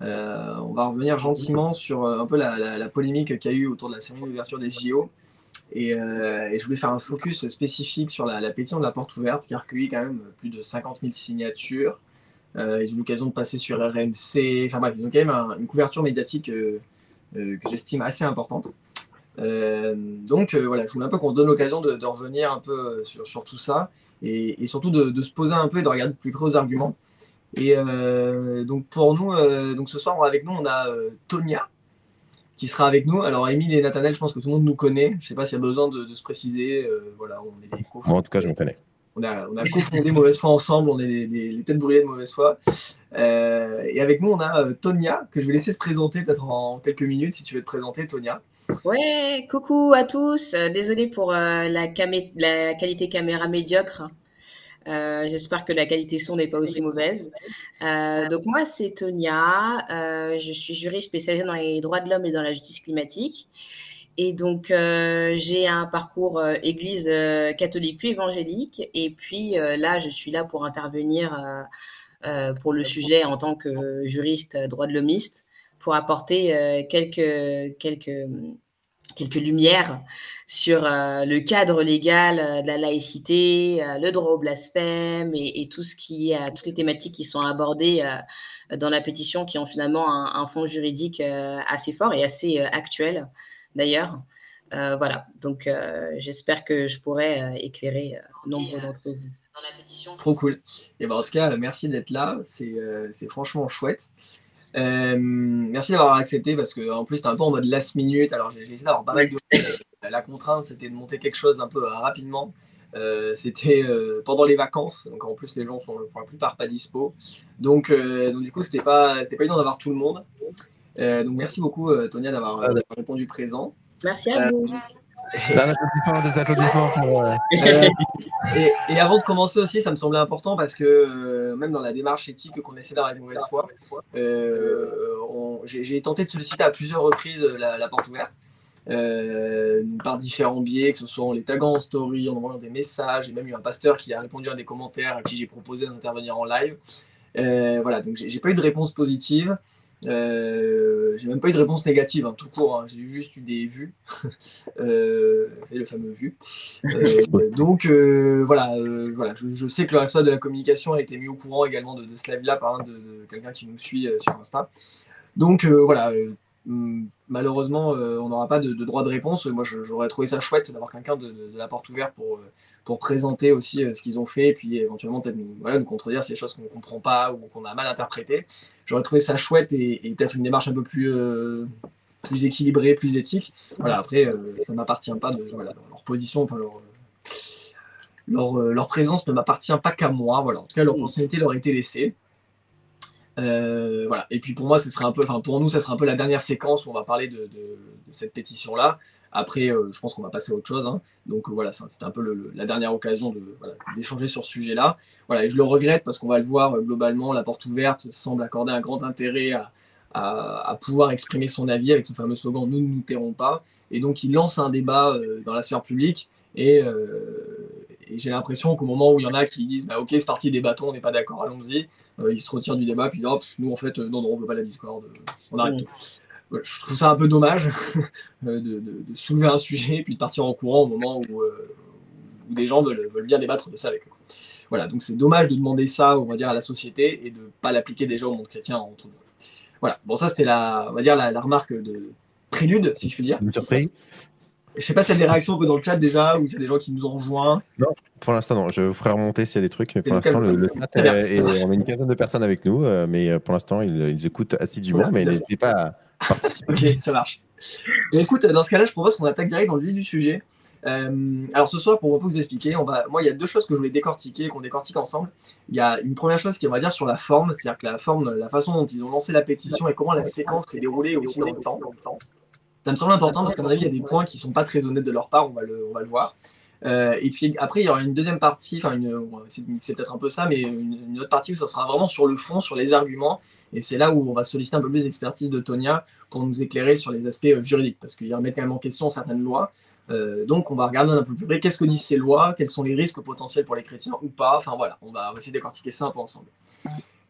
On va revenir gentiment sur un peu la polémique qu'il y a eu autour de la cérémonie d'ouverture des JO. Et je voulais faire un focus spécifique sur la pétition de la porte ouverte qui a recueilli quand même plus de 50 000 signatures. Ils ont eu l'occasion de passer sur RMC. Enfin bref, ils ont quand même une couverture médiatique que j'estime assez importante. Voilà, je voulais un peu qu'on donne l'occasion de revenir un peu sur tout ça et surtout de se poser un peu et de regarder de plus près aux arguments. Donc pour nous, donc ce soir avec nous, on a Tonia qui sera avec nous. Alors Émile et Nathanaël, je pense que tout le monde nous connaît. Je ne sais pas s'il y a besoin de se préciser. Voilà, on est les Moi, en tout cas, je me connais. on a cofondé Mauvaise Foi ensemble, on est les têtes brûlées de Mauvaise Foi. Et avec nous, on a Tonia, que je vais laisser se présenter peut-être en quelques minutes, si tu veux te présenter, Tonia. Ouais, coucou à tous. Désolée pour la qualité caméra médiocre. J'espère que la qualité son n'est pas aussi mauvaise. Donc moi, c'est Tonia. Je suis juriste spécialisée dans les droits de l'homme et dans la justice climatique. Et donc, j'ai un parcours église catholique puis évangélique. Et puis là, je suis là pour intervenir pour le sujet en tant que juriste droit de l'hommiste pour apporter quelques lumières sur le cadre légal de la laïcité, le droit au blasphème et tout ce qui est toutes les thématiques qui sont abordées dans la pétition qui ont finalement un fond juridique assez fort et assez actuel d'ailleurs. Voilà, donc j'espère que je pourrai éclairer nombre d'entre vous dans la pétition. Trop cool. Et ben, en tout cas, merci d'être là, c'est franchement chouette. Merci d'avoir accepté parce qu'en plus, c'était un peu en mode last minute. Alors, j'ai essayé d'avoir pas mal de choses. La contrainte, c'était de monter quelque chose un peu rapidement. C'était pendant les vacances, donc en plus, les gens sont pour la plupart pas dispo. Donc du coup, c'était pas évident d'avoir tout le monde. Donc, merci beaucoup, Tonia, d'avoir répondu présent. Merci à vous. Des applaudissements pour. Et avant de commencer aussi, ça me semblait important parce que même dans la démarche éthique qu'on essaie d'avoir avec Mauvaise Foi, j'ai tenté de solliciter à plusieurs reprises la porte ouverte par différents biais, que ce soit en les taguant en story, en envoyant des messages. J'ai même eu un pasteur qui a répondu à des commentaires à qui j'ai proposé d'intervenir en live. Voilà, donc j'ai pas eu de réponse positive. J'ai même pas eu de réponse négative, tout court. J'ai juste eu des vues. C'est le fameux vu. Voilà, je sais que le reste de la communication a été mis au courant également de ce live-là par de quelqu'un qui nous suit sur Insta. Donc voilà, malheureusement, on n'aura pas de droit de réponse. Moi, j'aurais trouvé ça chouette d'avoir quelqu'un de la porte ouverte pour présenter aussi ce qu'ils ont fait, et puis éventuellement peut-être nous contredire s'il y a des choses qu'on ne comprend pas ou qu'on a mal interprétées. J'aurais trouvé ça chouette et peut-être une démarche un peu plus équilibrée, plus éthique. Voilà, après, ça ne m'appartient pas leur position, enfin, leur présence ne m'appartient pas qu'à moi. Voilà, en tout cas, l'opportunité leur a été laissée. Voilà. Et puis pour moi, pour nous, ça sera un peu la dernière séquence où on va parler de cette pétition-là. Après, je pense qu'on va passer à autre chose. Donc voilà, c'était un peu la dernière occasion d'échanger sur ce sujet-là. Voilà, et je le regrette parce qu'on va le voir globalement, la porte ouverte semble accorder un grand intérêt à pouvoir exprimer son avis avec ce fameux slogan "Nous ne nous tairons pas". Et donc il lance un débat dans la sphère publique. Et j'ai l'impression qu'au moment où il y en a qui disent ok, c'est parti, débattons, on n'est pas d'accord, allons-y, ils se retirent du débat, puis nous en fait, non, on veut pas la discorde, on arrête tout. Je trouve ça un peu dommage de soulever un sujet puis de partir en courant au moment où des gens veulent bien débattre de ça avec eux. Voilà, donc c'est dommage de demander ça, on va dire, à la société et de ne pas l'appliquer déjà au monde chrétien entre nous. Voilà, bon, ça c'était la remarque de prélude, si je puis dire. Une surprise. Je sais pas s'il y a des réactions un peu dans le chat déjà, ou s'il y a des gens qui nous ont rejoints. Non, pour l'instant, non. Je vous ferai remonter s'il y a des trucs, mais pour l'instant, le chat on a une quinzaine de personnes avec nous, mais pour l'instant, ils écoutent assidûment, mais n'hésitez pas à participer. Ok, ça marche. Et écoute, dans ce cas-là, je propose qu'on attaque direct dans le vif du sujet. Alors ce soir, pour vous expliquer, moi, il y a deux choses que je voulais décortiquer, qu'on décortique ensemble. Il y a une première chose qui est, on va dire, sur la forme, c'est-à-dire que la façon dont ils ont lancé la pétition et comment la séquence s'est déroulée aussi dans le temps. Ça me semble important parce qu'à mon avis, il y a des points qui ne sont pas très honnêtes de leur part, on va le voir. Et puis après, il y aura une deuxième partie, c'est peut-être un peu ça, mais une autre partie où ça sera vraiment sur le fond, sur les arguments. Et c'est là où on va solliciter un peu plus d'expertise de Tonia pour nous éclairer sur les aspects juridiques, parce qu'il remet quand même en question certaines lois. Donc on va regarder un peu plus près qu'est-ce que disent ces lois, quels sont les risques potentiels pour les chrétiens ou pas. Enfin voilà, on va essayer de décortiquer ça un peu ensemble.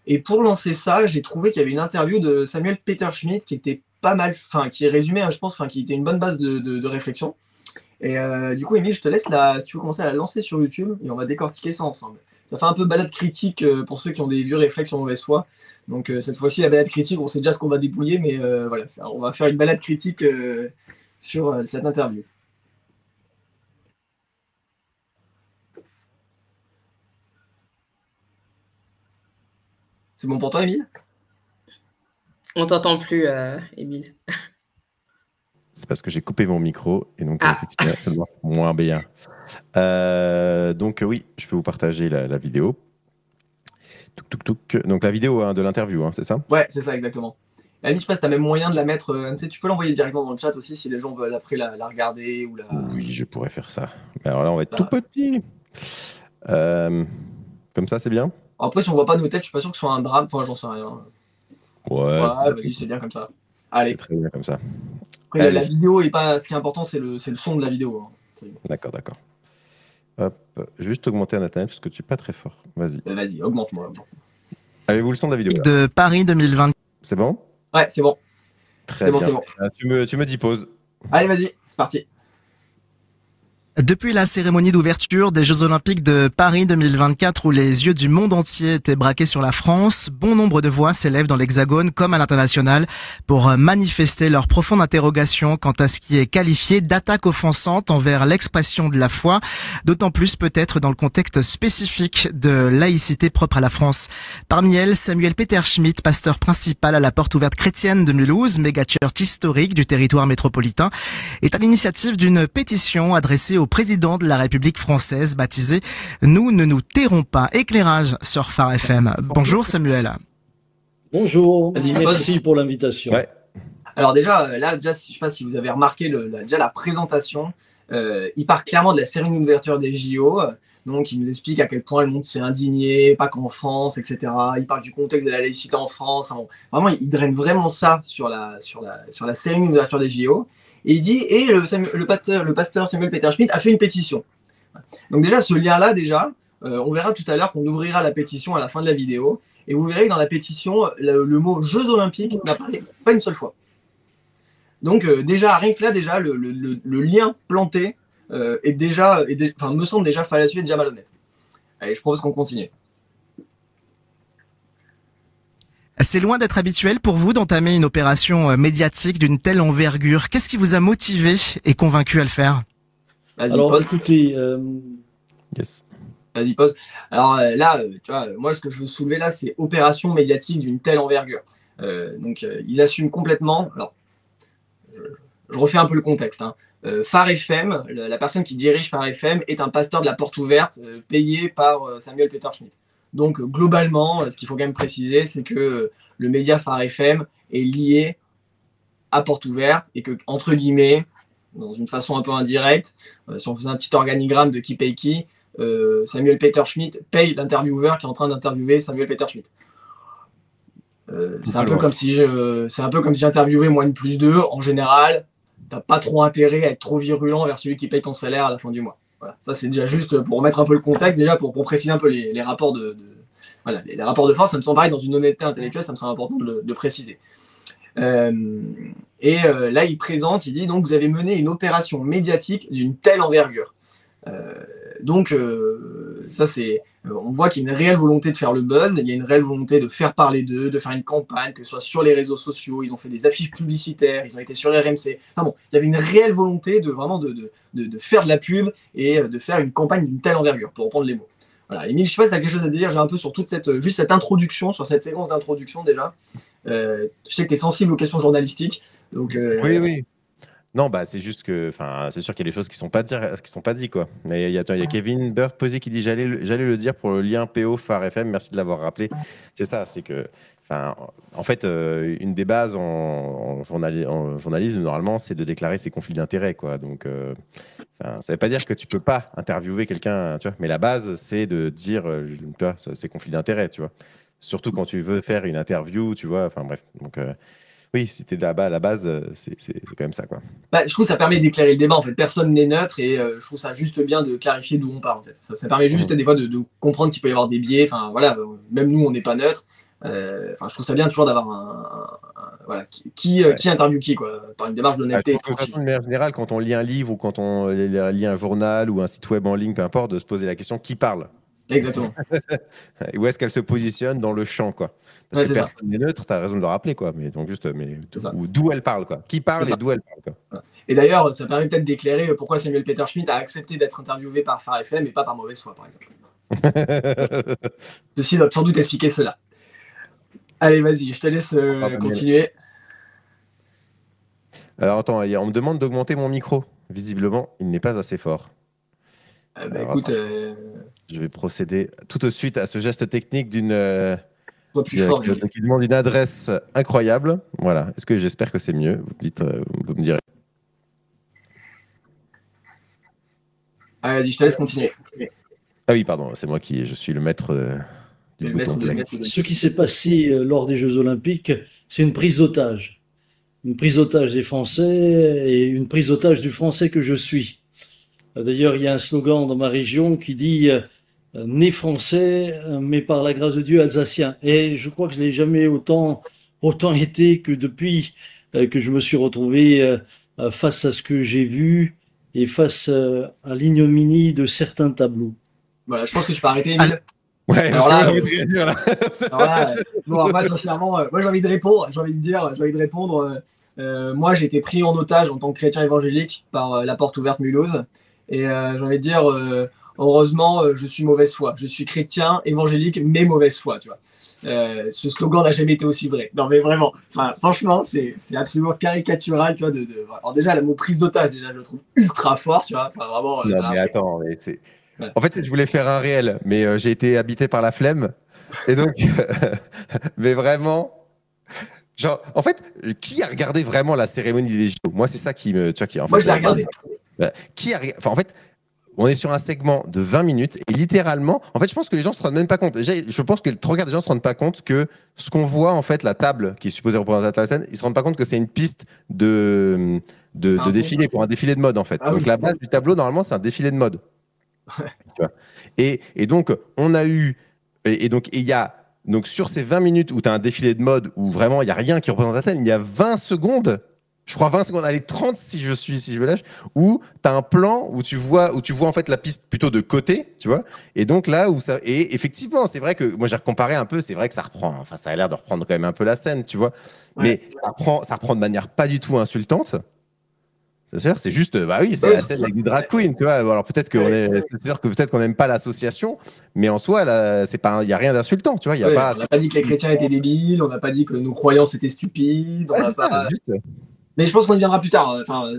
Et pour lancer ça, j'ai trouvé qu'il y avait une interview de Samuel Peter Schmidt qui était pas mal, enfin qui est résumé, hein, je pense, qui était une bonne base de réflexion. Et du coup, Émile, je te laisse si tu veux commencer à la lancer sur YouTube et on va décortiquer ça ensemble. Ça fait un peu balade critique pour ceux qui ont des vieux réflexes en mauvaise foi. Donc cette fois-ci, la balade critique, on sait déjà ce qu'on va dépouiller, mais voilà, on va faire une balade critique sur cette interview. C'est bon pour toi, Émile? On t'entend plus, Émile. C'est parce que j'ai coupé mon micro et donc effectivement, ça doit moins bien. Donc oui, je peux vous partager la vidéo. Donc la vidéo de l'interview, c'est ça? Ouais, c'est ça, exactement. Annie, je sais pas si tu as même moyen de la mettre, tu peux l'envoyer directement dans le chat aussi si les gens veulent après la regarder. Oui, je pourrais faire ça. Mais alors là, on va être tout petit. Comme ça, c'est bien? Après, si on voit pas nos têtes, je suis pas sûr que ce soit un drame. Enfin, j'en sais rien. Ouais, vas-y, c'est bien comme ça. Allez. C'est très bien comme ça. Après, la vidéo est pas. Ce qui est important, c'est le son de la vidéo. Hein. D'accord. Hop, juste augmenter Nathanaël parce que tu es pas très fort. Vas-y. Vas-y, augmente-moi. Avez-vous le son de la vidéo? De Paris 2020. C'est bon? Ouais, c'est bon. Très bien. Bon. Tu me dis pause. Allez, vas-y, c'est parti. Depuis la cérémonie d'ouverture des Jeux Olympiques de Paris 2024 où les yeux du monde entier étaient braqués sur la France, bon nombre de voix s'élèvent dans l'Hexagone comme à l'international pour manifester leur profonde interrogation quant à ce qui est qualifié d'attaque offensante envers l'expression de la foi, d'autant plus peut-être dans le contexte spécifique de laïcité propre à la France. Parmi elles, Samuel Peter Schmidt, pasteur principal à la Porte Ouverte Chrétienne de Mulhouse, méga-church historique du territoire métropolitain, est à l'initiative d'une pétition adressée au président de la République française baptisé « Nous ne nous tairons pas ». Éclairage sur Phare FM. Bonjour Samuel. Bonjour, merci pour l'invitation. Ouais. Alors déjà, je ne sais pas si vous avez remarqué déjà la présentation. Il part clairement de la cérémonie d'ouverture des JO. Donc il nous explique à quel point le monde s'est indigné, pas qu'en France, etc. Il parle du contexte de la laïcité en France. Vraiment, il draine vraiment ça sur la cérémonie d'ouverture des JO. Et il dit, et le pasteur Samuel Peter Schmidt a fait une pétition. Donc déjà, ce lien-là, on verra tout à l'heure qu'on ouvrira la pétition à la fin de la vidéo. Et vous verrez que dans la pétition, le mot Jeux Olympiques n'apparaît pas une seule fois. Donc déjà, rien que là, le lien planté me semble déjà fallacieux et déjà malhonnête. Allez, je propose qu'on continue. C'est loin d'être habituel pour vous d'entamer une opération médiatique d'une telle envergure. Qu'est-ce qui vous a motivé et convaincu à le faire? Alors, pose. Écoutez... Yes. Vas-y, pose. Alors là, tu vois, moi, ce que je veux soulever là, c'est opération médiatique d'une telle envergure. Donc, ils assument complètement... Alors, je refais un peu le contexte. Phare FM, la personne qui dirige Phare FM, est un pasteur de la Porte Ouverte payé par Samuel Peter Schmidt. Donc, globalement, ce qu'il faut quand même préciser, c'est que le média Phare FM est lié à Porte Ouverte et que, entre guillemets, dans une façon un peu indirecte, si on faisait un petit organigramme de qui paye qui, Samuel Peter Schmidt paye l'intervieweur qui est en train d'interviewer Samuel Peter Schmidt. C'est un peu comme si j'interviewais moi une plus 2. En général, t'as pas trop intérêt à être trop virulent vers celui qui paye ton salaire à la fin du mois. Voilà. Ça, c'est déjà juste pour remettre un peu le contexte, déjà pour préciser un peu les rapports les rapports de force. Ça me semble pareil, dans une honnêteté intellectuelle, ça me semble important de préciser. Là, il présente, il dit donc vous avez mené une opération médiatique d'une telle envergure. Ça, on voit qu'il y a une réelle volonté de faire le buzz, il y a une réelle volonté de faire parler d'eux, de faire une campagne, que ce soit sur les réseaux sociaux, ils ont fait des affiches publicitaires, ils ont été sur RMC. Enfin bon, il y avait une réelle volonté de faire de la pub et de faire une campagne d'une telle envergure, pour reprendre les mots. Voilà. Émile, je sais pas si tu as quelque chose à dire, j'ai un peu sur toute cette introduction, sur cette séquence d'introduction déjà. Je sais que tu es sensible aux questions journalistiques. Donc, Oui. Non, c'est juste que, c'est sûr qu'il y a des choses qui sont pas dites, quoi. Mais il y a Kevin Bird posé qui dit j'allais le dire pour le lien PO Phare FM. Merci de l'avoir rappelé. C'est ça, c'est que, en fait, une des bases en journalisme normalement, c'est de déclarer ses conflits d'intérêts, quoi. Donc, ça veut pas dire que tu peux pas interviewer quelqu'un, tu vois. Mais la base, c'est de dire, tu vois, ses conflits d'intérêts, tu vois. Surtout quand tu veux faire une interview, tu vois. Enfin bref, donc. Oui, c'était là-bas à la base, c'est quand même ça, quoi. Je trouve que ça permet d'éclairer le débat. En fait, personne n'est neutre et je trouve ça juste bien de clarifier d'où on part. En fait, ça permet juste des fois de comprendre qu'il peut y avoir des biais. Enfin voilà, même nous on n'est pas neutre. Enfin, je trouve ça bien toujours d'avoir voilà, qui interviewe qui, quoi, par une démarche d'honnêteté. De manière générale, quand on lit un livre ou quand on lit un journal ou un site web en ligne, peu importe, de se poser la question qui parle. Exactement. Où est-ce qu'elle se positionne dans le champ, quoi. Parce que personne n'est neutre, tu as raison de le rappeler, quoi. Mais donc juste, d'où elle parle, quoi. Qui parle et d'où elle parle, quoi. Voilà. Et d'ailleurs, ça permet peut-être d'éclairer pourquoi Samuel Peter Schmidt a accepté d'être interviewé par Phare FM et pas par mauvaise foi, par exemple. Ceci doit sans doute expliquer cela. Allez, vas-y, je te laisse continuer. Alors attends, on me demande d'augmenter mon micro. Visiblement, il n'est pas assez fort. Alors, écoute, je vais procéder tout de suite à ce geste technique qui demande une adresse incroyable. Voilà. Est-ce que j'espère que c'est mieux? Vous me direz. Allez, vas-y, je te laisse continuer. Ah oui, pardon, c'est moi je suis le maître du bouton. Ce qui s'est passé lors des Jeux Olympiques, c'est une prise d'otage. Une prise d'otage des Français et une prise d'otage du Français que je suis. D'ailleurs, il y a un slogan dans ma région qui dit « Né français, mais par la grâce de Dieu, alsacien ». Et je crois que je n'ai jamais autant été que depuis que je me suis retrouvé face à ce que j'ai vu et face à l'ignominie de certains tableaux. Voilà, je pense que tu peux arrêter, Émile. Ouais, alors là, bon, moi, sincèrement, moi j'ai envie de répondre, moi, j'ai été pris en otage en tant que chrétien évangélique par la porte ouverte Mulhouse. Et j'ai envie de dire, heureusement, je suis mauvaise foi. Je suis chrétien évangélique, mais mauvaise foi, tu vois. Ce slogan n'a jamais été aussi vrai. Non, mais vraiment, franchement, c'est absolument caricatural, tu vois. Alors déjà, le mot prise d'otage, déjà, je le trouve ultra fort, tu vois. Vraiment, non, mais attends, mais c'est... Ouais. En fait, je voulais faire un réel, mais j'ai été habité par la flemme. Et donc, mais vraiment... Genre, en fait, qui a regardé vraiment la cérémonie des JO? Moi, c'est ça qui me... Tu vois, moi, je l'ai regardé. En fait, on est sur un segment de 20 minutes et littéralement, en fait, je pense que les gens se rendent même pas compte. Je pense que le trois quarts des gens se rendent pas compte que ce qu'on voit, en fait, la table qui est supposée représenter la scène, ils se rendent pas compte que c'est une piste de défilé, pour un défilé de mode, en fait. Donc, oui. La base du tableau, normalement, c'est un défilé de mode. Tu vois. Et donc, on a eu... Et donc, il y a... Donc, sur ces 20 minutes où tu as un défilé de mode où vraiment, il n'y a rien qui représente la scène, il y a 20 secondes... Je crois 20 secondes, allez 30 si je me lâche, où tu as un plan où tu vois en fait la piste plutôt de côté, tu vois. Et donc là où ça, et effectivement, c'est vrai que moi j'ai recomparé un peu, c'est vrai que ça reprend, enfin ça a l'air de reprendre quand même un peu la scène, tu vois. Ouais. Mais ça reprend de manière pas du tout insultante. C'est juste, bah oui, c'est la scène avec des drag queens, tu vois. Alors peut-être qu'on n'aime pas l'association, mais en soi, c'est pas, il y a rien d'insultant, tu vois. On n'a pas dit que les chrétiens étaient débiles, on n'a pas dit que nos croyances étaient stupides, on n'a pas. Juste... Mais je pense qu'on y viendra plus tard. Enfin,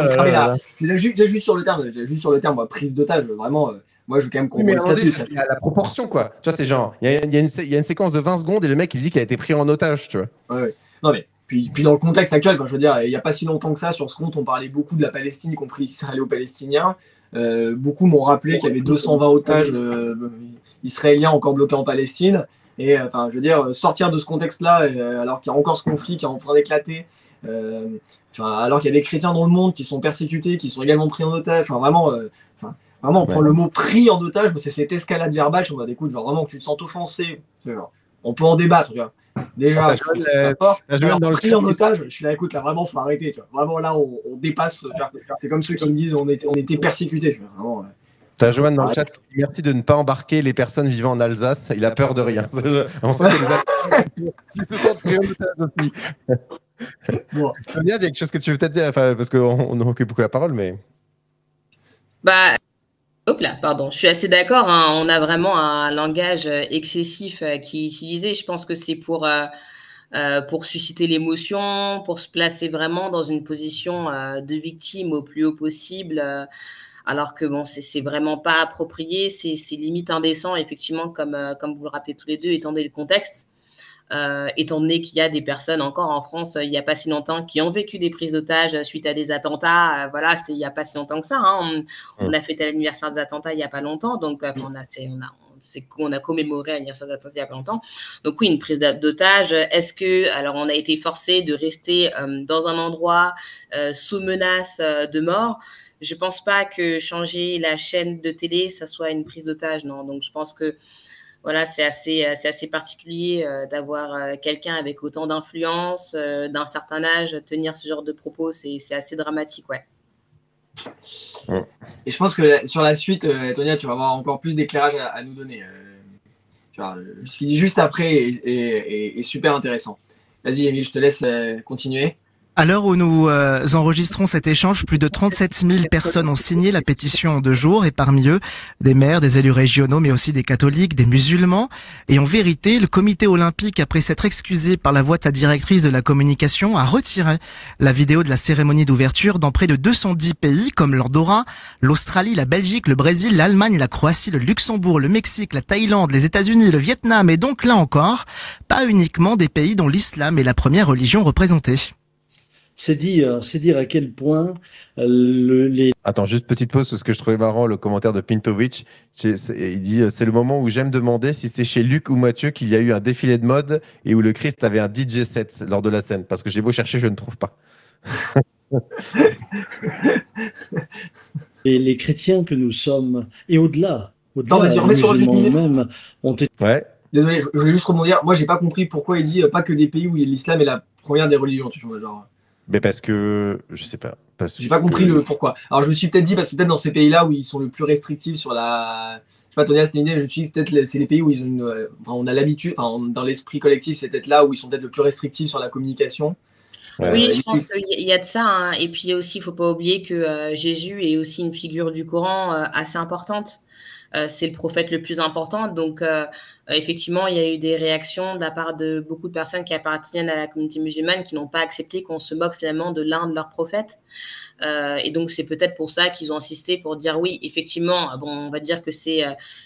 juste sur le terme, moi, prise d'otage, vraiment. Moi, je veux quand même qu'on il y a la proportion, quoi. Tu vois, c'est genre, il y a une séquence de 20 secondes et le mec, il dit qu'il a été pris en otage, tu vois. Ouais. Non, mais puis dans le contexte actuel, quand je veux dire, il n'y a pas si longtemps que ça, sur ce compte, on parlait beaucoup de la Palestine, y compris israélo-palestiniens. Beaucoup m'ont rappelé qu'il y avait 220 otages israéliens encore bloqués en Palestine. Et enfin, je veux dire, sortir de ce contexte-là, alors qu'il y a encore ce conflit qui est en train d'éclater. Alors qu'il y a des chrétiens dans le monde qui sont persécutés, qui sont également pris en otage. Vraiment, on prend le mot pris en otage, c'est cette escalade verbale. Je me dis, écoute, vraiment que tu te sens offensé. Genre, on peut en débattre. Tu vois. Déjà, pris en otage, je suis là, écoute, là, vraiment, faut arrêter. Tu vois. Vraiment, là, on dépasse. C'est comme ceux qui me disent, on était persécutés. T'as Johan dans le chat qui dit merci de ne pas embarquer les personnes vivant en Alsace. Il a peur de rien. On sent qu'ils se sentent pris en otage aussi. Bon. Il y a quelque chose que tu veux peut-être dire, parce qu'on occupe beaucoup la parole, mais... Bah, hop là, pardon. Je suis assez d'accord. Hein. On a vraiment un langage excessif qui est utilisé. Je pense que c'est pour susciter l'émotion, pour se placer vraiment dans une position de victime au plus haut possible. Alors que bon, c'est vraiment pas approprié. C'est limite indécent, effectivement, comme vous le rappelez tous les deux, étant donné le contexte. Étant donné qu'il y a des personnes encore en France, il n'y a pas si longtemps, qui ont vécu des prises d'otages suite à des attentats. Voilà, il n'y a pas si longtemps que ça. Hein. On a fêté l'anniversaire des attentats il n'y a pas longtemps. Donc, on a commémoré l'anniversaire des attentats il n'y a pas longtemps. Donc, oui, une prise d'otage. Est-ce que, alors, on a été forcé de rester dans un endroit sous menace de mort? Je ne pense pas que changer la chaîne de télé, ça soit une prise d'otage. Non. Donc, je pense que voilà, c'est assez particulier d'avoir quelqu'un avec autant d'influence, d'un certain âge, tenir ce genre de propos, c'est assez dramatique, ouais. Et je pense que sur la suite, Tonia, tu vas avoir encore plus d'éclairage à nous donner. Ce qu'il dit juste après est super intéressant. Vas-y, Émile, je te laisse continuer. À l'heure où nous enregistrons cet échange, plus de 37 000 personnes ont signé la pétition en 2 jours, et parmi eux, des maires, des élus régionaux, mais aussi des catholiques, des musulmans. Et en vérité, le comité olympique, après s'être excusé par la voix de sa directrice de la communication, a retiré la vidéo de la cérémonie d'ouverture dans près de 210 pays, comme l'Andorra, l'Australie, la Belgique, le Brésil, l'Allemagne, la Croatie, le Luxembourg, le Mexique, la Thaïlande, les États-Unis, le Vietnam, et donc là encore, pas uniquement des pays dont l'islam est la première religion représentée. C'est dire à quel point Attends, juste petite pause parce que je trouvais marrant le commentaire de Pintovic. Il dit c'est le moment où j'aime demander si c'est chez Luc ou Mathieu qu'il y a eu un défilé de mode et où le Christ avait un DJ set lors de la scène. Parce que j'ai beau chercher, je ne trouve pas. Et les chrétiens que nous sommes, et au-delà, Non, vas-y, remets sur le même ont été... Ouais. Désolé, je voulais juste rebondir. Moi, j'ai pas compris pourquoi il dit pas que des pays où l'islam est la première des religions. Tu vois, genre. Mais parce que, je sais pas. J'ai pas compris le pourquoi. Alors, je me suis peut-être dit, parce que peut-être dans ces pays-là où ils sont le plus restrictifs sur la. Je sais pas, Tonia, c'était une idée, je me suis dit que peut-être c'est les pays où ils ont une. Enfin, on a l'habitude, dans l'esprit collectif, c'est peut-être là où ils sont peut-être le plus restrictifs sur la communication. Oui, je pense qu'il y a de ça. Hein. Et puis aussi, il ne faut pas oublier que Jésus est aussi une figure du Coran assez importante. C'est le prophète le plus important. Donc, effectivement, il y a eu des réactions de la part de beaucoup de personnes qui appartiennent à la communauté musulmane qui n'ont pas accepté qu'on se moque finalement de l'un de leurs prophètes. Et donc, c'est peut-être pour ça qu'ils ont insisté pour dire oui, effectivement, bon, on va dire que c'est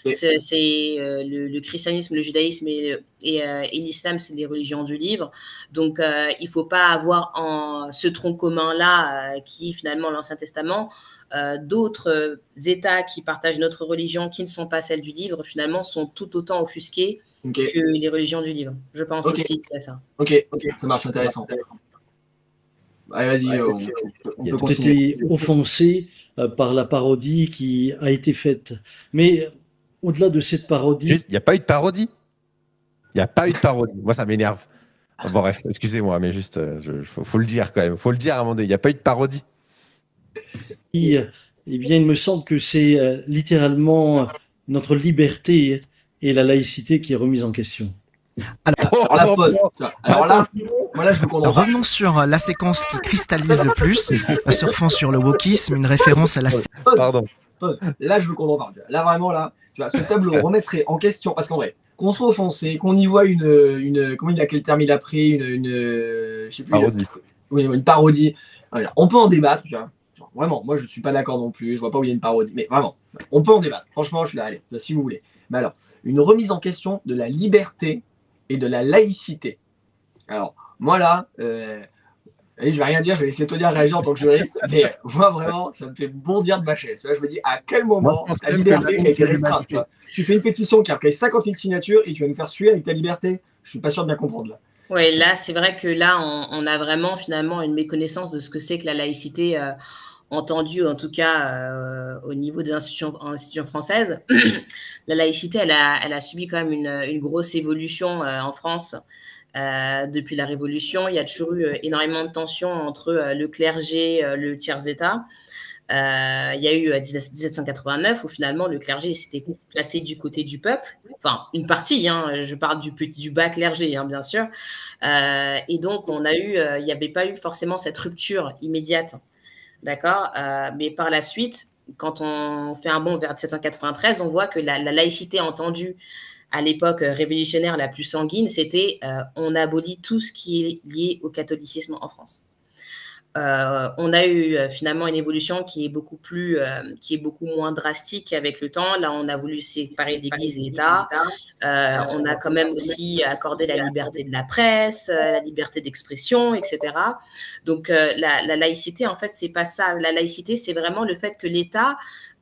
le christianisme, le judaïsme et l'islam, c'est des religions du livre. Donc, il ne faut pas avoir ce tronc commun-là qui est finalement l'Ancien Testament. D'autres États qui partagent notre religion, qui ne sont pas celles du livre, finalement, sont tout autant offusqués que les religions du livre. Je pense aussi à ça. Ok, ça marche, intéressant. Allez, vas-y, on peut continuer. Été offensé par la parodie qui a été faite. Mais au-delà de cette parodie... Juste, il n'y a pas eu de parodie. Il n'y a pas eu de parodie. Moi, ça m'énerve. Bon, bref, excusez-moi, mais juste, faut le dire quand même. Faut le dire à un moment donné. Il n'y a pas eu de parodie. Eh bien, il me semble que c'est littéralement notre liberté et la laïcité qui est remise en question. Alors la pause. Alors là, voilà, je veux qu'on en parle. Revenons sur la séquence qui cristallise le plus, surfant sur le wokisme, une référence à la... Pardon. Pause. Là, je veux qu'on en parle. Là, vraiment, là, tu vois, ce tableau remettrait en question, parce qu'en vrai, qu'on soit offensé, qu'on y voit une comment quel terme il a pris, je sais plus, parodie. Une parodie. Voilà. On peut en débattre, tu vois. Genre, vraiment, moi, je suis pas d'accord non plus. Je vois pas où il y a une parodie, mais vraiment, on peut en débattre. Franchement, je suis là. Allez, là, si vous voulez. Mais alors, une remise en question de la liberté et de la laïcité. Alors, moi là, je vais rien dire, je vais laisser Tonia réagir en tant que juriste, mais moi vraiment, ça me fait bondir de ma chaise. Je me dis, à quel moment ta liberté a été restreinte, tu fais une pétition qui a pris 50 000 signatures et tu vas nous faire suer avec ta liberté. Je suis pas sûr de bien comprendre là. Oui, là, c'est vrai que là, on a vraiment finalement une méconnaissance de ce que c'est que la laïcité entendue, en tout cas au niveau des institutions françaises. La laïcité, elle a subi quand même une grosse évolution en France. Depuis la Révolution, il y a toujours eu énormément de tensions entre le clergé, le tiers-État. Il y a eu 1789 où finalement le clergé s'était placé du côté du peuple, enfin une partie, hein, je parle du bas clergé, hein, bien sûr. Et donc il n'y avait pas eu forcément cette rupture immédiate, d'accord. Mais par la suite, quand on fait un bond vers 1793, on voit que la laïcité entendue à l'époque révolutionnaire la plus sanguine, c'était on abolit tout ce qui est lié au catholicisme en France. On a eu finalement une évolution qui est beaucoup moins drastique avec le temps. Là, on a voulu séparer l'Église et l'État. On a quand même aussi accordé la liberté de la presse, la liberté d'expression, etc. Donc, la laïcité, en fait, c'est pas ça. La laïcité, c'est vraiment le fait que l'État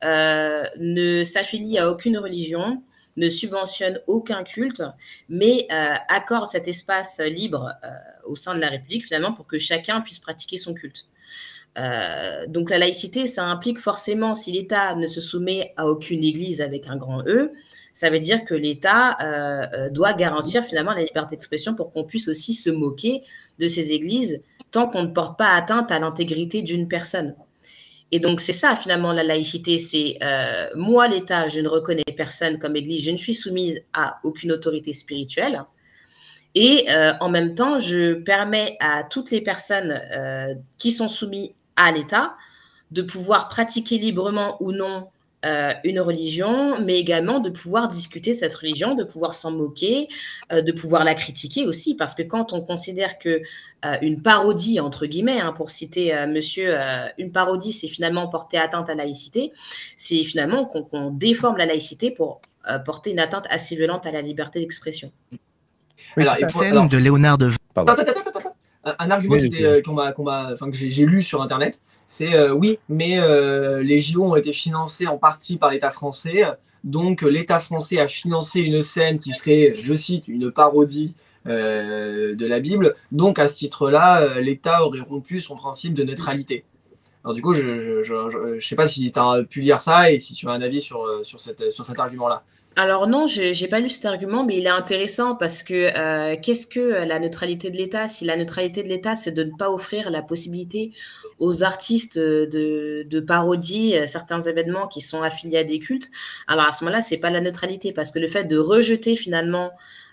ne s'affilie à aucune religion, ne subventionne aucun culte, mais accorde cet espace libre au sein de la République, finalement, pour que chacun puisse pratiquer son culte. Donc la laïcité, ça implique forcément, si l'État ne se soumet à aucune église avec un grand E, Ça veut dire que l'État doit garantir finalement la liberté d'expression pour qu'on puisse aussi se moquer de ces églises tant qu'on ne porte pas atteinte à l'intégrité d'une personne. Et donc, c'est ça, finalement, la laïcité. C'est moi, l'État, je ne reconnais personne comme église, je ne suis soumise à aucune autorité spirituelle. Et en même temps, je permets à toutes les personnes qui sont soumises à l'État de pouvoir pratiquer librement ou non une religion, mais également de pouvoir discuter de cette religion, de pouvoir s'en moquer, de pouvoir la critiquer aussi, parce que quand on considère que une parodie, entre guillemets, hein, pour citer monsieur, une parodie, c'est finalement porter atteinte à la laïcité, c'est finalement qu'on déforme la laïcité pour porter une atteinte assez violente à la liberté d'expression. Oui, c'est la scène de Léonard de... Attends. Un argument que j'ai lu sur Internet, c'est oui, mais les JO ont été financés en partie par l'État français, donc l'État français a financé une scène qui serait, je cite, une parodie de la Bible, donc à ce titre-là, l'État aurait rompu son principe de neutralité. Alors du coup, je sais pas si tu as pu lire ça et si tu as un avis sur cet argument-là. Alors non, j'ai pas lu cet argument, mais il est intéressant parce que qu'est-ce que la neutralité de l'État? Si la neutralité de l'État, c'est de ne pas offrir la possibilité aux artistes de parodier certains événements qui sont affiliés à des cultes, alors à ce moment-là, c'est pas la neutralité, parce que le fait de rejeter finalement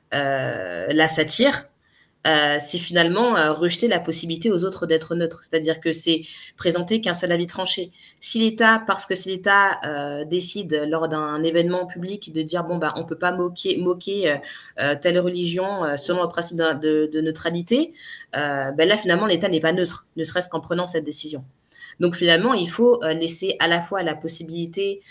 la satire, c'est finalement rejeter la possibilité aux autres d'être neutres. C'est-à-dire que c'est présenter qu'un seul avis tranché. Si l'État, parce que si l'État décide lors d'un événement public de dire bon bah on peut pas moquer telle religion selon le principe de neutralité, ben là finalement l'État n'est pas neutre, ne serait-ce qu'en prenant cette décision. Donc finalement il faut laisser à la fois la possibilité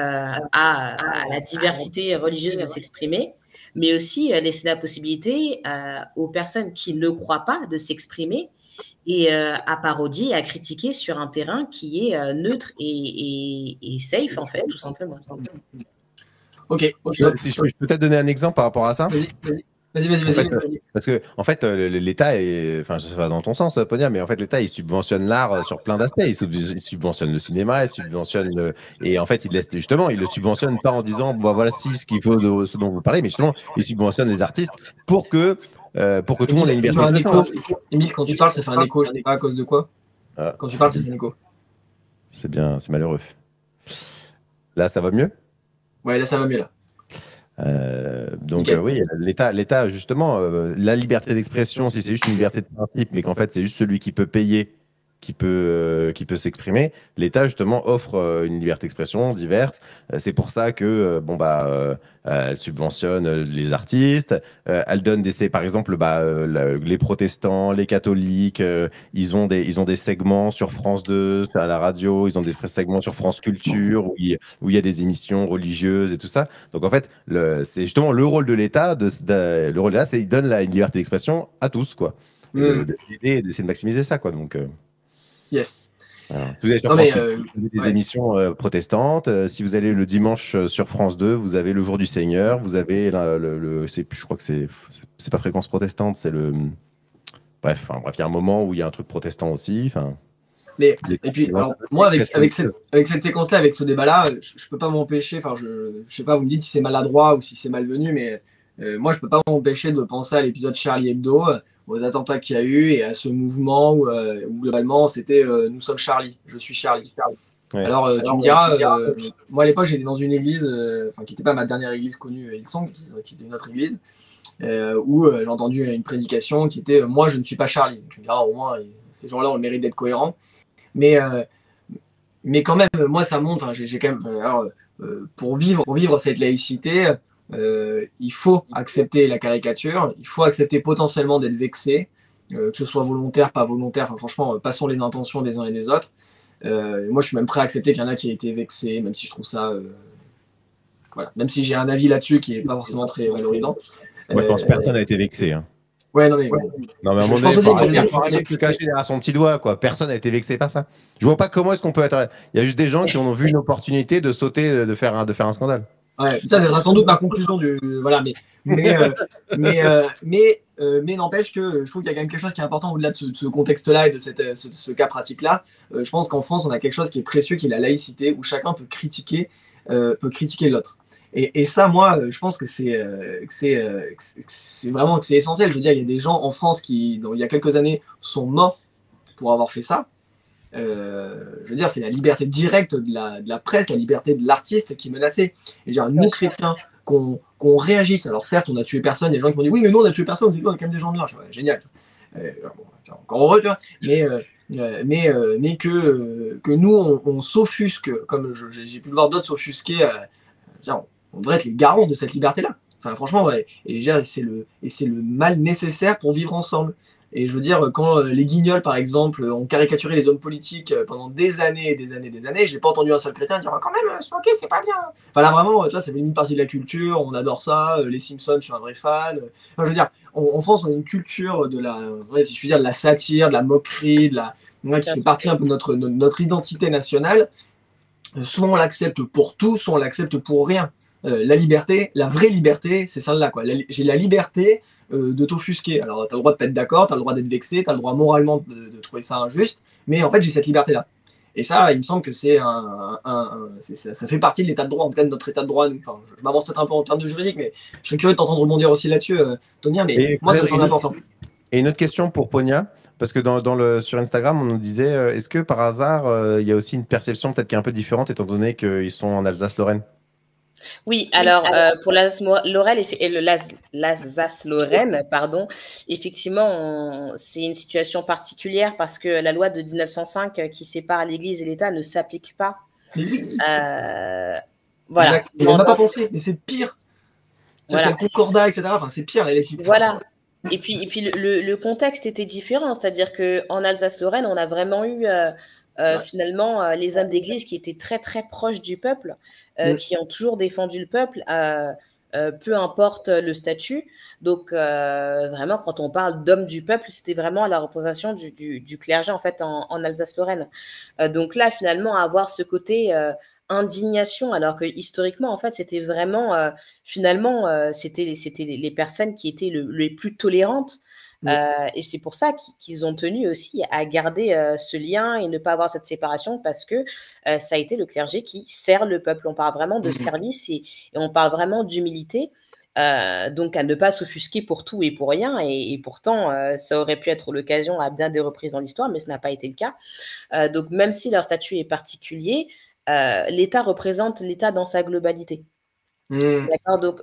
à la diversité religieuse de s'exprimer, mais aussi laisser la possibilité aux personnes qui ne croient pas de s'exprimer et à parodier, à critiquer sur un terrain qui est neutre et safe, en fait, tout simplement. Ok. Si je peux peut-être donner un exemple par rapport à ça. Vas-y. Parce que en fait, l'État est, enfin, ça va dans ton sens, Ponia, mais en fait, l'État il subventionne l'art sur plein d'aspects. Il subventionne le cinéma, il subventionne et en fait, il le subventionne pas en disant, bah, voilà, ce qu'il faut de ce dont vous parlez, mais justement, il subventionne les artistes pour que tout le monde ait une liberté d'expression. Émile, quand tu parles, ça fait un écho. Je ne sais pas à cause de quoi. Quand tu parles, ça fait un écho. C'est bien, c'est malheureux. Là, ça va mieux? Ouais, là, ça va mieux là. Donc okay. Oui, l'État justement, la liberté d'expression, si c'est juste une liberté de principe, mais qu'en fait c'est juste celui qui peut payer, qui peut s'exprimer, l'État justement offre une liberté d'expression diverse. C'est pour ça que elle subventionne les artistes, elle donne par exemple les protestants, les catholiques, ils ont des segments sur France 2 à la radio, ils ont des segments sur France Culture où il y a des émissions religieuses et tout ça. Donc en fait, c'est justement le rôle de l'État, le rôle de l'État, c'est il donne la liberté d'expression à tous, quoi. Et d'essayer de maximiser ça, quoi. Donc yes. Voilà. Si vous allez sur France 2, vous avez des émissions protestantes. Si vous allez le dimanche sur France 2, vous avez le jour du Seigneur. Vous avez je crois que c'est pas Fréquence protestante, c'est le. Bref, il y a un moment où il y a un truc protestant aussi. Et puis, alors, moi, avec cette séquence-là, avec ce débat-là, je peux pas m'empêcher. Enfin, je sais pas, vous me dites si c'est maladroit ou si c'est malvenu, mais moi, je peux pas m'empêcher de penser à l'épisode Charlie Hebdo, aux attentats qu'il y a eu et à ce mouvement où globalement c'était nous sommes Charlie, je suis Charlie. Ouais. Alors tu me diras, moi à l'époque j'étais dans une église, qui n'était pas ma dernière église connue, Hillsong, qui était une autre église, où j'ai entendu une prédication qui était moi je ne suis pas Charlie. Donc, tu me diras au moins ces gens-là ont le mérite d'être cohérents, mais quand même moi ça montre, j'ai quand même pour vivre cette laïcité. Il faut accepter la caricature, il faut accepter potentiellement d'être vexé, que ce soit volontaire, pas volontaire, enfin, franchement, passons les intentions des uns et des autres. Moi, je suis même prêt à accepter qu'il y en a qui aient été vexés, même si je trouve ça... voilà. Même si j'ai un avis là-dessus qui n'est pas forcément très valorisant. Moi, je pense que personne n'a été vexé. Hein. Ouais, non, mais... Non, mais à un moment donné, il faut arrêter de se cacher derrière son petit doigt, quoi. Personne n'a été vexé par ça. Je vois pas comment est-ce qu'on peut être... Il y a juste des gens qui ont vu une opportunité de sauter, de faire un scandale. Ouais, ça sera sans doute ma conclusion du voilà, mais n'empêche que je trouve qu'il y a quand même quelque chose qui est important au-delà de ce contexte-là et de ce cas pratique-là. Je pense qu'en France, on a quelque chose qui est précieux, qui est la laïcité, où chacun peut critiquer l'autre. Et ça, moi, je pense que c'est vraiment que c'est essentiel. Je veux dire, il y a des gens en France qui, il y a quelques années, sont morts pour avoir fait ça. Je veux dire, c'est la liberté directe de la presse, la liberté de l'artiste qui est menacée. Et genre, nous, chrétiens, qu'on réagisse. Alors certes, on a tué personne. Il y a des gens qui m'ont dit, oui, mais nous, on a tué personne. On dit, on a quand même des gens de là. Génial. Bon, encore heureux, tu vois. Mais que nous, on s'offusque, comme j'ai pu le voir d'autres s'offusquer. On devrait être les garants de cette liberté-là. Enfin, franchement, ouais. Et déjà, c'est le mal nécessaire pour vivre ensemble. Et je veux dire, quand les Guignols, par exemple, ont caricaturé les hommes politiques pendant des années et des années et des années, j'ai pas entendu un seul chrétien dire quand même, ok, c'est pas bien. Enfin là, vraiment, toi, ça fait une partie de la culture, on adore ça. Les Simpsons, je suis un vrai fan. Enfin, je veux dire, en France, on a une culture de la, ouais, si je puis dire, de la satire, de la moquerie, qui fait partie un peu de notre identité nationale. Soit on l'accepte pour tout, soit on l'accepte pour rien. La liberté, la vraie liberté, c'est celle-là, quoi. J'ai la liberté de t'offusquer. Alors, tu as le droit de pas être d'accord, tu as le droit d'être vexé, tu as le droit moralement de trouver ça injuste, mais en fait, j'ai cette liberté-là. Et ça, il me semble que ça fait partie de l'état de droit, en tout cas de notre état de droit. Enfin, je m'avance peut-être un peu en termes de juridique, mais je serais curieux de t'entendre rebondir aussi là-dessus, Tonia, mais moi, ça me semble important. Et une autre question pour Ponia, parce que sur Instagram, on nous disait, est-ce que par hasard, il y a aussi une perception peut-être qui est un peu différente, étant donné qu'ils sont en Alsace-Lorraine? Oui, alors pour l'Alsace-Lorraine, pardon, effectivement, c'est une situation particulière parce que la loi de 1905 qui sépare l'Église et l'État ne s'applique pas. Voilà. On n'a pas pensé, mais c'est pire. Voilà. Le concordat, etc. Enfin, c'est pire, les Voilà. Et puis le contexte était différent, c'est-à-dire qu'en Alsace-Lorraine, on a vraiment eu finalement les hommes d'église qui étaient très très proches du peuple, qui ont toujours défendu le peuple, peu importe le statut. Donc vraiment, quand on parle d'hommes du peuple, c'était vraiment la représentation du clergé en fait en Alsace-Lorraine. Donc là, finalement, avoir ce côté indignation, alors que historiquement, en fait, c'était vraiment, finalement, c'était les personnes qui étaient les plus tolérantes. Et c'est pour ça qu'ils ont tenu aussi à garder ce lien et ne pas avoir cette séparation parce que ça a été le clergé qui sert le peuple. On parle vraiment de service et on parle vraiment d'humilité. Donc à ne pas s'offusquer pour tout et pour rien. Et pourtant, ça aurait pu être l'occasion à bien des reprises dans l'histoire, mais ce n'a pas été le cas. Donc même si leur statut est particulier, l'État représente l'État dans sa globalité. D'accord, donc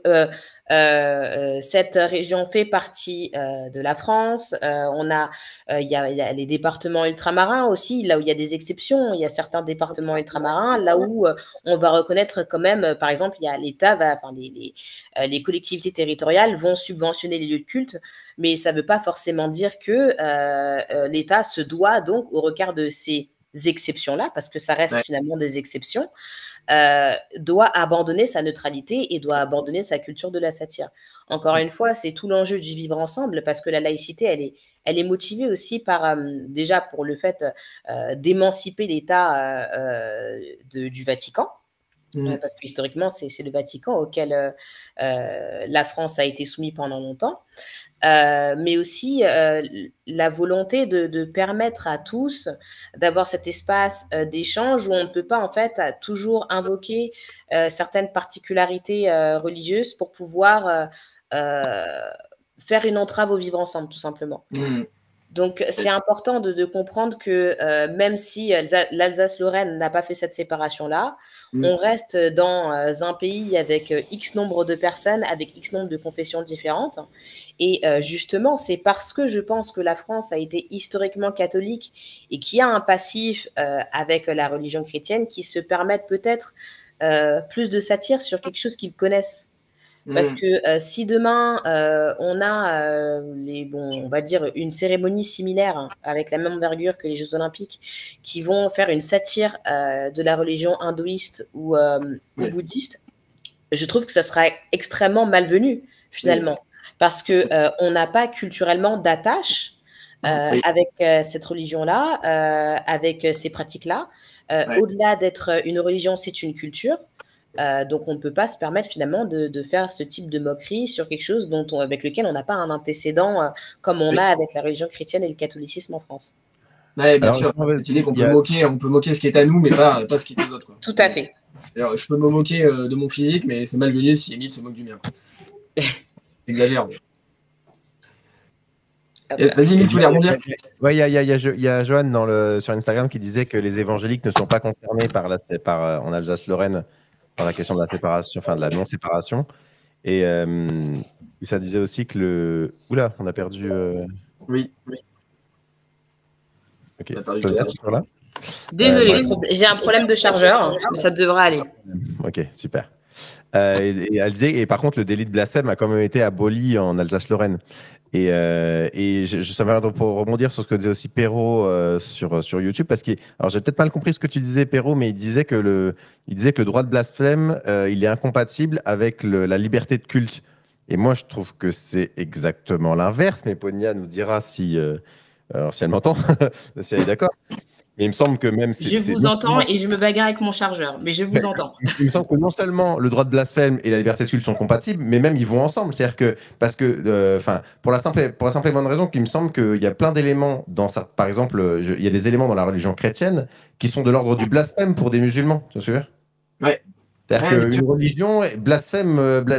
cette région fait partie de la France. Il y a les départements ultramarins aussi, là où il y a des exceptions. Il y a certains départements ultramarins, là où on va reconnaître quand même, par exemple, il y a l'État, les collectivités territoriales vont subventionner les lieux de culte, mais ça ne veut pas forcément dire que l'État se doit donc, au regard de ces exceptions-là, parce que ça reste finalement des exceptions, doit abandonner sa neutralité et doit abandonner sa culture de la satire. Encore une fois, c'est tout l'enjeu du vivre ensemble parce que la laïcité, elle est motivée aussi par, déjà pour le fait d'émanciper l'État du Vatican. Parce que historiquement, c'est le Vatican auquel la France a été soumise pendant longtemps. Mais aussi la volonté de permettre à tous d'avoir cet espace d'échange où on ne peut pas en fait toujours invoquer certaines particularités religieuses pour pouvoir faire une entrave au vivre ensemble, tout simplement. Donc, c'est important de comprendre que même si l'Alsace-Lorraine n'a pas fait cette séparation-là, on reste dans un pays avec X nombre de personnes, avec X nombre de confessions différentes. Et justement, c'est parce que je pense que la France a été historiquement catholique et qu'il y a un passif avec la religion chrétienne qui se permettent peut-être plus de satire sur quelque chose qu'ils connaissent. Parce que si demain, on a, on va dire, une cérémonie similaire avec la même envergure que les Jeux Olympiques qui vont faire une satire de la religion hindouiste ou bouddhiste, je trouve que ça sera extrêmement malvenu, finalement. Parce qu'on n'a pas culturellement d'attache avec cette religion-là, avec ces pratiques-là. Au-delà d'être une religion, c'est une culture. Donc, on ne peut pas se permettre finalement de faire ce type de moquerie sur quelque chose avec lequel on n'a pas un antécédent comme on a avec la religion chrétienne et le catholicisme en France. Ouais, bien sûr. Cette idée qu'on peut moquer ce qui est à nous, mais pas ce qui est aux autres. Quoi. Tout à fait. Alors, je peux me moquer de mon physique, mais c'est malvenu si Émile se moque du mien. Exagère. Yes, vas-y, Émile, tu voulais rebondir? Ouais, il y a Johan sur Instagram qui disait que les évangéliques ne sont pas concernés en Alsace-Lorraine par la question de la séparation, enfin de la non-séparation. Et ça disait aussi que le. Oula, on a perdu. Oui. Ok. On a perdu Sonia, tu es là? Désolé, j'ai un problème de chargeur, mais ça devrait aller. Ok, super. Et elle disait, et par contre, le délit de blasphème a quand même été aboli en Alsace-Lorraine. Et ça m'a l'air pour rebondir sur ce que disait aussi Perrault sur YouTube, parce que, alors j'ai peut-être mal compris ce que tu disais, Perrault, mais il disait que le droit de blasphème, il est incompatible avec la liberté de culte. Et moi, je trouve que c'est exactement l'inverse, mais Ponia nous dira si elle m'entend, si elle est d'accord. Mais il me semble que même Je vous entends et je me bagarre avec mon chargeur, mais je vous entends. Il me semble que non seulement le droit de blasphème et la liberté de culte sont compatibles, mais même ils vont ensemble. C'est-à-dire que, parce que, pour la simple et bonne raison qu'il me semble qu'il y a plein d'éléments par exemple, il y a des éléments dans la religion chrétienne qui sont de l'ordre du blasphème pour des musulmans. Tu vois? Ouais. C'est-à-dire qu'une religion blasphème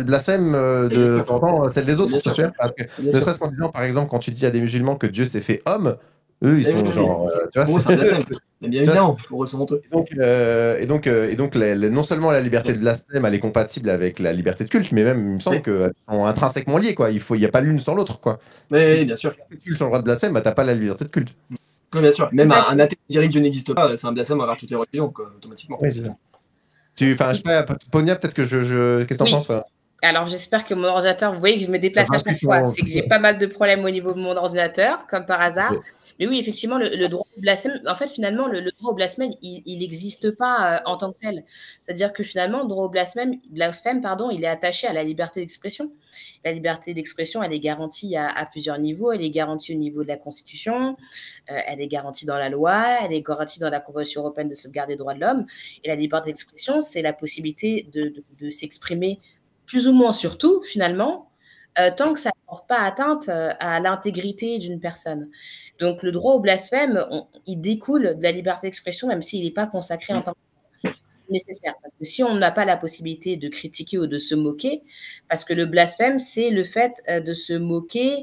de temps celle des autres. Tu vois? Parce que, ne serait-ce qu'en disant, par exemple, quand tu dis à des musulmans que Dieu s'est fait homme, eux, ils sont genre. Tu vois, c'est un blasphème. Bien évidemment, pour eux, c'est honteux. Et donc non seulement la liberté de blasphème, elle est compatible avec la liberté de culte, mais même, il me semble qu'elles sont intrinsèquement liées, quoi. Il n'y a pas l'une sans l'autre, quoi. Oui, bien sûr. Si tu as culte sur le droit de blasphème, bah, tu n'as pas la liberté de culte. Oui, bien sûr. Même un athée qui dirait que Dieu n'existe pas, c'est un blasphème envers toutes les religions, quoi, automatiquement. Oui, c'est ça. Je sais pas, Ponia, peut-être que qu'est-ce que tu en penses? Alors, j'espère que mon ordinateur, vous voyez que je me déplace à chaque fois, c'est que j'ai pas mal de problèmes au niveau de mon ordinateur, comme par hasard. Okay. Mais oui, effectivement, le droit au blasphème, en fait, finalement, le droit au blasphème, il n'existe pas en tant que tel. C'est-à-dire que finalement, le droit au blasphème, il est attaché à la liberté d'expression. La liberté d'expression, elle est garantie à plusieurs niveaux. Elle est garantie au niveau de la Constitution, elle est garantie dans la loi, elle est garantie dans la Convention européenne de sauvegarde des droits de l'homme. Et la liberté d'expression, c'est la possibilité de s'exprimer plus ou moins sur tout, finalement, tant que ça ne porte pas atteinte à l'intégrité d'une personne. Donc, le droit au blasphème, il découle de la liberté d'expression, même s'il n'est pas consacré en tant que nécessaire. Parce que si on n'a pas la possibilité de critiquer ou de se moquer, parce que le blasphème, c'est le fait de se moquer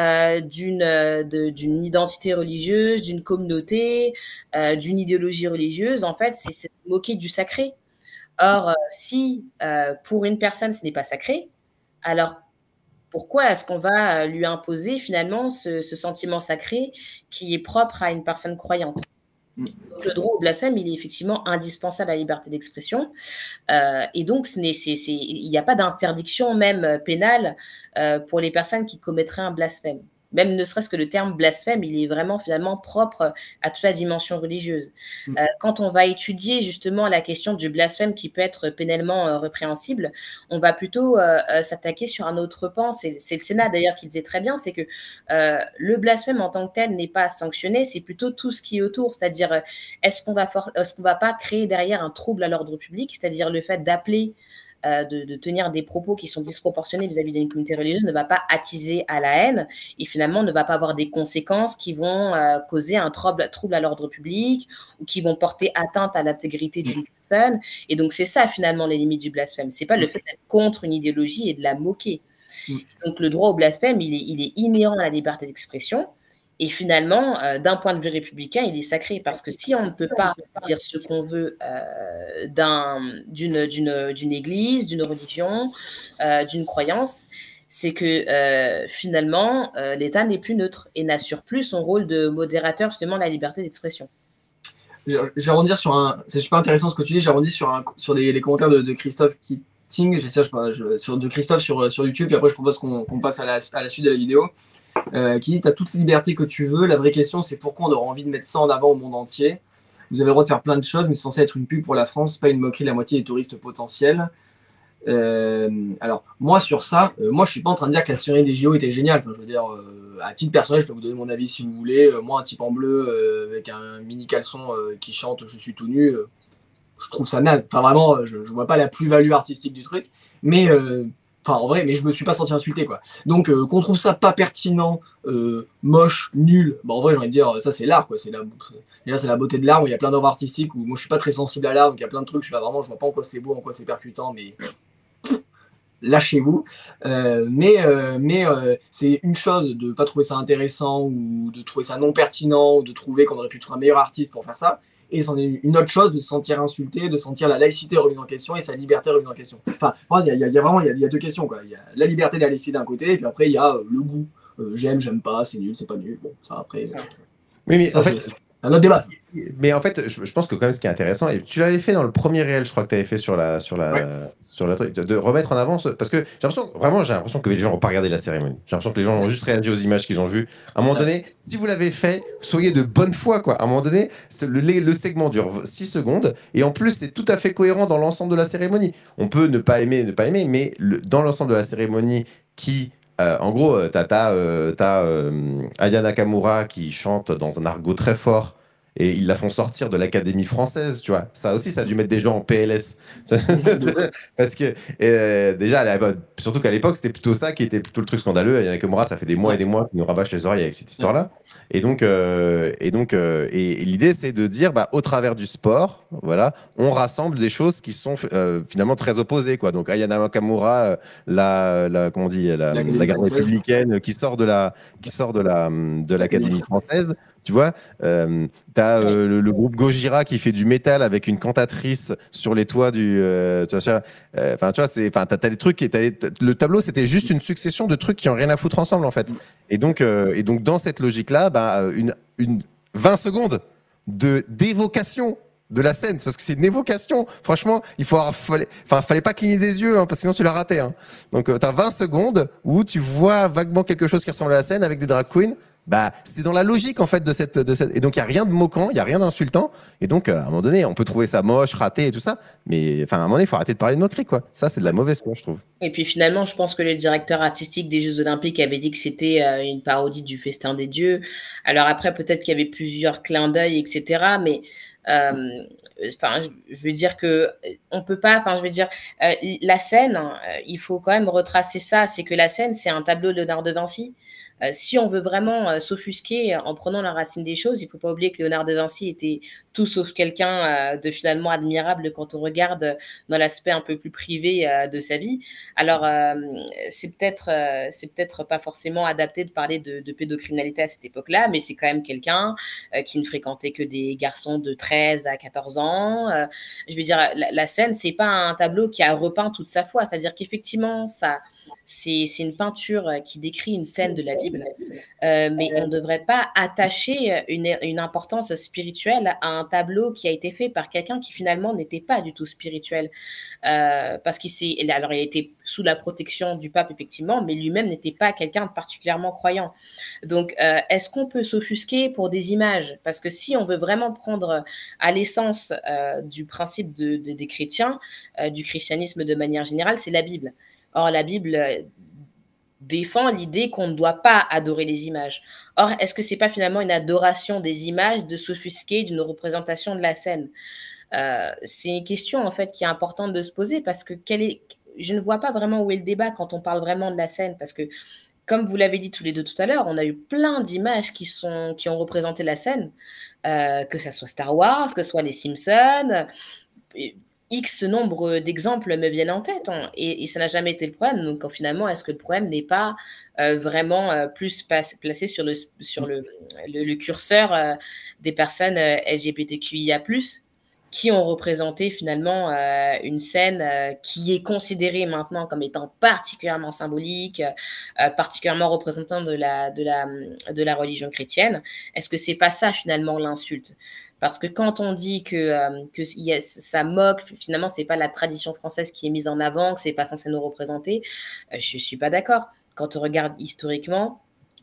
d'une identité religieuse, d'une communauté, d'une idéologie religieuse. En fait, c'est se moquer du sacré. Or, si pour une personne, ce n'est pas sacré, alors pourquoi est-ce qu'on va lui imposer finalement ce sentiment sacré qui est propre à une personne croyante? Donc, le droit au blasphème, il est effectivement indispensable à la liberté d'expression. Et donc, il n'y a pas d'interdiction même pénale pour les personnes qui commettraient un blasphème. Même ne serait-ce que le terme blasphème, il est vraiment finalement propre à toute la dimension religieuse. Quand on va étudier justement la question du blasphème qui peut être pénalement répréhensible, on va plutôt s'attaquer sur un autre pan. C'est le Sénat d'ailleurs qui disait très bien, c'est que le blasphème en tant que tel n'est pas sanctionné, c'est plutôt tout ce qui est autour, c'est-à-dire est-ce qu'on va pas créer derrière un trouble à l'ordre public, c'est-à-dire le fait d'appeler de tenir des propos qui sont disproportionnés vis-à-vis d'une communauté religieuse ne va pas attiser à la haine et finalement ne va pas avoir des conséquences qui vont causer un trouble à l'ordre public ou qui vont porter atteinte à l'intégrité d'une personne. Et donc, c'est ça finalement les limites du blasphème. C'est pas le fait d'être contre une idéologie et de la moquer. Donc, le droit au blasphème, il est inhérent à la liberté d'expression. Et finalement, d'un point de vue républicain, il est sacré parce que si on ne peut pas dire ce qu'on veut d'une église, d'une religion, d'une croyance, c'est que finalement, l'État n'est plus neutre et n'assure plus son rôle de modérateur justement de la liberté d'expression. Je vais rebondir c'est super intéressant ce que tu dis, j'ai rebondi sur les commentaires de Christophe Keating, de Christophe sur YouTube, et après je propose qu'on passe à la suite de la vidéo. Qui dit: tu as toute liberté que tu veux, la vraie question c'est pourquoi on aura envie de mettre ça en avant au monde entier. Vous avez le droit de faire plein de choses, mais c'est censé être une pub pour la France, pas une moquerie de la moitié des touristes potentiels. Alors moi sur ça, moi je suis pas en train de dire que la cérémonie des JO était géniale. Enfin, je veux dire, à titre personnel, je peux vous donner mon avis si vous voulez. Moi, un type en bleu avec un mini caleçon qui chante je suis tout nu, je trouve ça naze. Enfin vraiment, je vois pas la plus-value artistique du truc. Mais Enfin, en vrai, mais je me suis pas senti insulté, quoi. Donc, qu'on trouve ça pas pertinent, moche, nul, bah, en vrai, j'ai envie de dire, ça, c'est l'art, quoi. Déjà, c'est la beauté de l'art, où il y a plein d'œuvres artistiques, où moi, je suis pas très sensible à l'art, donc il y a plein de trucs, je suis là, vraiment, je vois pas en quoi c'est beau, en quoi c'est percutant, mais lâchez-vous. C'est une chose de pas trouver ça intéressant, ou de trouver ça non pertinent, ou de trouver qu'on aurait pu trouver un meilleur artiste pour faire ça. Et c'en est une autre chose de se sentir insulté, de sentir la laïcité remise en question et sa liberté remise en question. Enfin, il y a vraiment il y a deux questions, quoi. Il y a la liberté de la laïcité d'un côté, et puis après il y a le goût. J'aime, j'aime pas, c'est nul, c'est pas nul. Bon, ça après. Oui, mais Ça, en fait, c'est un autre débat. mais en fait, je pense que quand même ce qui est intéressant, et tu l'avais fait dans le premier réel, je crois que tu avais fait Ouais. sur la truc, de remettre en avant, parce que j'ai l'impression que les gens n'ont pas regardé la cérémonie. J'ai l'impression que les gens ont juste réagi aux images qu'ils ont vues. À un moment donné, si vous l'avez fait, soyez de bonne foi, quoi. À un moment donné, le segment dure 6 secondes, et en plus, c'est tout à fait cohérent dans l'ensemble de la cérémonie. On peut ne pas aimer, mais dans l'ensemble de la cérémonie, en gros, t'as Aya Nakamura qui chante dans un argot très fort et ils la font sortir de l'Académie française, tu vois. Ça aussi, ça a dû mettre des gens en PLS. Parce que, déjà, surtout qu'à l'époque, c'était plutôt ça qui était plutôt le truc scandaleux. Aya Nakamura, ça fait des mois et des mois qu'il nous rabâche les oreilles avec cette histoire-là. Et l'idée, c'est de dire, bah, au travers du sport, voilà, on rassemble des choses qui sont finalement très opposées, quoi. Donc, Aya Nakamura, comment on dit, la garde républicaine qui sort de l'Académie française, tu vois. T'as le groupe Gojira qui fait du métal avec une cantatrice sur les toits du. Tu vois, t'as les trucs. Le tableau, c'était juste une succession de trucs qui n'ont rien à foutre ensemble, en fait. Et donc dans cette logique-là, une 20 secondes d'évocation de la scène, parce que c'est une évocation. Franchement, fallait pas cligner des yeux, hein, parce que sinon tu l'as raté. Hein. Donc, tu as 20 secondes où tu vois vaguement quelque chose qui ressemble à la scène avec des drag queens. Bah, c'est dans la logique en fait de cette. Et donc il y a rien de moquant, il y a rien d'insultant. Et donc à un moment donné, on peut trouver ça moche, raté et tout ça, mais enfin à un moment donné, il faut arrêter de parler de moquerie, quoi. Ça, c'est de la mauvaise foi, je trouve. Et puis finalement, je pense que le directeur artistique des Jeux Olympiques avait dit que c'était une parodie du Festin des Dieux. Alors après, peut-être qu'il y avait plusieurs clins d'œil, etc. Mais enfin, je veux dire que on peut pas. Enfin, je veux dire, la scène, il faut quand même retracer ça. C'est que la scène, c'est un tableau de Léonard de Vinci. Si on veut vraiment s'offusquer en prenant la racine des choses, il ne faut pas oublier que Léonard de Vinci était tout sauf quelqu'un de finalement admirable quand on regarde dans l'aspect un peu plus privé de sa vie. Alors, c'est peut-être pas forcément adapté de parler de pédocriminalité à cette époque-là, mais c'est quand même quelqu'un qui ne fréquentait que des garçons de 13 à 14 ans. Je veux dire, la scène, c'est pas un tableau qui a repeint toute sa foi, c'est-à-dire qu'effectivement, c'est une peinture qui décrit une scène de la Bible, mais on ne devrait pas attacher une importance spirituelle à un tableau qui a été fait par quelqu'un qui finalement n'était pas du tout spirituel. Parce il a été sous la protection du pape, effectivement, mais lui-même n'était pas quelqu'un de particulièrement croyant. Donc, est-ce qu'on peut s'offusquer pour des images? Parce que si on veut vraiment prendre à l'essence du principe des chrétiens, du christianisme de manière générale, c'est la Bible. Or, la Bible défend l'idée qu'on ne doit pas adorer les images. Or, est-ce que c'est pas finalement une adoration des images de s'offusquer d'une représentation de la scène? C'est une question en fait qui est importante de se poser parce que je ne vois pas vraiment où est le débat quand on parle vraiment de la scène, parce que comme vous l'avez dit tous les deux tout à l'heure, on a eu plein d'images qui ont représenté la scène, que ce soit Star Wars, que ce soit les Simpsons. X nombre d'exemples me viennent en tête, hein, et ça n'a jamais été le problème. Donc finalement, est-ce que le problème n'est pas vraiment plus placé sur le curseur des personnes LGBTQIA+, qui ont représenté finalement une scène qui est considérée maintenant comme étant particulièrement symbolique, particulièrement représentant de la religion chrétienne? Est-ce que c'est pas ça finalement l'insulte? Parce que quand on dit que ça moque, finalement, c'est pas la tradition française qui est mise en avant, que c'est pas censé nous représenter, je suis pas d'accord. Quand on regarde historiquement,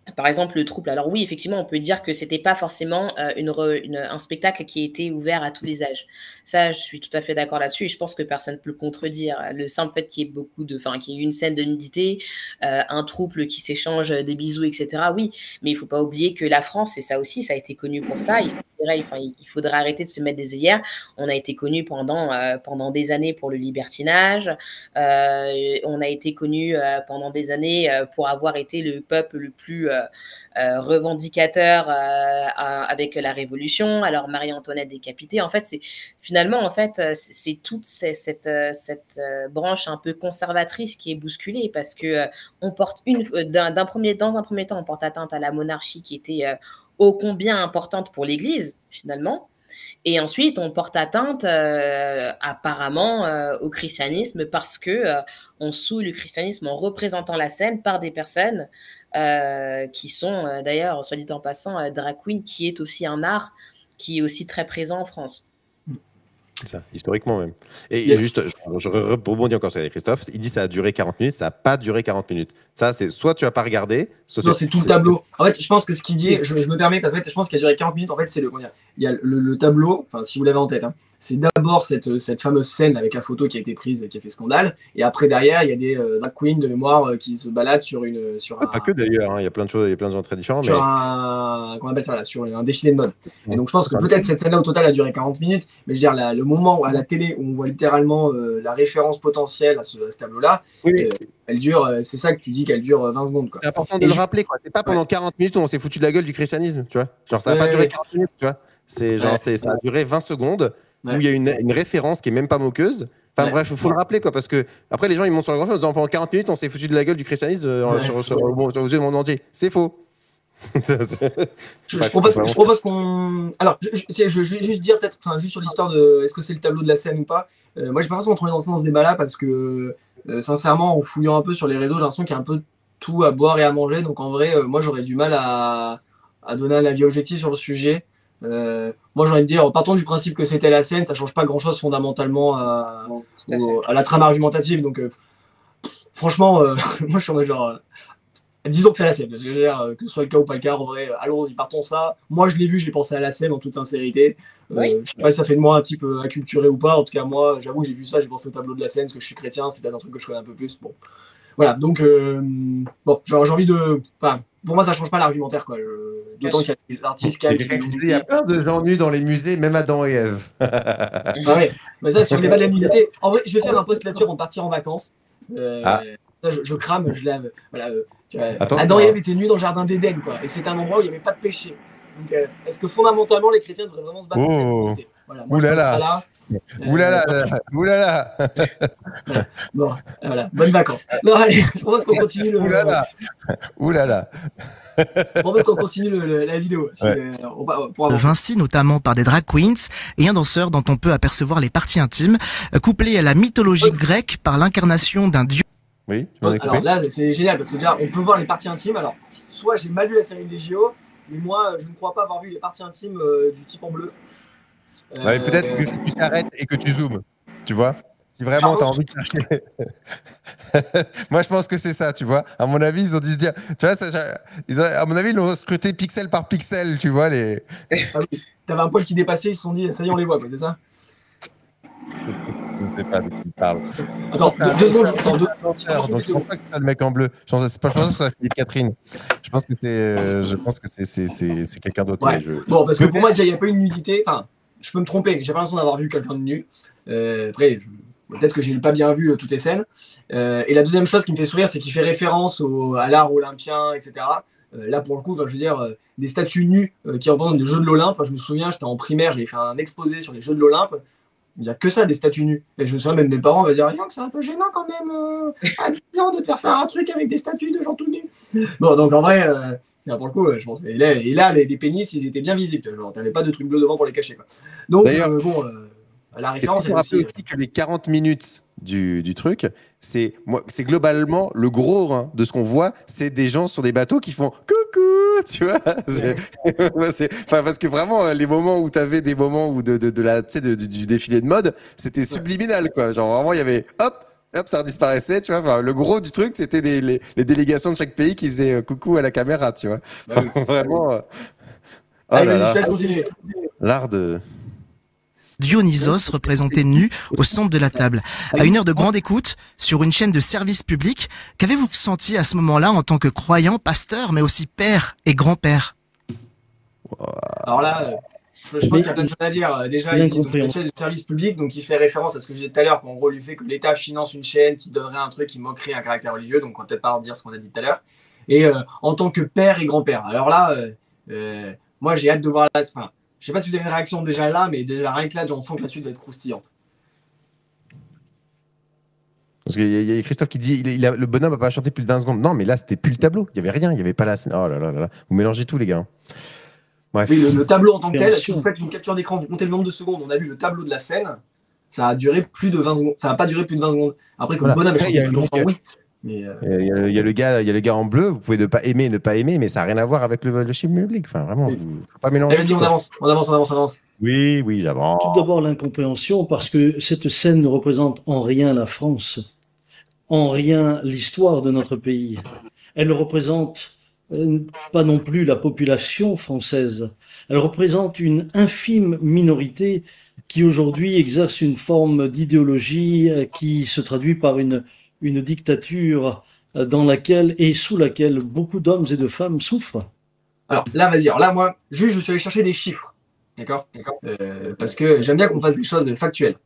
Par exemple, le trouble. Alors oui, effectivement, on peut dire que c'était pas forcément un spectacle qui était ouvert à tous les âges. Ça, je suis tout à fait d'accord là-dessus et je pense que personne ne peut le contredire. Le simple fait qu'il y ait qu'il y ait une scène de nudité, un trouble qui s'échange des bisous, etc. Oui, mais il faut pas oublier que la France, et ça aussi, ça a été connu pour ça. Il faudrait arrêter de se mettre des œillères. On a été connu pendant des années pour le libertinage. On a été connu pendant des années pour avoir été le peuple le plus revendicateur avec la Révolution. Alors Marie-Antoinette décapitée. En fait, c'est toute cette branche un peu conservatrice qui est bousculée parce que on porte dans un premier temps, on porte atteinte à la monarchie qui était ô combien importante pour l'Église finalement. Et ensuite, on porte atteinte apparemment au christianisme parce que on souille le christianisme en représentant la scène par des personnes qui sont d'ailleurs, soit dit en passant, drag queen, qui est aussi un art qui est aussi très présent en France. C'est ça, historiquement même. Et juste, je rebondis encore sur Christophe, il dit que ça a duré 40 minutes, ça n'a pas duré 40 minutes. Ça, c'est soit tu n'as pas regardé, soit non, c'est tout le tableau. En fait, je pense que ce qu'il dit, je me permets, parce que je pense qu'il a duré 40 minutes, en fait, c'est il y a le tableau, enfin, si vous l'avez en tête, hein, c'est d'abord cette fameuse scène avec la photo qui a été prise et qui a fait scandale, et après, derrière, il y a des drag queens de mémoire qui se baladent sur un... Pas que d'ailleurs, hein, il y a plein de choses, il y a plein de gens très différents. Sur comment on appelle ça, là, sur un défilé de mode. Et donc, je pense que peut-être cette scène-là, au total, a duré 40 minutes, mais je veux dire, le moment où, à la télé, où on voit littéralement la référence potentielle à ce tableau-là, oui. Elle dure, c'est ça que tu dis qu'elle dure 20 secondes. C'est important de le rappeler, quoi. C'est pas pendant 40 minutes où on s'est foutu de la gueule du christianisme, tu vois. Genre, ça n'a pas duré 40 minutes, tu vois. C'est genre, ça a duré 20 secondes où il y a une référence qui est même pas moqueuse. Enfin bref, il faut le rappeler, quoi, parce que après les gens ils montent sur le grand chose en disant pendant 40 minutes on s'est foutu de la gueule du christianisme aux yeux du monde entier. C'est faux. Je propose qu'on. Alors, je vais juste dire peut-être, juste sur l'histoire de est-ce que c'est le tableau de la scène ou pas. Moi, j'ai pas l'impression d'entrer dans ce débat-là parce que, sincèrement, en fouillant un peu sur les réseaux, j'ai l'impression qu'il y a un peu tout à boire et à manger. Donc, en vrai, moi, j'aurais du mal à donner un avis objectif sur le sujet. Moi, j'ai envie de dire, partons du principe que c'était la scène, ça change pas grand-chose fondamentalement à la trame argumentative. Donc, franchement, moi, je suis en mode genre. Disons que c'est la scène, que ce soit le cas ou pas le cas, en vrai, allons-y, partons ça. Moi, je l'ai vu, j'ai pensé à la scène en toute sincérité. Oui. Je sais pas si ça fait de moi un type acculturé ou pas. En tout cas, moi, j'avoue, j'ai vu ça, j'ai pensé au tableau de la scène, parce que je suis chrétien, c'est peut-être un truc que je connais un peu plus. Bon, voilà, donc, bon, j'ai envie de. Enfin, pour moi, ça change pas l'argumentaire, quoi. D'autant qu'il y a des artistes qui il y a plein de gens nus dans les musées, même Adam et Ève. Ouais, mais ça, sur les bas de la nudité. En vrai, je vais faire un post là-dessus avant de partir en vacances. Ça, je crame, je lave. Voilà. Adam et Ève étaient nus dans le jardin d'Éden, quoi. Et c'était un endroit où il n'y avait pas de péché. Donc, est-ce que fondamentalement, les chrétiens devraient vraiment se battre contre la nudité? Voilà, moi, oulala. Bon, voilà, bonnes vacances. Non, allez, je propose qu'on continue le. Oulala. Je propose qu'on continue la vidéo. Vinci, notamment par des drag queens, et un danseur dont on peut apercevoir les parties intimes, couplé à la mythologie grecque par l'incarnation d'un dieu. Oui, alors là, c'est génial parce que déjà, on peut voir les parties intimes. Alors, soit j'ai mal vu la série des JO, mais moi, je ne crois pas avoir vu les parties intimes du type en bleu. Ouais, peut-être que si tu t'arrêtes et que tu zoomes, tu vois, si vraiment tu as envie de chercher. Moi, je pense que c'est ça, tu vois. À mon avis, ils ont dû se dire, tu vois, à mon avis, ils l'ont scruté pixel par pixel, tu vois. Ah oui, t'avais un poil qui dépassait, ils se sont dit, ça y est, on les voit, c'est ça? Je ne sais pas de qui il parle. Attends, 2 secondes. Donc, je pense pas que ce soit le mec en bleu. Je pense pas que ce soit Philippe Catherine. Je pense que c'est quelqu'un d'autre. Ouais. Bon, parce que pour moi, déjà, il n'y a pas eu de nudité. Enfin, je peux me tromper, mais j'ai pas l'impression d'avoir vu quelqu'un de nu. Après, peut-être que j'ai pas bien vu toutes les scènes. Et la deuxième chose qui me fait sourire, c'est qu'il fait référence à l'art olympien, etc. Là, pour le coup, je veux dire, des statues nues qui représentent des Jeux de l'Olympe. Je me souviens, j'étais en primaire, j'avais fait un exposé sur les Jeux de l'Olympe. Il n'y a que ça, des statues nues. Et je me souviens, même mes parents vont dire, rien que c'est un peu gênant quand même, à 10 ans, de te faire un truc avec des statues de gens tout nus. Bon, donc en vrai, pour le coup, je pense. Et là les pénis, ils étaient bien visibles. Genre, t'avais pas de truc bleu devant pour les cacher, quoi. Donc, bon, la référence. Est-ce que tu rappelles aussi que les 40 minutes du truc, c'est globalement le gros de ce qu'on voit, c'est des gens sur des bateaux qui font coucou, tu vois. Parce que vraiment, les moments où tu avais des moments où du défilé de mode, c'était subliminal, quoi. Genre vraiment, il y avait hop, hop, ça disparaissait, tu vois. Enfin, le gros du truc, c'était les délégations de chaque pays qui faisaient coucou à la caméra, tu vois. Bah oui. Vraiment. Oh Allez, là vas-y, je là, te laisse continuer. l'art de. Dionysos représenté nu au centre de la table. À une heure de grande écoute, sur une chaîne de service public, qu'avez-vous senti à ce moment-là en tant que croyant, pasteur, mais aussi père et grand-père? Alors là, je pense qu'il y a plein de choses à dire. Déjà, il dit donc, une chaîne de service public, donc il fait référence à ce que j'ai dit tout à l'heure, qu'en gros, lui fait que l'État finance une chaîne qui donnerait un truc qui moquerait un caractère religieux, donc on va peut-être pas redire ce qu'on a dit tout à l'heure. Et en tant que père et grand-père. Alors là, moi j'ai hâte de voir la. Enfin, je sais pas si vous avez une réaction déjà là, mais déjà rien que là, on sent que la suite va être croustillante. Parce qu'il y a Christophe qui dit le bonhomme n'a pas chanté plus de 20 secondes. Non, mais là, c'était plus le tableau. Il n'y avait rien. Il n'y avait pas la scène. Oh là là là là. Vous mélangez tout, les gars. Bref. Oui, le tableau en tant que tel, si vous faites une capture d'écran, vous comptez le nombre de secondes, on a vu le tableau de la scène, ça a duré plus de 20 secondes. Ça n'a pas duré plus de 20 secondes. Après, comme le bonhomme a chanté plus longtemps, oui. Mais il y a le gars en bleu, vous pouvez ne pas aimer, mais ça n'a rien à voir avec le film public. Enfin, vraiment, il ne faut pas mélanger. Vas-y, on avance. Oui, j'avance. Tout d'abord, l'incompréhension, parce que cette scène ne représente en rien la France, en rien l'histoire de notre pays. Elle ne représente pas non plus la population française. Elle représente une infime minorité qui aujourd'hui exerce une forme d'idéologie qui se traduit par une dictature dans laquelle et sous laquelle beaucoup d'hommes et de femmes souffrent. Alors là, vas-y. Alors là, moi, je suis allé chercher des chiffres. D'accord. Parce que j'aime bien qu'on fasse des choses factuelles.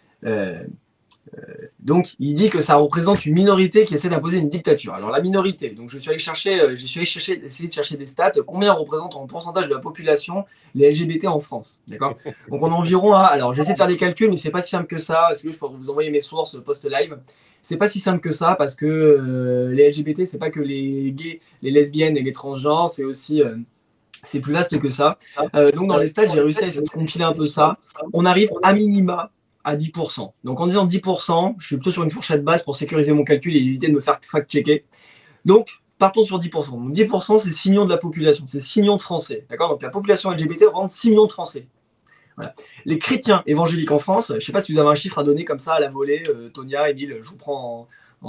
Donc, il dit que ça représente une minorité qui essaie d'imposer une dictature. Alors, la minorité, donc je suis allé essayer de chercher des stats. Combien représentent en pourcentage de la population les LGBT en France? D'accord. Donc, on est environ à. Alors, j'essaie de faire des calculs, mais c'est pas si simple que ça. Est-ce que je peux vous envoyer mes sources post-live? C'est pas si simple que ça parce que les LGBT, c'est pas que les gays, les lesbiennes et les transgenres, c'est aussi. C'est plus vaste que ça. Donc, dans les stats, j'ai réussi à essayer de compiler un peu ça. On arrive à minima à 10%. Donc en disant 10%, je suis plutôt sur une fourchette basse pour sécuriser mon calcul et éviter de me faire fact-checker. Donc partons sur 10%. Donc 10%, c'est 6 millions de la population, c'est 6 millions de Français. D'accord. Donc la population LGBT représente 6 millions de Français. Voilà. Les chrétiens évangéliques en France, je ne sais pas si vous avez un chiffre à donner comme ça à la volée, Tonia, Émile, je vous prends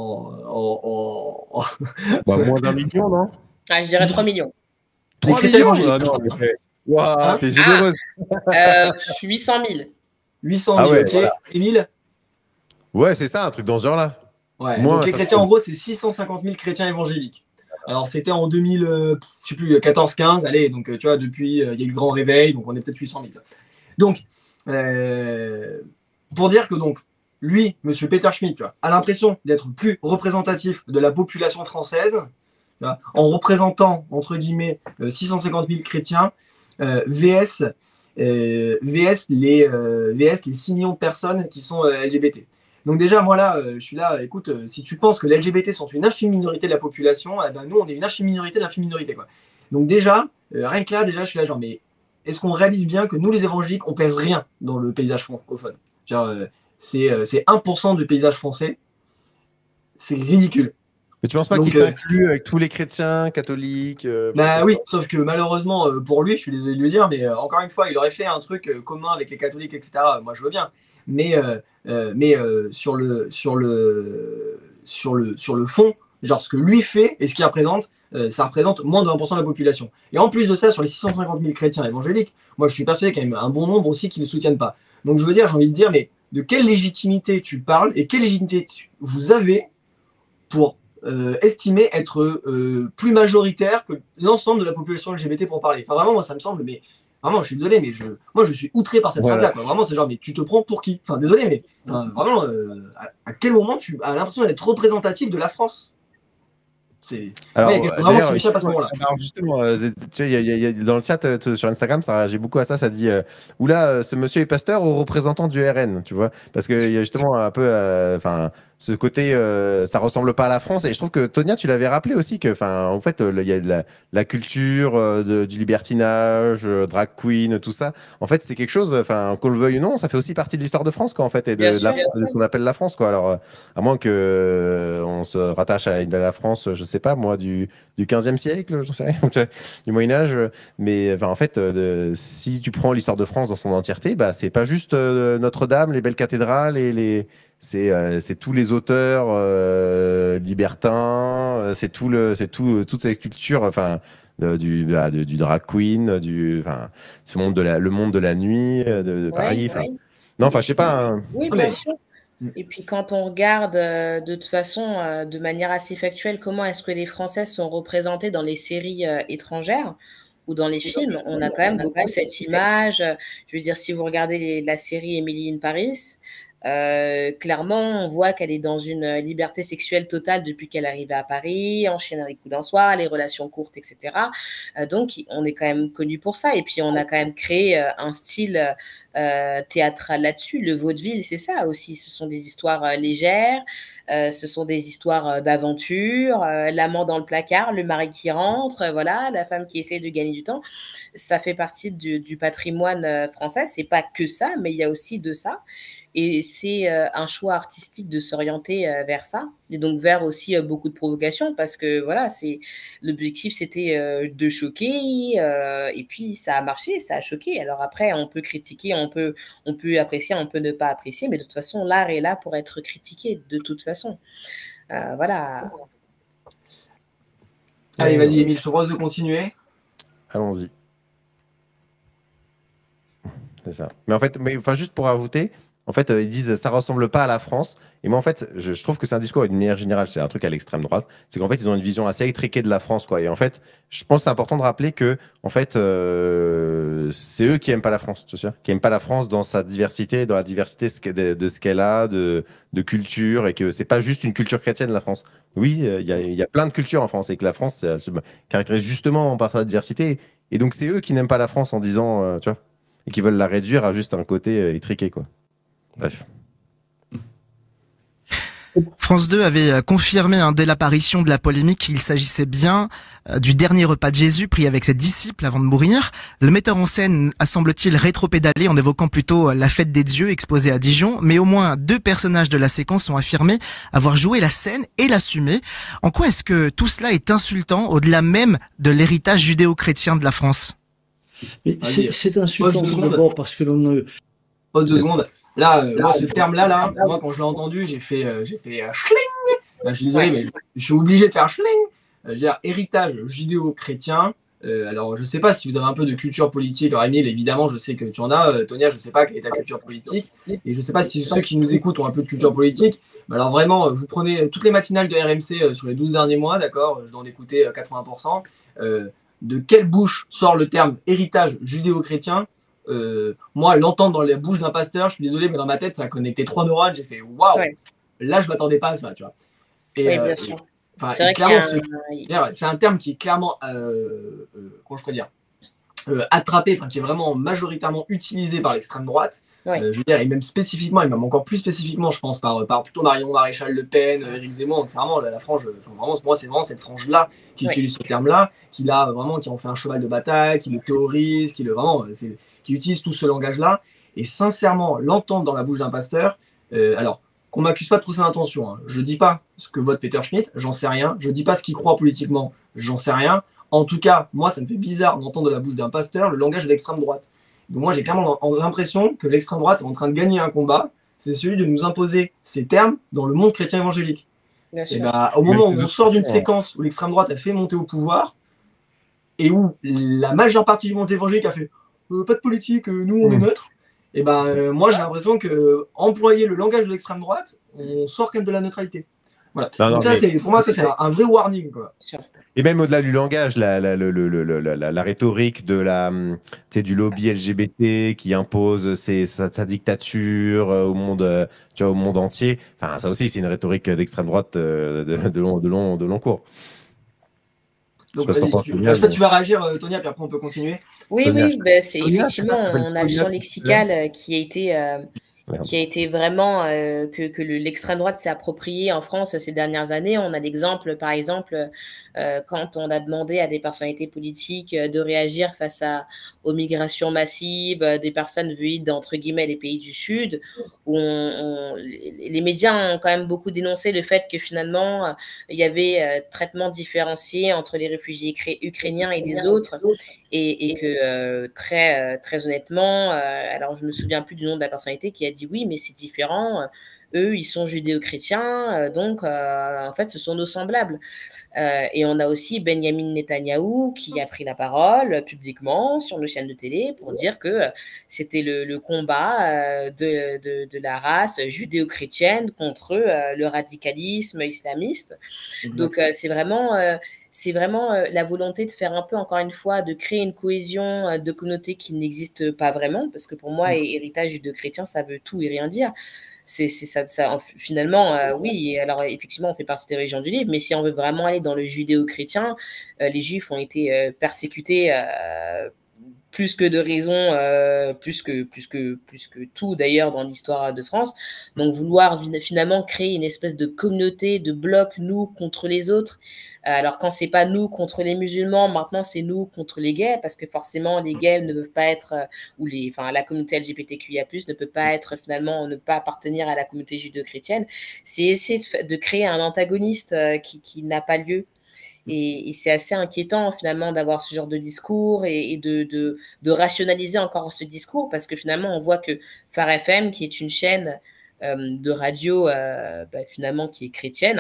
Bah, moins d'1 million, non? Ah, je dirais 3 millions. 3 millions non, wow, t'es généreuse. 800 000. 800 000, ok. Voilà. Émile? Ouais, c'est ça, un truc dans ce genre-là. Ouais, donc les chrétiens, en gros, c'est 650 000 chrétiens évangéliques. Alors, c'était en 2000, je sais plus, 14-15, allez, donc tu vois, depuis, il y a eu le grand réveil, donc on est peut-être 800 000. Donc, pour dire que donc, lui, monsieur Peter Schmitt, tu vois, a l'impression d'être plus représentatif de la population française, tu vois, en représentant, entre guillemets, 650 000 chrétiens, VS les 6 millions de personnes qui sont LGBT. Donc déjà, moi là, je suis là, écoute, si tu penses que les LGBT sont une infime minorité de la population, eh ben, nous, on est une infime minorité de l'infime minorité, quoi. Donc déjà, rien que là, déjà, je suis là genre, mais est-ce qu'on réalise bien que nous, les évangéliques, on pèse rien dans le paysage francophone? C'est 1% du paysage français. C'est ridicule. Mais tu penses pas qu'il s'inclut avec tous les chrétiens, catholiques Bah oui, sauf que malheureusement pour lui, je suis désolé de le dire, mais encore une fois, il aurait fait un truc commun avec les catholiques, etc. Moi, je veux bien. Mais sur le fond, genre ce que lui fait et ce qu'il représente, ça représente moins de 1% de la population. Et en plus de ça, sur les 650 000 chrétiens évangéliques, moi, je suis persuadé qu'il y a même un bon nombre aussi qui ne le soutiennent pas. Donc, je veux dire, j'ai envie de dire, mais de quelle légitimité tu parles et quelle légitimité vous avez pour estimer être plus majoritaire que l'ensemble de la population LGBT pour parler. Enfin, vraiment, moi, ça me semble, mais vraiment, je suis désolé, mais moi, je suis outré par cette phrase-là. Vraiment, c'est genre, mais tu te prends pour qui? Enfin, désolé, mais vraiment, à quel moment tu as l'impression d'être représentatif de la France? Alors, vraiment qui m'échappe à ce moment-là. Alors justement, tu sais, y a, dans le chat sur Instagram, ça réagit beaucoup à ça. Ça dit oula, ce monsieur est pasteur ou représentant du RN, tu vois? Parce qu'il y a justement un peu, ce côté, ça ressemble pas à la France. Et je trouve que Tonia, tu l'avais rappelé aussi que, en fait, il y a la culture du libertinage, drag queen, tout ça. En fait, c'est quelque chose, qu'on le veuille ou non, ça fait aussi partie de l'histoire de France, quoi, en fait, et de ce qu'on appelle la France, quoi. Alors, à moins que on se rattache à la France, je sais pas, moi, du 15e siècle, j'en sais rien, du Moyen-Âge. Mais en fait, si tu prends l'histoire de France dans son entièreté, bah, c'est pas juste Notre-Dame, les belles cathédrales et c'est tous les auteurs libertins, toute cette culture, enfin, du drag queen, enfin, le monde de la nuit de Paris. Ouais. Non, enfin, je sais pas. Oui, bien sûr. Et puis quand on regarde de toute façon de manière assez factuelle comment est-ce que les Français sont représentés dans les séries étrangères ou dans les films, on a quand même beaucoup cette image. Je veux dire, si vous regardez la série Emily in Paris, clairement, on voit qu'elle est dans une liberté sexuelle totale depuis qu'elle est arrivée à Paris, enchaîne les coups d'un soir, les relations courtes, etc. Donc, on est quand même connu pour ça. Et puis, on a quand même créé un style théâtral là-dessus. Le vaudeville, c'est ça aussi. Ce sont des histoires légères, ce sont des histoires d'aventure, l'amant dans le placard, le mari qui rentre, voilà, la femme qui essaie de gagner du temps. Ça fait partie du patrimoine français. C'est pas que ça, mais il y a aussi de ça. Et c'est un choix artistique de s'orienter vers ça, et donc vers aussi beaucoup de provocations, parce que voilà, l'objectif c'était de choquer, et puis ça a marché, ça a choqué. Alors après, on peut critiquer, on peut apprécier, on peut ne pas apprécier, mais de toute façon, l'art est là pour être critiqué, de toute façon. Voilà. Allez, vas-y, Émile, je te propose de continuer. Allons-y. C'est ça. Mais en fait, juste pour ajouter, en fait, ils disent ça ressemble pas à la France. Et moi, en fait, je trouve que c'est un discours d'une manière générale, c'est un truc à l'extrême droite. C'est qu'en fait, ils ont une vision assez étriquée de la France, quoi. Et en fait, je pense que c'est important de rappeler que, en fait, c'est eux qui aiment pas la France, tu sais, qui aiment pas la France dans sa diversité, dans la diversité de ce qu'elle a, de culture, et que c'est pas juste une culture chrétienne, la France. Oui, il y a plein de cultures en France, et que la France elle se caractérise justement par sa diversité. Et donc, c'est eux qui n'aiment pas la France en disant, tu vois, et qui veulent la réduire à juste un côté étriqué, quoi. Bref. France 2 avait confirmé dès l'apparition de la polémique qu'il s'agissait bien du dernier repas de Jésus pris avec ses disciples avant de mourir. Le metteur en scène a, semble-t-il, rétropédalé en évoquant plutôt la fête des dieux exposée à Dijon, mais au moins 2 personnages de la séquence ont affirmé avoir joué la scène et l'assumé. En quoi est-ce que tout cela est insultant au-delà même de l'héritage judéo-chrétien de la France ? Mais c'est insultant tout d'abord parce que l'on ne... Pause 2 secondes. Là, moi, ce terme-là, moi, quand je l'ai entendu, j'ai fait schling. Je suis désolé, mais je suis obligé de faire schling. Je veux dire, héritage judéo-chrétien. Alors, je ne sais pas si vous avez un peu de culture politique. Alors, Émile, évidemment, je sais que tu en as. Tonia, je ne sais pas quelle est ta culture politique. Et je ne sais pas si ceux qui nous écoutent ont un peu de culture politique. Mais alors, vraiment, vous prenez toutes les matinales de RMC sur les 12 derniers mois, d'accord, je dois en écouter 80%. De quelle bouche sort le terme héritage judéo-chrétien? Moi, l'entendre dans la bouche d'un pasteur, je suis désolé, mais dans ma tête, ça a connecté 3 neurones. J'ai fait waouh, là, je m'attendais pas à ça, tu vois. Et, oui, bien sûr. C'est vrai c'est un terme qui est clairement, comment je pourrais dire, attrapé, qui est vraiment majoritairement utilisé par l'extrême droite. Je veux dire, et même spécifiquement, et même encore plus spécifiquement, je pense, par plutôt Marion Maréchal Le Pen, Éric Zemmour. Donc c'est vraiment la frange, vraiment, moi, c'est vraiment cette frange-là qui utilise ce terme-là, qui en fait un cheval de bataille, qui le théorise, qui utilise tout ce langage-là. Et sincèrement, l'entendre dans la bouche d'un pasteur, alors, qu'on m'accuse pas de procès d'intention, hein. Je dis pas ce que vote Peter Schmitt, j'en sais rien. Je dis pas ce qu'il croit politiquement, j'en sais rien. En tout cas, moi, ça me fait bizarre d'entendre de la bouche d'un pasteur le langage de l'extrême droite. Donc moi, j'ai clairement l'impression que l'extrême droite est en train de gagner un combat, c'est celui de nous imposer ces termes dans le monde chrétien évangélique. Et au moment où on sort d'une séquence où l'extrême droite a fait monter au pouvoir, et où la majeure partie du monde évangélique a fait pas de politique, nous on est neutre, et moi j'ai l'impression que employer le langage de l'extrême droite, on sort quand même de la neutralité. Voilà. Donc pour moi, c'est un vrai warning, quoi. Et même au-delà du langage, la rhétorique du lobby LGBT qui impose sa dictature au monde, au monde entier. Enfin, ça aussi, c'est une rhétorique d'extrême droite de long cours. Donc, je sais pas si tu vas réagir, Tonia, puis après on peut continuer. Oui, c'est effectivement, on a le champ lexical qui a été vraiment que l'extrême droite s'est approprié en France ces dernières années. On a l'exemple, par exemple, quand on a demandé à des personnalités politiques de réagir face aux migrations massives des personnes venues d'entre guillemets les pays du Sud, où les médias ont quand même beaucoup dénoncé le fait que finalement il y avait traitement différencié entre les réfugiés ukrainiens et les autres, et que très honnêtement, alors je me souviens plus du nom de la personnalité qui a dit oui, mais c'est différent. eux, ils sont judéo-chrétiens, donc en fait, ce sont nos semblables. Et on a aussi Benjamin Netanyahou qui a pris la parole publiquement sur nos chaînes de télé pour dire que c'était le combat de la race judéo-chrétienne contre le radicalisme islamiste. Donc, c'est vraiment la volonté de faire un peu, encore une fois, de créer une cohésion de communautés qui n'existe pas vraiment, parce que pour moi, héritage judéo-chrétien, ça veut tout et rien dire. C'est ça, finalement, oui, alors effectivement, on fait partie des religions du livre, mais si on veut vraiment aller dans le judéo-chrétien, les Juifs ont été persécutés plus que de raison, plus que tout d'ailleurs dans l'histoire de France. Donc vouloir finalement créer une espèce de communauté, de bloc, nous contre les autres. Alors quand c'est pas nous contre les musulmans, maintenant c'est nous contre les gays, parce que forcément les gays ne peuvent pas être, la communauté LGBTQIA+, ne peut pas être finalement, ne pas appartenir à la communauté judéo-chrétienne. C'est essayer de créer un antagoniste qui n'a pas lieu. Et c'est assez inquiétant finalement d'avoir ce genre de discours et de rationaliser encore ce discours, parce que finalement on voit que Phare FM, qui est une chaîne de radio finalement qui est chrétienne,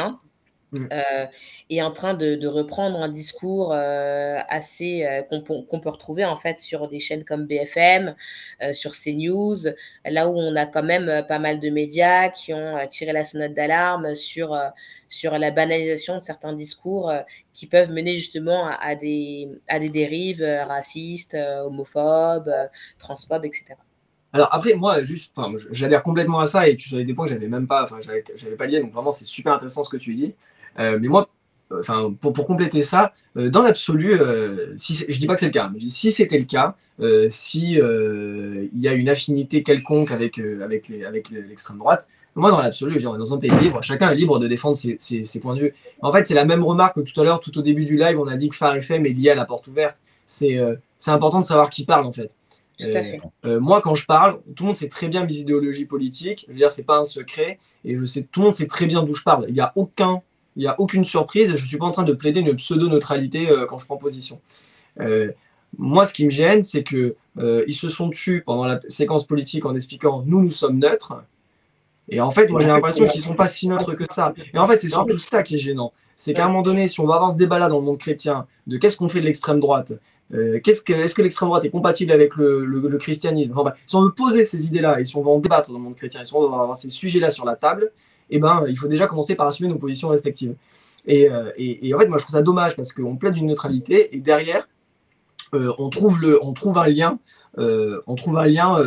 est en train de reprendre un discours assez qu'on peut retrouver en fait sur des chaînes comme BFM, sur CNews, là où on a quand même pas mal de médias qui ont tiré la sonnette d'alarme sur la banalisation de certains discours qui peuvent mener justement à des dérives racistes, homophobes, transphobes, etc. Alors après, moi, j'adhère complètement à ça, et tu avais des points que j'avais pas liés, donc vraiment c'est super intéressant ce que tu dis. Mais moi, pour compléter ça, dans l'absolu, je dis pas que c'est le cas, mais je dis, si c'était le cas, si il y a une affinité quelconque avec l'extrême droite, moi dans l'absolu, dans un pays libre, chacun est libre de défendre ses points de vue. En fait, c'est la même remarque que tout à l'heure, tout au début du live, on a dit que Phare FM est lié à la porte ouverte. C'est important de savoir qui parle en fait. Tout à fait. Moi, quand je parle, tout le monde sait très bien mes idéologies politiques. Je veux dire, c'est pas un secret, et tout le monde sait très bien d'où je parle. Il n'y a aucune surprise. Je ne suis pas en train de plaider une pseudo-neutralité quand je prends position. Moi, ce qui me gêne, c'est qu'ils se sont tus pendant la séquence politique en expliquant « nous sommes neutres ». Et en fait, moi, j'ai l'impression qu'ils ne sont pas si neutres que ça. Et en fait, c'est surtout ça qui est gênant. C'est qu'à un moment donné, si on va avoir ce débat-là dans le monde chrétien, de qu'est-ce qu'on fait de l'extrême droite, est-ce que l'extrême droite est compatible avec le christianisme, si on veut poser ces idées-là, et si on veut en débattre dans le monde chrétien, et si on veut avoir ces sujets-là sur la table, il faut déjà commencer par assumer nos positions respectives. Et en fait, moi, je trouve ça dommage, parce qu'on plaide d'une neutralité, et derrière, on trouve un lien, on trouve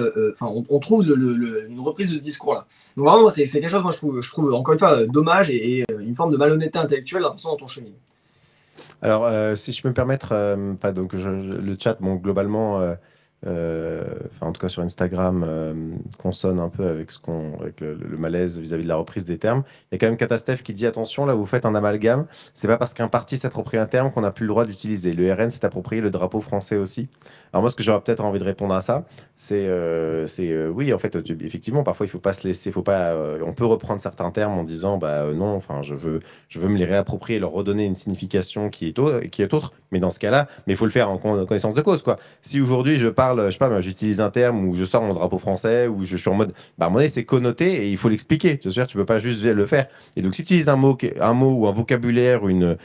une reprise de ce discours-là. Donc vraiment, moi, c'est quelque chose, moi, je trouve encore une fois dommage, et une forme de malhonnêteté intellectuelle dans la façon dont on chemine. Alors, si je peux me permettre, le chat, bon, globalement, en tout cas sur Instagram, consonne un peu avec le malaise vis-à-vis de la reprise des termes. Il y a quand même Catasteph qui dit attention, là vous faites un amalgame, c'est pas parce qu'un parti s'approprie un terme qu'on n'a plus le droit d'utiliser. Le RN s'est approprié le drapeau français aussi. Alors moi, ce que j'aurais peut-être envie de répondre à ça, c'est oui, en fait, effectivement, parfois il faut pas se laisser, on peut reprendre certains termes en disant non, enfin je veux me les réapproprier, leur redonner une signification qui est autre, mais dans ce cas-là, mais il faut le faire en connaissance de cause, quoi. Si aujourd'hui je parle, je sais pas, j'utilise un terme où je sors mon drapeau français, où je suis en mode, à un moment donné, c'est connoté et il faut l'expliquer. Tu peux pas juste le faire. Et donc, si tu utilises un mot ou un vocabulaire ou une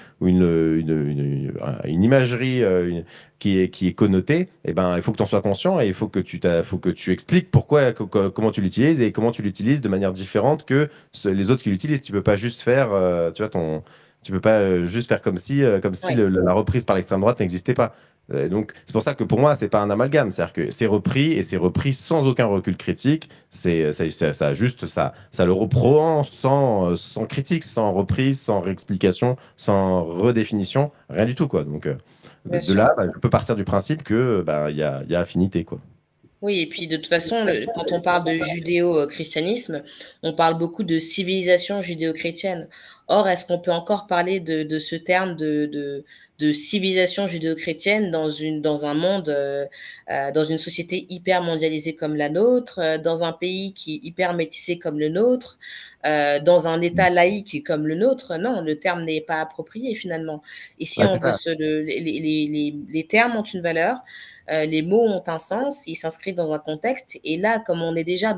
imagerie qui est connotée, il faut que tu en sois conscient et il faut que tu expliques comment tu l'utilises et comment tu l'utilises de manière différente que les autres qui l'utilisent. Tu peux pas juste faire, tu peux pas juste faire comme si la reprise par l'extrême droite n'existait pas. Donc, c'est pour ça que pour moi, c'est pas un amalgame. C'est-à-dire que c'est repris sans aucun recul critique. Ça le reprend sans critique, sans reprise, sans réexplication, sans redéfinition, rien du tout, quoi. Donc, de là, je peux partir du principe que il y a affinité, quoi. Oui, et puis de toute façon, quand on parle de judéo-christianisme, on parle beaucoup de civilisation judéo-chrétienne. Or, est-ce qu'on peut encore parler de ce terme de civilisation judéo-chrétienne dans un monde, dans une société hyper mondialisée comme la nôtre, dans un pays qui est hyper métissé comme le nôtre, dans un État laïque comme le nôtre? Non, le terme n'est pas approprié finalement. Et si on veut les termes ont une valeur. les mots ont un sens, ils s'inscrivent dans un contexte. Et là, comme on est déjà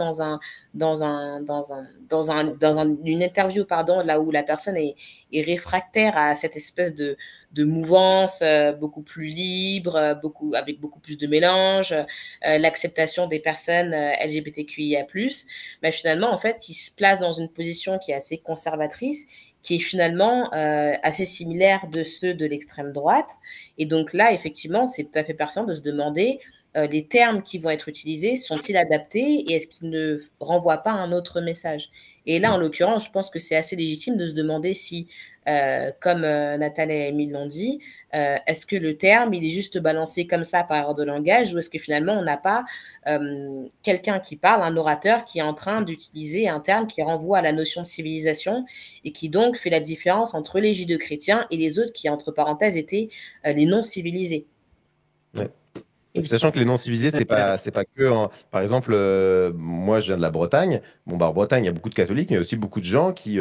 une interview, pardon, là où la personne est réfractaire à cette espèce de mouvance beaucoup plus libre, avec beaucoup plus de mélange, l'acceptation des personnes LGBTQIA+, bah, finalement, en fait, il se place dans une position qui est assez conservatrice, qui est finalement assez similaire de ceux de l'extrême droite. Et donc là, effectivement, c'est tout à fait pertinent de se demander les termes qui vont être utilisés, sont-ils adaptés et est-ce qu'ils ne renvoient pas un autre message? Et là, en l'occurrence, je pense que c'est assez légitime de se demander si, comme Nathan et Émile l'ont dit, est-ce que le terme, il est juste balancé comme ça par erreur de langage ou est-ce que finalement, on n'a pas quelqu'un qui parle, un orateur qui est en train d'utiliser un terme qui renvoie à la notion de civilisation et qui donc fait la différence entre les judéo-chrétiens et les autres qui, entre parenthèses, étaient les non-civilisés. Ouais. Sachant que les non-civilisés, c'est pas que. Par exemple, moi, je viens de la Bretagne. Bon, bah, en Bretagne, il y a beaucoup de catholiques, mais il y a aussi beaucoup de gens qui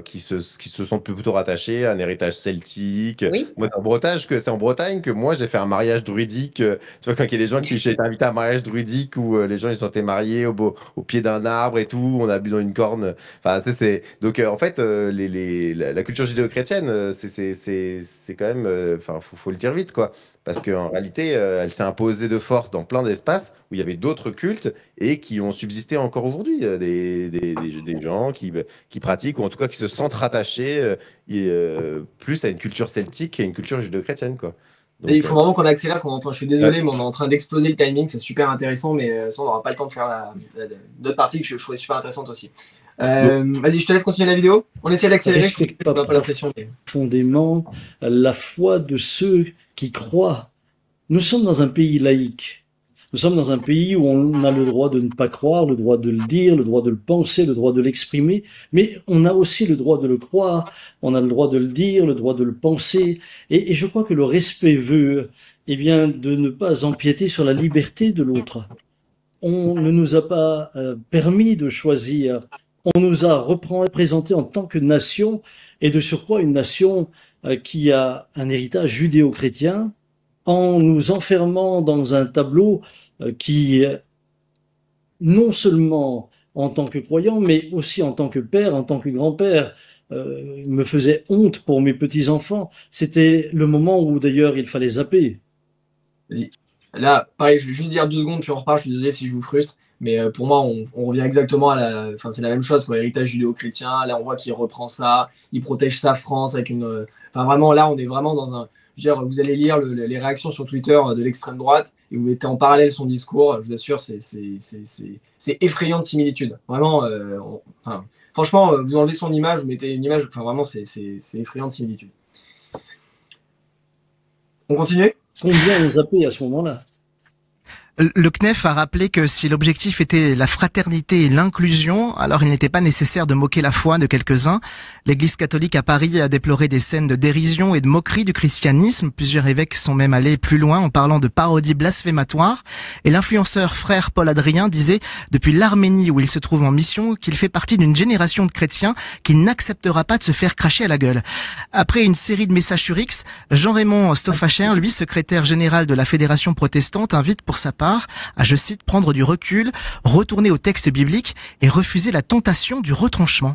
se sont plutôt rattachés à un héritage celtique. Oui. Moi, c'est en Bretagne que moi, j'ai fait un mariage druidique. Tu vois, quand il y a des gens qui j'ai été invité à un mariage druidique où les gens ils sont mariés au pied d'un arbre et tout, on a bu dans une corne. Enfin, c'est donc en fait, la culture judéo-chrétienne, c'est quand même. Enfin, faut le dire vite, quoi. Parce qu'en réalité, elle s'est imposée de force dans plein d'espaces où il y avait d'autres cultes et qui ont subsisté encore aujourd'hui. Des gens qui pratiquent, ou en tout cas qui se sentent rattachés plus à une culture celtique qu'à une culture judéo-chrétienne, quoi. Donc, et il faut vraiment qu'on accélère, parce je suis désolé, mais on est en train d'exploser le timing, c'est super intéressant, mais ça, on n'aura pas le temps de faire d'autres parties que je trouvais super intéressantes aussi. Vas-y, je te laisse continuer la vidéo. On essaie d'accélérer. Je respecte pas profondément la foi de ceux qui croient. Nous sommes dans un pays laïque. Nous sommes dans un pays où on a le droit de ne pas croire, le droit de le dire, le droit de le penser, le droit de l'exprimer, mais on a aussi le droit de le croire, on a le droit de le dire, le droit de le penser, et je crois que le respect veut, eh bien, de ne pas empiéter sur la liberté de l'autre. On ne nous a pas permis de choisir. On nous a représentés en tant que nation, et de surcroît une nation qui a un héritage judéo-chrétien, en nous enfermant dans un tableau qui, non seulement en tant que croyant, mais aussi en tant que père, en tant que grand-père, me faisait honte pour mes petits-enfants. C'était le moment où d'ailleurs il fallait zapper. Vas-y. Là, pareil, je vais juste dire 2 secondes, puis on repart. Je suis désolé si je vous frustre. Mais pour moi, on revient exactement Enfin, c'est la même chose, quoi. Héritage judéo-chrétien. Là, on voit qu'il reprend ça. Il protège sa France avec une. Enfin, vraiment, là, on est vraiment dans un. Je veux dire, vous allez lire les réactions sur Twitter de l'extrême droite et vous mettez en parallèle son discours. Je vous assure, c'est effrayant de similitude. Vraiment, enfin, franchement, vous enlevez son image, vous mettez une image. Enfin, vraiment, c'est effrayant de similitude. On continue ? Combien on zappait à ce moment-là ? Le CNEF a rappelé que si l'objectif était la fraternité et l'inclusion, alors il n'était pas nécessaire de moquer la foi de quelques-uns. L'Église catholique à Paris a déploré des scènes de dérision et de moquerie du christianisme. Plusieurs évêques sont même allés plus loin en parlant de parodies blasphématoires. Et l'influenceur frère Paul Adrien disait, depuis l'Arménie où il se trouve en mission, qu'il fait partie d'une génération de chrétiens qui n'acceptera pas de se faire cracher à la gueule. Après une série de messages sur X, Jean-Raymond Stoffacher, lui, secrétaire général de la Fédération protestante, invite pour sa part à, je cite, prendre du recul, retourner au texte biblique et refuser la tentation du retranchement.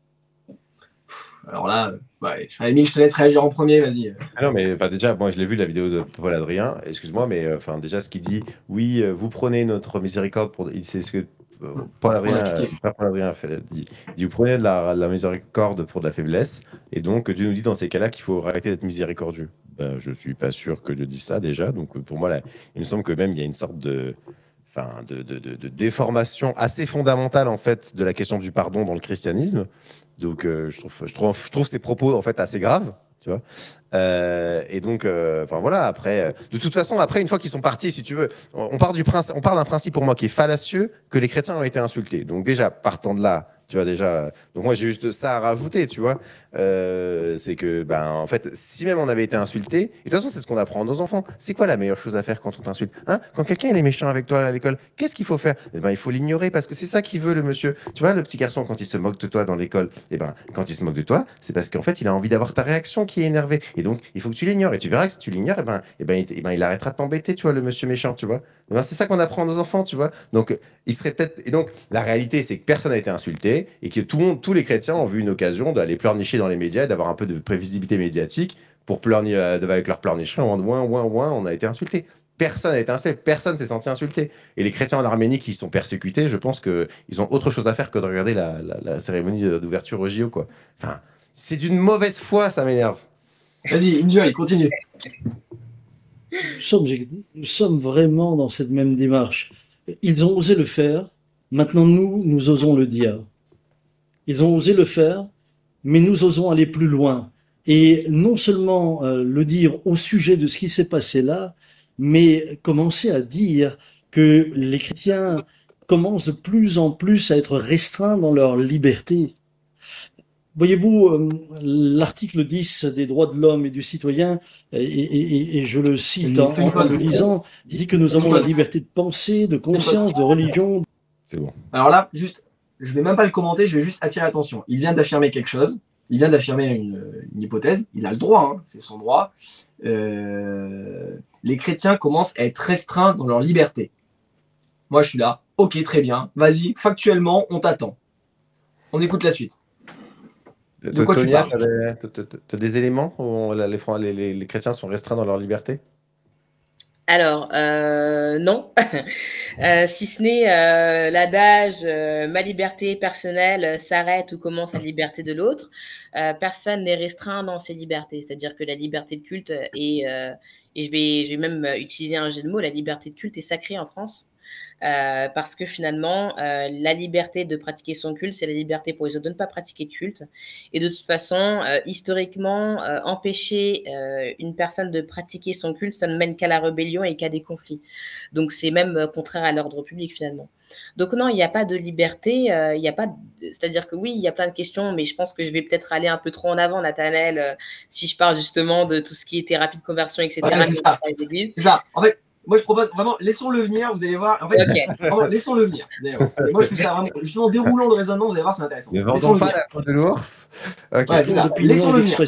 Alors là, ouais, Émile, je te laisse réagir en premier, vas-y. Ah non, mais déjà, moi je l'ai vu la vidéo de Paul Adrien, excuse-moi, mais enfin déjà ce qu'il dit, oui, vous prenez notre miséricorde pour. C'est ce que Paul Adrien dit, vous prenez de la miséricorde pour de la faiblesse, et donc Dieu nous dit dans ces cas-là qu'il faut arrêter d'être miséricordieux. Ben, je suis pas sûr que Dieu dise ça déjà, donc pour moi, là, il me semble que même il y a une sorte de déformation assez fondamentale en fait de la question du pardon dans le christianisme. Donc je trouve ces propos en fait assez graves, tu vois. Et donc enfin voilà, après de toute façon après une fois qu'ils sont partis, si tu veux, on part d'un principe pour moi qui est fallacieux, que les chrétiens ont été insultés. Donc déjà partant de là, tu vois, déjà, donc moi j'ai juste ça à rajouter, tu vois, c'est que ben en fait si même on avait été insulté, et de toute façon c'est ce qu'on apprend à nos enfants, c'est quoi la meilleure chose à faire quand on t'insulte, hein, quand quelqu'un il est méchant avec toi à l'école, qu'est-ce qu'il faut faire? Eh ben il faut l'ignorer parce que c'est ça qu'il veut le monsieur, tu vois, le petit garçon quand il se moque de toi dans l'école, eh ben quand il se moque de toi c'est parce qu'en fait il a envie d'avoir ta réaction qui est énervée, Et donc, il faut que tu l'ignores. Et tu verras que si tu l'ignores, il arrêtera de t'embêter, tu vois, le monsieur méchant, tu vois. Eh ben, c'est ça qu'on apprend à nos enfants, tu vois. Donc, il serait peut-être. Et donc, la réalité, c'est que personne n'a été insulté et que tous les chrétiens ont vu une occasion d'aller pleurnicher dans les médias, d'avoir un peu de prévisibilité médiatique pour avec leur pleurnicherie en ouin, ouin, ouin, on a été insulté. Personne n'a été insulté, personne s'est senti insulté. Et les chrétiens en Arménie qui sont persécutés, je pense qu'ils ont autre chose à faire que de regarder la cérémonie d'ouverture au JO, quoi. Enfin, c'est d'une mauvaise foi, ça m'énerve. Vas-y, Enjoy, continue. Nous sommes vraiment dans cette même démarche. Ils ont osé le faire, maintenant nous osons le dire. Ils ont osé le faire, mais nous osons aller plus loin. Et non seulement le dire au sujet de ce qui s'est passé là, mais commencer à dire que les chrétiens commencent de plus en plus à être restreints dans leur liberté. Voyez-vous, l'article 10 des droits de l'homme et du citoyen, et je le cite en le lisant, dit que nous avons la liberté de pensée, de conscience, de religion. C'est bon. Alors là, juste, je vais même pas le commenter, je vais juste attirer l'attention. Il vient d'affirmer quelque chose, il vient d'affirmer une hypothèse, il a le droit, hein, c'est son droit. Les chrétiens commencent à être restreints dans leur liberté. Moi, je suis là, ok, très bien, vas-y, factuellement, on t'attend. On écoute la suite. De quoi Tonia, tu parles? t'as des éléments où les chrétiens sont restreints dans leur liberté? Alors, non. Si ce n'est l'adage ma liberté personnelle s'arrête ou commence la liberté de l'autre, personne n'est restreint dans ses libertés. C'est-à-dire que la liberté de culte et je vais même utiliser un jeu de mots, la liberté de culte est sacrée en France. Parce que finalement, la liberté de pratiquer son culte, c'est la liberté pour les autres de ne pas pratiquer de culte. Et de toute façon, historiquement, empêcher une personne de pratiquer son culte, ça ne mène qu'à la rébellion et qu'à des conflits. Donc, c'est même contraire à l'ordre public finalement. Donc non, il n'y a pas de liberté, il y a pas. C'est-à-dire que oui, il y a plein de questions, mais je pense que je vais peut-être aller un peu trop en avant, Nathanaël, si je parle justement de tout ce qui est thérapie de conversion, etc. Ouais, c'est ça. En fait, moi, je propose vraiment, laissons-le venir, vous allez voir. En fait, vraiment, laissons-le venir. Moi, je trouve ça vraiment, justement, déroulant le raisonnement, vous allez voir, c'est intéressant. Ne vendons pas la peau de l'ours. Okay. Ouais, laissons-le venir.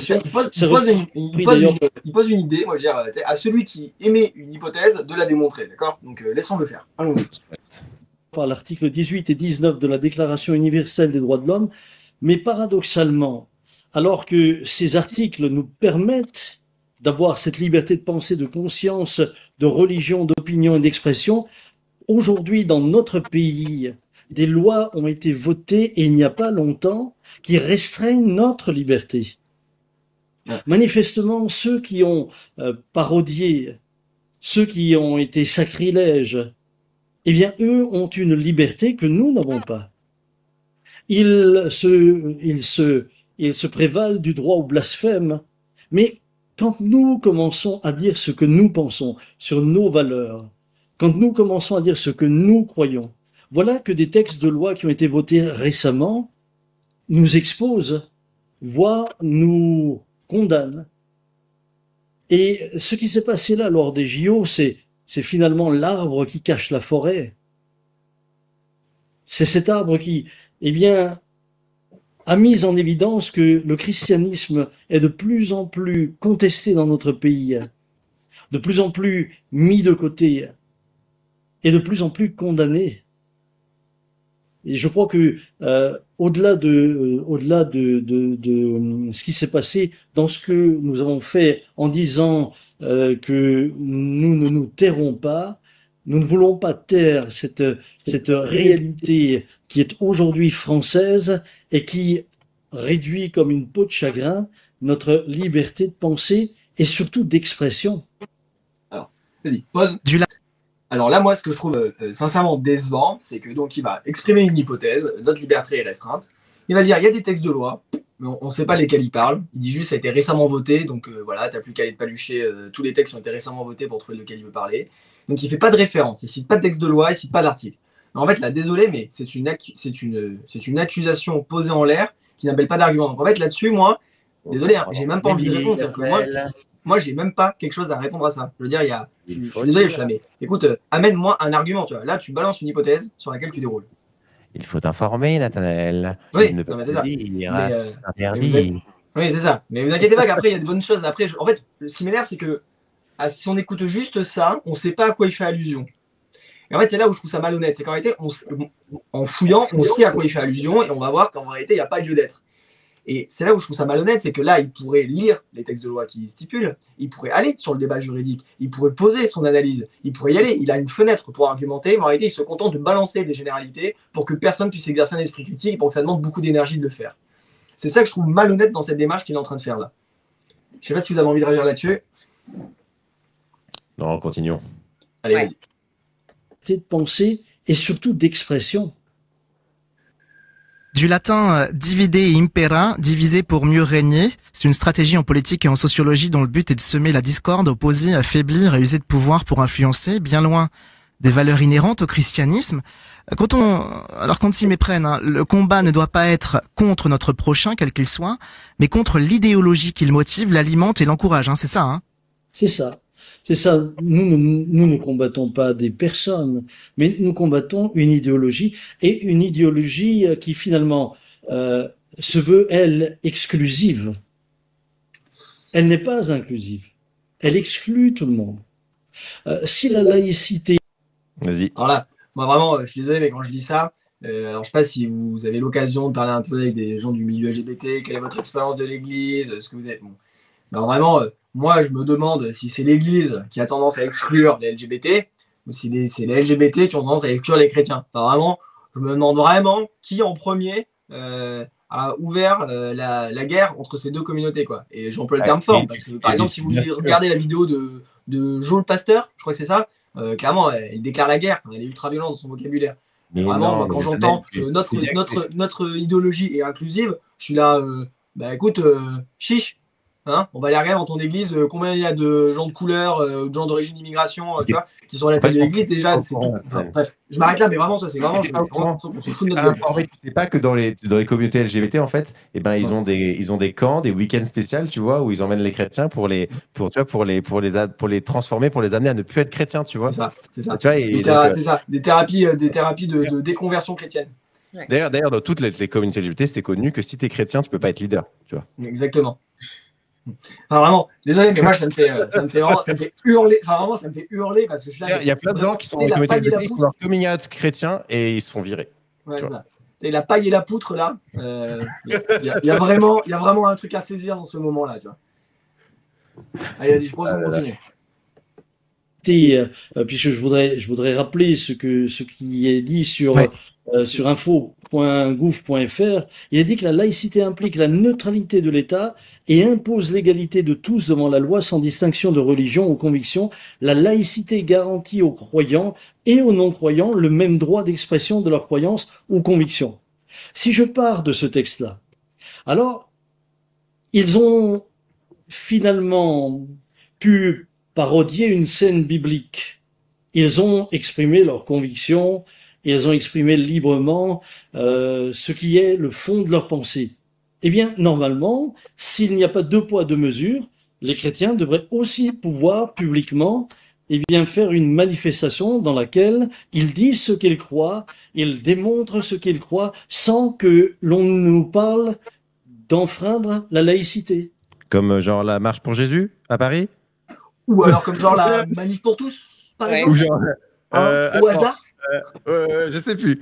Il pose une idée, moi, je veux dire, à celui qui émet une hypothèse, de la démontrer, d'accord? Donc, laissons-le faire. Allons-y. Par l'article 18 et 19 de la Déclaration universelle des droits de l'homme, mais paradoxalement, alors que ces articles nous permettent d'avoir cette liberté de pensée, de conscience, de religion, d'opinion et d'expression, aujourd'hui dans notre pays, des lois ont été votées et il n'y a pas longtemps qui restreignent notre liberté. Manifestement, ceux qui ont parodié, ceux qui ont été sacrilèges, eh bien, eux ont une liberté que nous n'avons pas. Ils se prévalent du droit au blasphème, mais quand nous commençons à dire ce que nous pensons sur nos valeurs, quand nous commençons à dire ce que nous croyons, voilà que des textes de loi qui ont été votés récemment nous exposent, voire nous condamnent. Et ce qui s'est passé là lors des JO, c'est finalement l'arbre qui cache la forêt. C'est cet arbre qui, eh bien, a mis en évidence que le christianisme est de plus en plus contesté dans notre pays, de plus en plus mis de côté et de plus en plus condamné. Et je crois que au-delà de ce qui s'est passé dans ce que nous avons fait en disant que nous ne nous tairons pas, nous ne voulons pas taire cette réalité qui est aujourd'hui française et qui réduit comme une peau de chagrin notre liberté de pensée et surtout d'expression. Alors, vas-y, pause. Alors là, moi, ce que je trouve sincèrement décevant, c'est que donc il va exprimer une hypothèse, notre liberté est restreinte. Il va dire, il y a des textes de loi, mais on ne sait pas lesquels il parle. Il dit juste, ça a été récemment voté, donc voilà, t'as plus qu'à aller te palucher. Tous les textes ont été récemment votés pour trouver lequel il veut parler. Donc il fait pas de référence, il cite pas de texte de loi, il cite pas d'article. En fait, là, désolé, mais c'est une accusation posée en l'air qui n'appelle pas d'argument. Donc en fait, là-dessus, moi, désolé, hein, j'ai même pas envie de répondre. Moi, j'ai même pas quelque chose à répondre à ça. Je veux dire, je suis désolé, je suis là, mais écoute, amène-moi un argument, tu vois. Là, tu balances une hypothèse sur laquelle tu déroules. Il faut t'informer, Nathanaël. Oui, non, mais c'est ça. Interdit. Oui, c'est ça. Mais vous inquiétez pas qu'après, il y a de bonnes choses. Après, en fait, ce qui m'énerve, c'est que si on écoute juste ça, on ne sait pas à quoi il fait allusion. Et en fait, c'est là où je trouve ça malhonnête. C'est qu'en réalité, en fouillant, on sait à quoi il fait allusion et on va voir qu'en réalité, il n'y a pas lieu d'être. Et c'est là où je trouve ça malhonnête, c'est que là, il pourrait lire les textes de loi qui stipulent, il pourrait aller sur le débat juridique, il pourrait poser son analyse, il pourrait y aller, il a une fenêtre pour argumenter, mais en réalité, il se contente de balancer des généralités pour que personne puisse exercer un esprit critique et pour que ça demande beaucoup d'énergie de le faire. C'est ça que je trouve malhonnête dans cette démarche qu'il est en train de faire là. Je ne sais pas si vous avez envie de réagir là-dessus. Non, continuons. Allez, Ouais. vas-y. De pensée et surtout d'expression. Du latin divide impera, diviser pour mieux régner. C'est une stratégie en politique et en sociologie dont le but est de semer la discorde, opposer, affaiblir et user de pouvoir pour influencer, bien loin des valeurs inhérentes au christianisme. Alors qu'on s'y méprenne, hein, le combat ne doit pas être contre notre prochain, quel qu'il soit, mais contre l'idéologie qui le motive, l'alimente et l'encourage. Hein, c'est ça. Hein. C'est ça. C'est ça. Nous ne combattons pas des personnes, mais nous combattons une idéologie, et une idéologie qui finalement se veut, elle, exclusive. Elle n'est pas inclusive. Elle exclut tout le monde. Si la laïcité... Vas-y. Alors là, moi vraiment, je suis désolé, mais quand je dis ça, alors je sais pas si vous avez l'occasion de parler un peu avec des gens du milieu LGBT, quelle est votre expérience de l'Église, ce que vous avez... Bon. Alors vraiment, moi, je me demande si c'est l'Église qui a tendance à exclure les LGBT ou si c'est les LGBT qui ont tendance à exclure les chrétiens. Enfin, vraiment, je me demande vraiment qui en premier a ouvert la guerre entre ces deux communautés, quoi. Et j'emploie le terme fort, parce que par exemple, si vous regardez la vidéo de Joe Pasteur, je crois que c'est ça, clairement, il déclare la guerre, elle est ultra violente dans son vocabulaire. Mais vraiment, non, moi, quand j'entends que notre idéologie est inclusive, je suis là, bah écoute, chiche. Hein, on va aller regarder dans ton église combien il y a de gens de couleur, de gens d'origine d'immigration, tu vois, qui sont à la tête de l'église déjà. C'est tout. Enfin, bref, je m'arrête là, mais vraiment, ça c'est vraiment. On se fout de notre gueule. Tu sais pas que dans les communautés LGBT, en fait, eh ben, ils ont des camps, des week-ends spéciaux, tu vois, où ils emmènent les chrétiens pour les transformer, pour les amener à ne plus être chrétiens, tu vois. C'est ça. Tu vois, c'est ça. Des thérapies de déconversion chrétienne. D'ailleurs, dans toutes les communautés LGBT, c'est connu que si tu es chrétien, tu peux pas être leader, tu vois. Exactement. Enfin, vraiment, désolé, mais moi ça me fait hurler. Enfin, vraiment, ça me fait hurler parce que je suis là. Il y a plein de gens qui sont dans les communautés LGBT qui font leur coming out chrétien et ils se font virer. Ouais, ça. C'est la paille et la poutre là. Il y a vraiment un truc à saisir dans ce moment-là, tu vois. Allez, vas-y, je propose qu'on continue. Puisque je voudrais rappeler ce qui est dit sur info.gouv.fr. Il est dit que la laïcité implique la neutralité de l'État et impose l'égalité de tous devant la loi sans distinction de religion ou conviction. La laïcité garantit aux croyants et aux non-croyants le même droit d'expression de leurs croyances ou convictions. Si je pars de ce texte-là, alors ils ont finalement pu parodier une scène biblique. Ils ont exprimé leurs convictions, ils ont exprimé librement ce qui est le fond de leur pensée. Eh bien, normalement, s'il n'y a pas deux poids, deux mesures, les chrétiens devraient aussi pouvoir publiquement faire une manifestation dans laquelle ils disent ce qu'ils croient, ils démontrent ce qu'ils croient, sans que l'on nous parle d'enfreindre la laïcité. Comme genre la marche pour Jésus à Paris? Ou alors comme genre la manif pour tous, par exemple. Ou genre, au hasard. Je sais plus.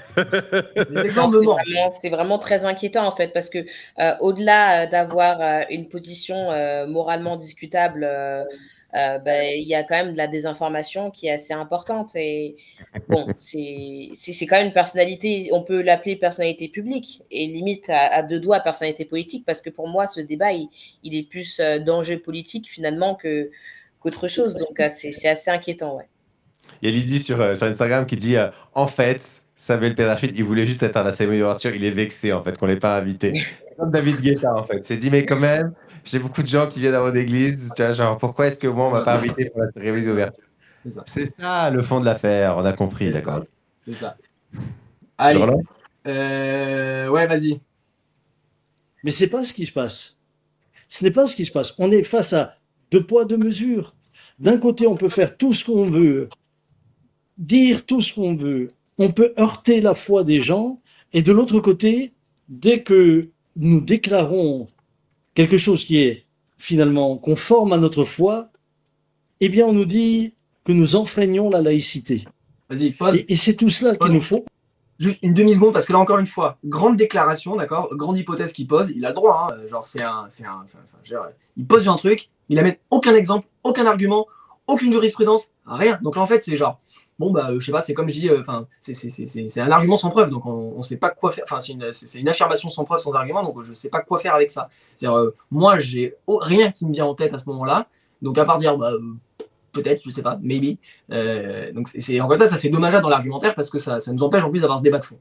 C'est vraiment très inquiétant en fait, parce que au-delà d'avoir une position moralement discutable, il y a quand même de la désinformation qui est assez importante. Et bon, c'est quand même une personnalité, on peut l'appeler personnalité publique, et limite à deux doigts personnalité politique, parce que pour moi, ce débat, il est plus d'enjeu politique finalement qu'autre chose. Donc c'est assez inquiétant, ouais. Il y a Lydie sur Instagram qui dit en fait, Samuel Pédrafil, il voulait juste être à la cérémonie d'ouverture, il est vexé en fait qu'on l'ait pas invité. C'est comme David Guetta en fait. C'est dit mais quand même, j'ai beaucoup de gens qui viennent à mon église, tu vois, genre pourquoi est-ce que moi on m'a pas invité pour la cérémonie d'ouverture? C'est ça le fond de l'affaire, on a compris, d'accord. C'est ça. Allez. Ouais, vas-y. Mais c'est pas ce qui se passe. Ce n'est pas ce qui se passe. On est face à deux poids, deux mesures. D'un côté, on peut faire tout ce qu'on veut, dire tout ce qu'on veut, on peut heurter la foi des gens, et de l'autre côté, dès que nous déclarons quelque chose qui est finalement conforme à notre foi, eh bien on nous dit que nous enfreignons la laïcité. Vas-y, pose. Et c'est tout cela qu'il nous faut. Juste une demi-seconde, parce que là, encore une fois, grande déclaration, d'accord, grande hypothèse qu'il pose, il a le droit, hein, genre, il pose un truc, il n'amène aucun exemple, aucun argument, aucune jurisprudence, rien. Donc là, en fait, c'est genre, bon, bah, je sais pas, c'est comme je dis, c'est un argument sans preuve, donc on sait pas quoi faire, enfin, c'est une affirmation sans preuve, sans argument, donc je sais pas quoi faire avec ça. C'est-à-dire, moi, j'ai rien qui me vient en tête à ce moment-là, donc à part dire, bah, peut-être, je sais pas, maybe. Donc en fait, ça c'est dommageable dans l'argumentaire parce que ça nous empêche en plus d'avoir ce débat de fond.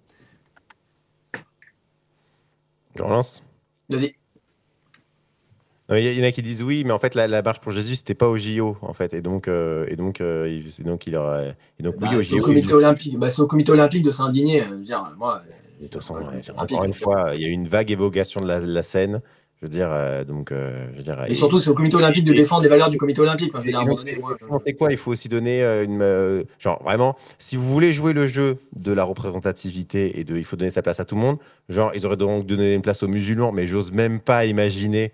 Je relance. Vas-y. Il y en a qui disent oui, mais en fait la marche pour Jésus c'était pas au JO en fait, et donc il aurait oui au C'est au JO. comité olympique. Bah, c'est au comité olympique de s'indigner. Moi. De toute façon, encore une fois, il y a eu une vague évocation de la scène. Je veux dire, Et surtout, c'est au comité olympique de défendre les valeurs du comité olympique. C'est quoi? Il faut aussi donner genre vraiment, si vous voulez jouer le jeu de la représentativité et il faut donner sa place à tout le monde. Genre, ils auraient donc donné une place aux musulmans, mais j'ose même pas imaginer.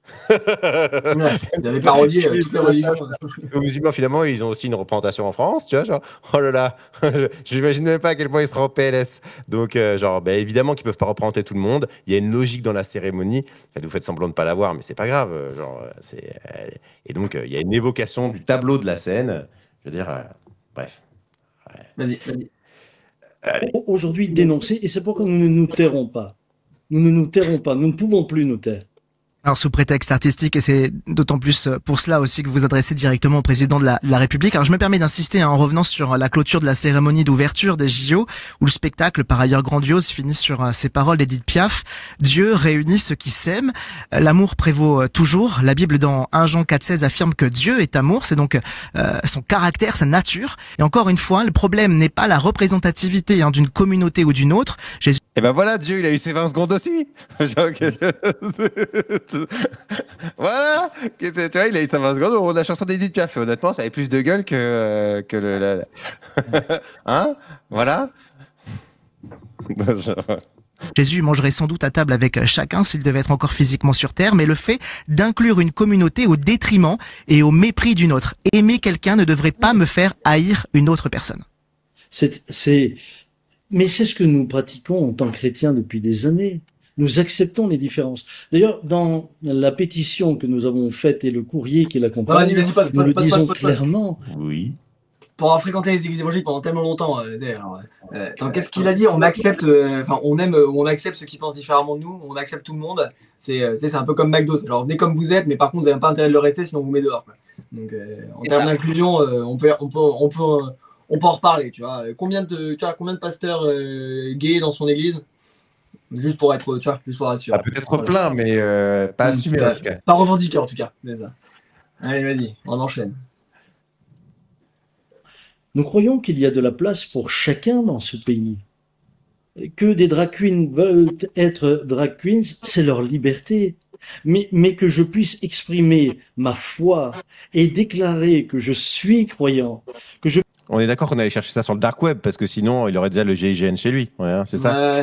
Ils avaient parodié toutes les religions. Aux musulmans, finalement, ils ont aussi une représentation en France, tu vois, genre, oh là là, je n'imagine même pas à quel point ils seront en PLS. Donc, évidemment qu'ils ne peuvent pas représenter tout le monde. Il y a une logique dans la cérémonie. Vous faites semblant de ne pas l'avoir, mais c'est pas grave. Et donc, il y a une évocation du tableau de la scène. Je veux dire, bref. Vas-y. Aujourd'hui, dénoncer, et c'est pourquoi nous ne nous tairons pas. Nous ne nous tairons pas, nous ne pouvons plus nous taire. Alors sous prétexte artistique, et c'est d'autant plus pour cela aussi que vous vous adressez directement au président de la République. Alors je me permets d'insister en revenant sur la clôture de la cérémonie d'ouverture des JO, où le spectacle, par ailleurs grandiose, finit sur ces paroles d'Edith Piaf. Dieu réunit ceux qui s'aiment, l'amour prévaut toujours. La Bible dans 1 Jean 4,16 affirme que Dieu est amour, c'est donc son caractère, sa nature. Et encore une fois, le problème n'est pas la représentativité d'une communauté ou d'une autre. Jésus... Et ben voilà, Dieu, il a eu ses 20 secondes aussi. Voilà, tu vois, il a eu sa 20 secondes. La chanson d'Edith Piaf, honnêtement, ça avait plus de gueule que hein, voilà. Jésus mangerait sans doute à table avec chacun s'il devait être encore physiquement sur terre, mais le fait d'inclure une communauté au détriment et au mépris d'une autre. Aimer quelqu'un ne devrait pas me faire haïr une autre personne. Mais c'est ce que nous pratiquons en tant que chrétiens depuis des années. Nous acceptons les différences. D'ailleurs, dans la pétition que nous avons faite et le courrier qui l'accompagne, nous le disons clairement. Oui. Pour avoir fréquenté les églises évangéliques pendant tellement longtemps, qu'est-ce qu'il a dit? On accepte, on aime ou on accepte ceux qui pensent différemment de nous, on accepte tout le monde. C'est un peu comme McDo. Alors venez comme vous êtes, mais par contre, vous n'avez pas intérêt de le rester, sinon on vous met dehors. Donc, en termes d'inclusion, on peut en reparler. Tu vois, combien de pasteurs gays dans son église? Juste pour être sûr. Peut-être plein, mais pas assumé. Pas revendiqué en tout cas. Allez, vas-y, on enchaîne. Nous croyons qu'il y a de la place pour chacun dans ce pays. Que des drag queens veulent être drag queens, c'est leur liberté. Mais que je puisse exprimer ma foi et déclarer que je suis croyant, On est d'accord qu'on allait chercher ça sur le dark web, parce que sinon, il aurait déjà le GIGN chez lui. Ouais, hein, c'est ça.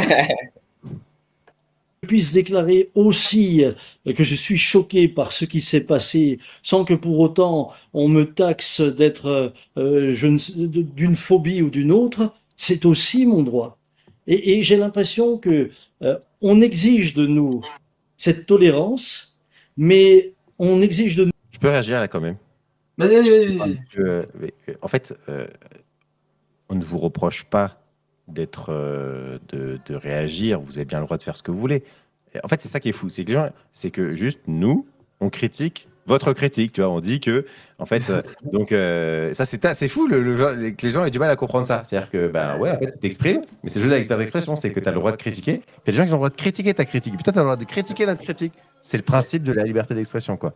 Je puisse déclarer aussi que je suis choqué par ce qui s'est passé, sans que pour autant on me taxe d'être d'une phobie ou d'une autre, c'est aussi mon droit. Et j'ai l'impression que on exige de nous cette tolérance, mais on exige de nous... Je peux réagir là quand même. Vas-y. En fait, on ne vous reproche pas de réagir. Vous avez bien le droit de faire ce que vous voulez. Et en fait, c'est ça qui est fou. C'est que juste nous, on critique votre critique. Tu vois, on dit que, en fait, ça c'est fou que les gens aient du mal à comprendre ça. C'est-à-dire que, en fait, tu t'exprimes, mais c'est le jeu de l'expert d'expression, c'est que tu as le droit de critiquer. Puis il y a des gens qui ont le droit de critiquer ta critique. Puis toi, tu as le droit de critiquer notre critique. C'est le principe de la liberté d'expression, quoi.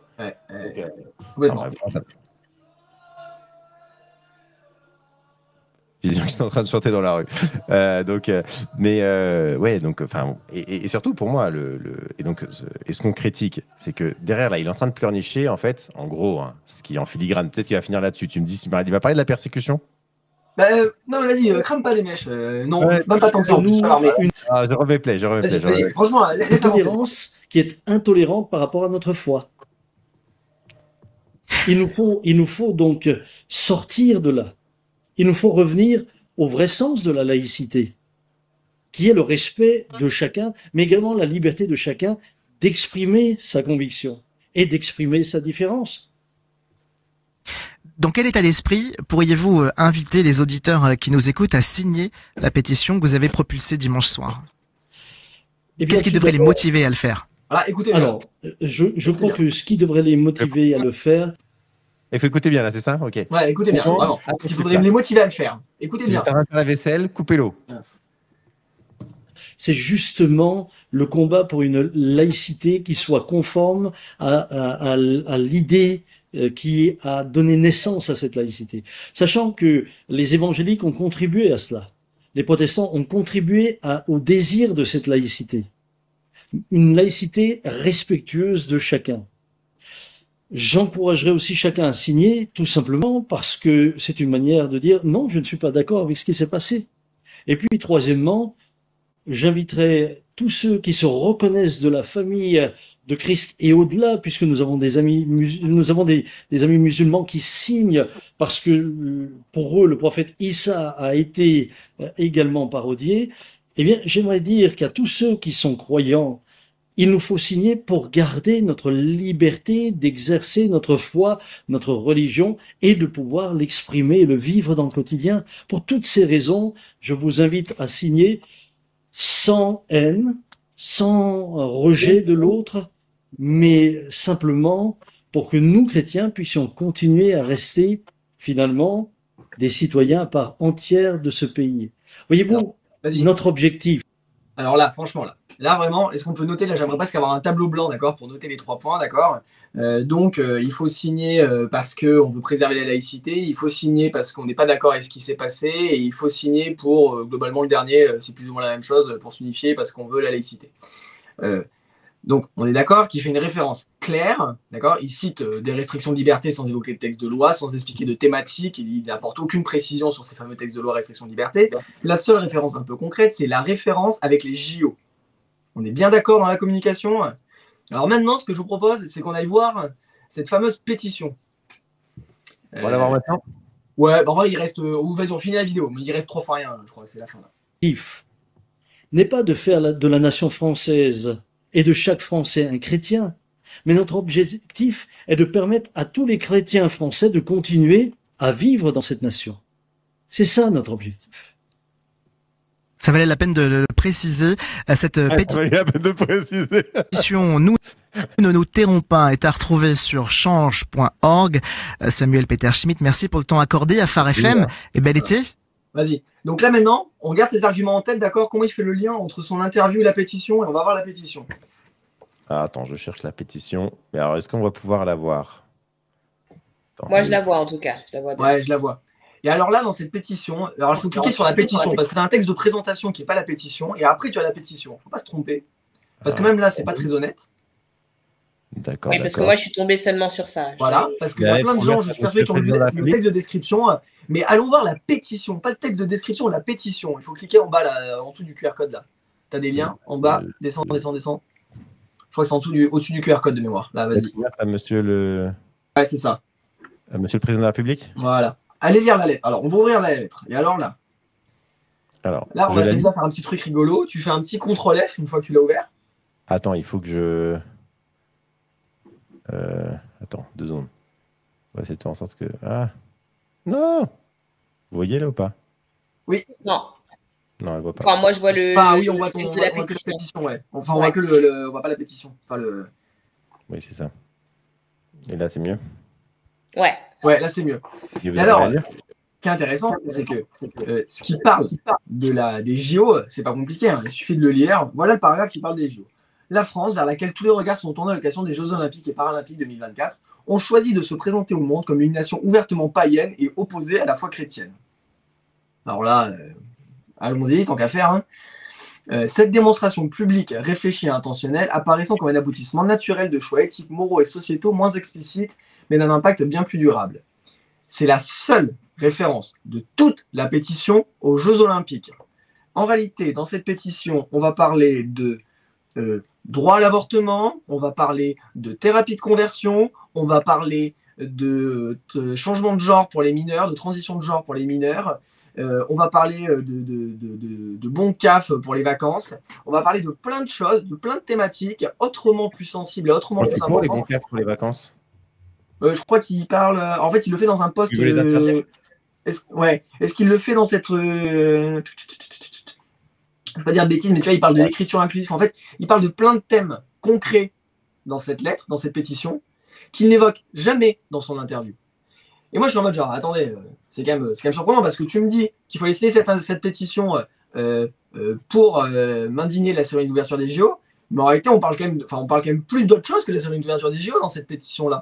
Il y a des gens qui sont en train de chanter dans la rue. Et surtout pour moi, et ce qu'on critique, c'est que derrière là, il est en train de pleurnicher, en fait, en gros, ce qui est en filigrane. Peut-être qu'il va finir là-dessus. Tu me dis, il va parler de la persécution. Non, mais vas-y, crame pas les mèches. Non, Ouais, même pas tant que ça. En plus, nous, alors, mais une Ah, je remets play, je remets play. vas-y, je remets vas-y. play. Franchement, laisse avancer. tolérance qui est intolérante par rapport à notre foi. Il nous faut donc sortir de là. Il nous faut revenir au vrai sens de la laïcité, qui est le respect de chacun, mais également la liberté de chacun d'exprimer sa conviction et d'exprimer sa différence. Dans quel état d'esprit pourriez-vous inviter les auditeurs qui nous écoutent à signer la pétition que vous avez propulsée dimanche soir? Eh bien, Qu'est-ce qui tout devrait les d'abord- motiver à le faire? Voilà, écoutez. Alors, je crois que ce qui devrait les motiver à le faire, Il faut écouter bien là, c'est ça? Ok. Ouais, écoutez bien, Comment vraiment. Ah, Il c'est faudrait ça. les motiver à le faire. Écoutez Si vous bien. êtes en train de faire la vaisselle, coupez l'eau. c'est justement le combat pour une laïcité qui soit conforme à l'idée qui a donné naissance à cette laïcité. Sachant que les évangéliques ont contribué à cela. Les protestants ont contribué au désir de cette laïcité. Une laïcité respectueuse de chacun. J'encouragerais aussi chacun à signer, tout simplement parce que c'est une manière de dire non, je ne suis pas d'accord avec ce qui s'est passé. Et puis, troisièmement, j'inviterai tous ceux qui se reconnaissent de la famille de Christ et au-delà, puisque nous avons des amis, des amis musulmans qui signent parce que pour eux, le prophète Issa a été également parodié. Eh bien, j'aimerais dire qu'à tous ceux qui sont croyants, il nous faut signer pour garder notre liberté d'exercer notre foi, notre religion et de pouvoir l'exprimer et le vivre dans le quotidien. Pour toutes ces raisons, je vous invite à signer sans haine, sans rejet de l'autre, mais simplement pour que nous, chrétiens, puissions continuer à rester finalement des citoyens à part entière de ce pays. Voyez-vous, Vas-y. notre objectif. Alors là, franchement, là vraiment, est-ce qu'on peut noter, là j'aimerais presque avoir un tableau blanc, d'accord, pour noter les 3 points, d'accord. Donc il faut signer parce qu'on veut préserver la laïcité, il faut signer parce qu'on n'est pas d'accord avec ce qui s'est passé, et il faut signer pour, globalement le dernier, c'est plus ou moins la même chose, pour s'unifier parce qu'on veut la laïcité. Donc on est d'accord qu'il fait une référence claire, d'accord. Il cite des restrictions de liberté sans évoquer de texte de loi, sans expliquer de thématique, il n'apporte aucune précision sur ces fameux textes de loi restrictions de liberté. La seule référence un peu concrète, c'est la référence avec les JO. On est bien d'accord dans la communication. Alors maintenant, ce que je vous propose, c'est qu'on aille voir cette fameuse pétition. On va la voir maintenant. Ouais, bah en vrai, il reste... vas-y, on finit la vidéo, mais il reste 3 fois rien, je crois, c'est la fin. Là. N'est pas de faire de la nation française et de chaque Français un chrétien, mais notre objectif est de permettre à tous les chrétiens français de continuer à vivre dans cette nation. C'est ça notre objectif. Ça valait la peine de le préciser. Cette Ça valait la peine de préciser. pétition, nous ne nous tairons pas, est à retrouver sur change.org. Samuel Peter Schmitt, merci pour le temps accordé à Phare FM et bel été. Vas-y. Donc là maintenant, on garde ses arguments en tête, d'accord? Comment il fait le lien entre son interview et la pétition? Et on va voir la pétition. Ah, attends, je cherche la pétition. Mais alors, est-ce qu'on va pouvoir la voir? Attends, Moi, je la vois en tout cas. Je la vois bien. Ouais, je la vois. Et alors là, dans cette pétition, alors il faut cliquer sur la pétition parce que tu as un texte de présentation qui n'est pas la pétition, et après tu as la pétition. Il ne faut pas se tromper. Parce que même là, c'est pas très honnête. D'accord. Oui, parce que moi, je suis tombée seulement sur ça. Voilà, parce qu'il y a plein de gens, je suis persuadé, qui ont lu le texte de description. Mais allons voir la pétition, pas le texte de description, la pétition. Il faut cliquer en bas, là, en dessous du QR code là. Tu as des liens en bas, descends. Je crois que c'est au-dessus du QR code de mémoire. Là, vas-y. Monsieur le... Ouais, c'est ça. Monsieur le président de la République. Voilà. Allez lire la lettre. Alors, on va ouvrir la lettre. Et alors là, on va s'amuser à faire un petit truc rigolo. Tu fais un petit CTRL F une fois que tu l'as ouvert. Attends, il faut que je... Attends, 2 secondes. On va essayer de faire en sorte que... Ah non. Vous voyez là ou pas? Oui. Non. Non, elle voit pas. Enfin, moi, je vois le... Ah oui, on voit de la que la pétition. pétition, ouais. Enfin, on voit que on voit pas la pétition. Enfin, Oui, c'est ça. Et là, c'est mieux? Ouais. Ouais, là, c'est mieux. Et alors, ce qui est intéressant, c'est que ce qui parle des JO, c'est pas compliqué, hein, il suffit de le lire. Voilà le paragraphe qui parle des JO. La France, vers laquelle tous les regards sont tournés à l'occasion des Jeux Olympiques et Paralympiques 2024, ont choisi de se présenter au monde comme une nation ouvertement païenne et opposée à la foi chrétienne. Alors là, allons-y, tant qu'à faire. Cette démonstration publique, réfléchie et intentionnelle, apparaissant comme un aboutissement naturel de choix éthiques, moraux et sociétaux moins explicites, mais d'un impact bien plus durable. C'est la seule référence de toute la pétition aux Jeux Olympiques. En réalité, dans cette pétition, on va parler de droit à l'avortement, on va parler de thérapie de conversion, on va parler de changement de genre pour les mineurs, de transition de genre pour les mineurs, on va parler de bon CAF pour les vacances, on va parler de plein de choses, de plein de thématiques autrement plus sensibles et autrement plus pour les importantes. bons cas pour les vacances. Je crois qu'il parle. En fait, il le fait dans un post. Est-ce qu'il le fait dans cette. Je ne vais pas dire de bêtises, mais tu vois, il parle de l'écriture inclusive. En fait, il parle de plein de thèmes concrets dans cette lettre, dans cette pétition, qu'il n'évoque jamais dans son interview. Et moi, je suis en mode genre, attendez, c'est quand même surprenant parce que tu me dis qu'il faut laisser cette pétition pour m'indigner de la cérémonie d'ouverture des JO, mais en réalité, on parle quand même plus d'autre chose que la cérémonie d'ouverture des JO dans cette pétition-là.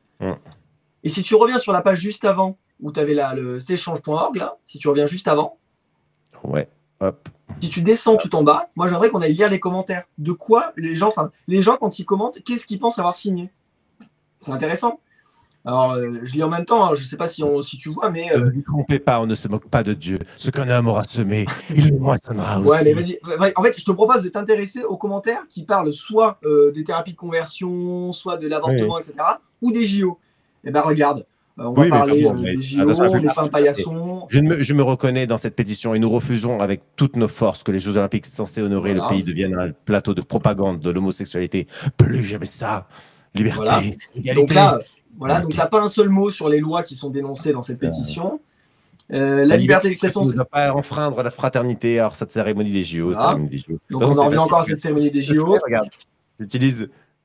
Et si tu reviens sur la page juste avant, où tu avais le change.org, là, si tu reviens juste avant, ouais, hop. Si tu descends tout en bas, moi j'aimerais qu'on aille lire les commentaires. De quoi les gens quand ils commentent, qu'est-ce qu'ils pensent avoir signé? C'est intéressant. Alors, je lis en même temps, hein, je ne sais pas si tu vois, mais. Ne vous trompez pas, on ne se moque pas de Dieu. Ce qu'un homme aura semé, il le moissonnera aussi. Ouais, mais vas-y. En fait, je te propose de t'intéresser aux commentaires qui parlent soit des thérapies de conversion, soit de l'avortement, etc., ou des JO. Eh ben, regarde. On va parler des JO, des femmes paillasson. Je me reconnais dans cette pétition et nous refusons avec toutes nos forces que les Jeux Olympiques censés honorer le pays deviennent un plateau de propagande de l'homosexualité. Plus jamais ça. Liberté, égalité. Donc là, pas un seul mot sur les lois qui sont dénoncées dans cette pétition. La liberté d'expression. Ne doit pas enfreindre la fraternité. Alors, cette cérémonie des JO. Voilà. Donc, on en revient encore à cette cérémonie des JO. Regarde, j'utilise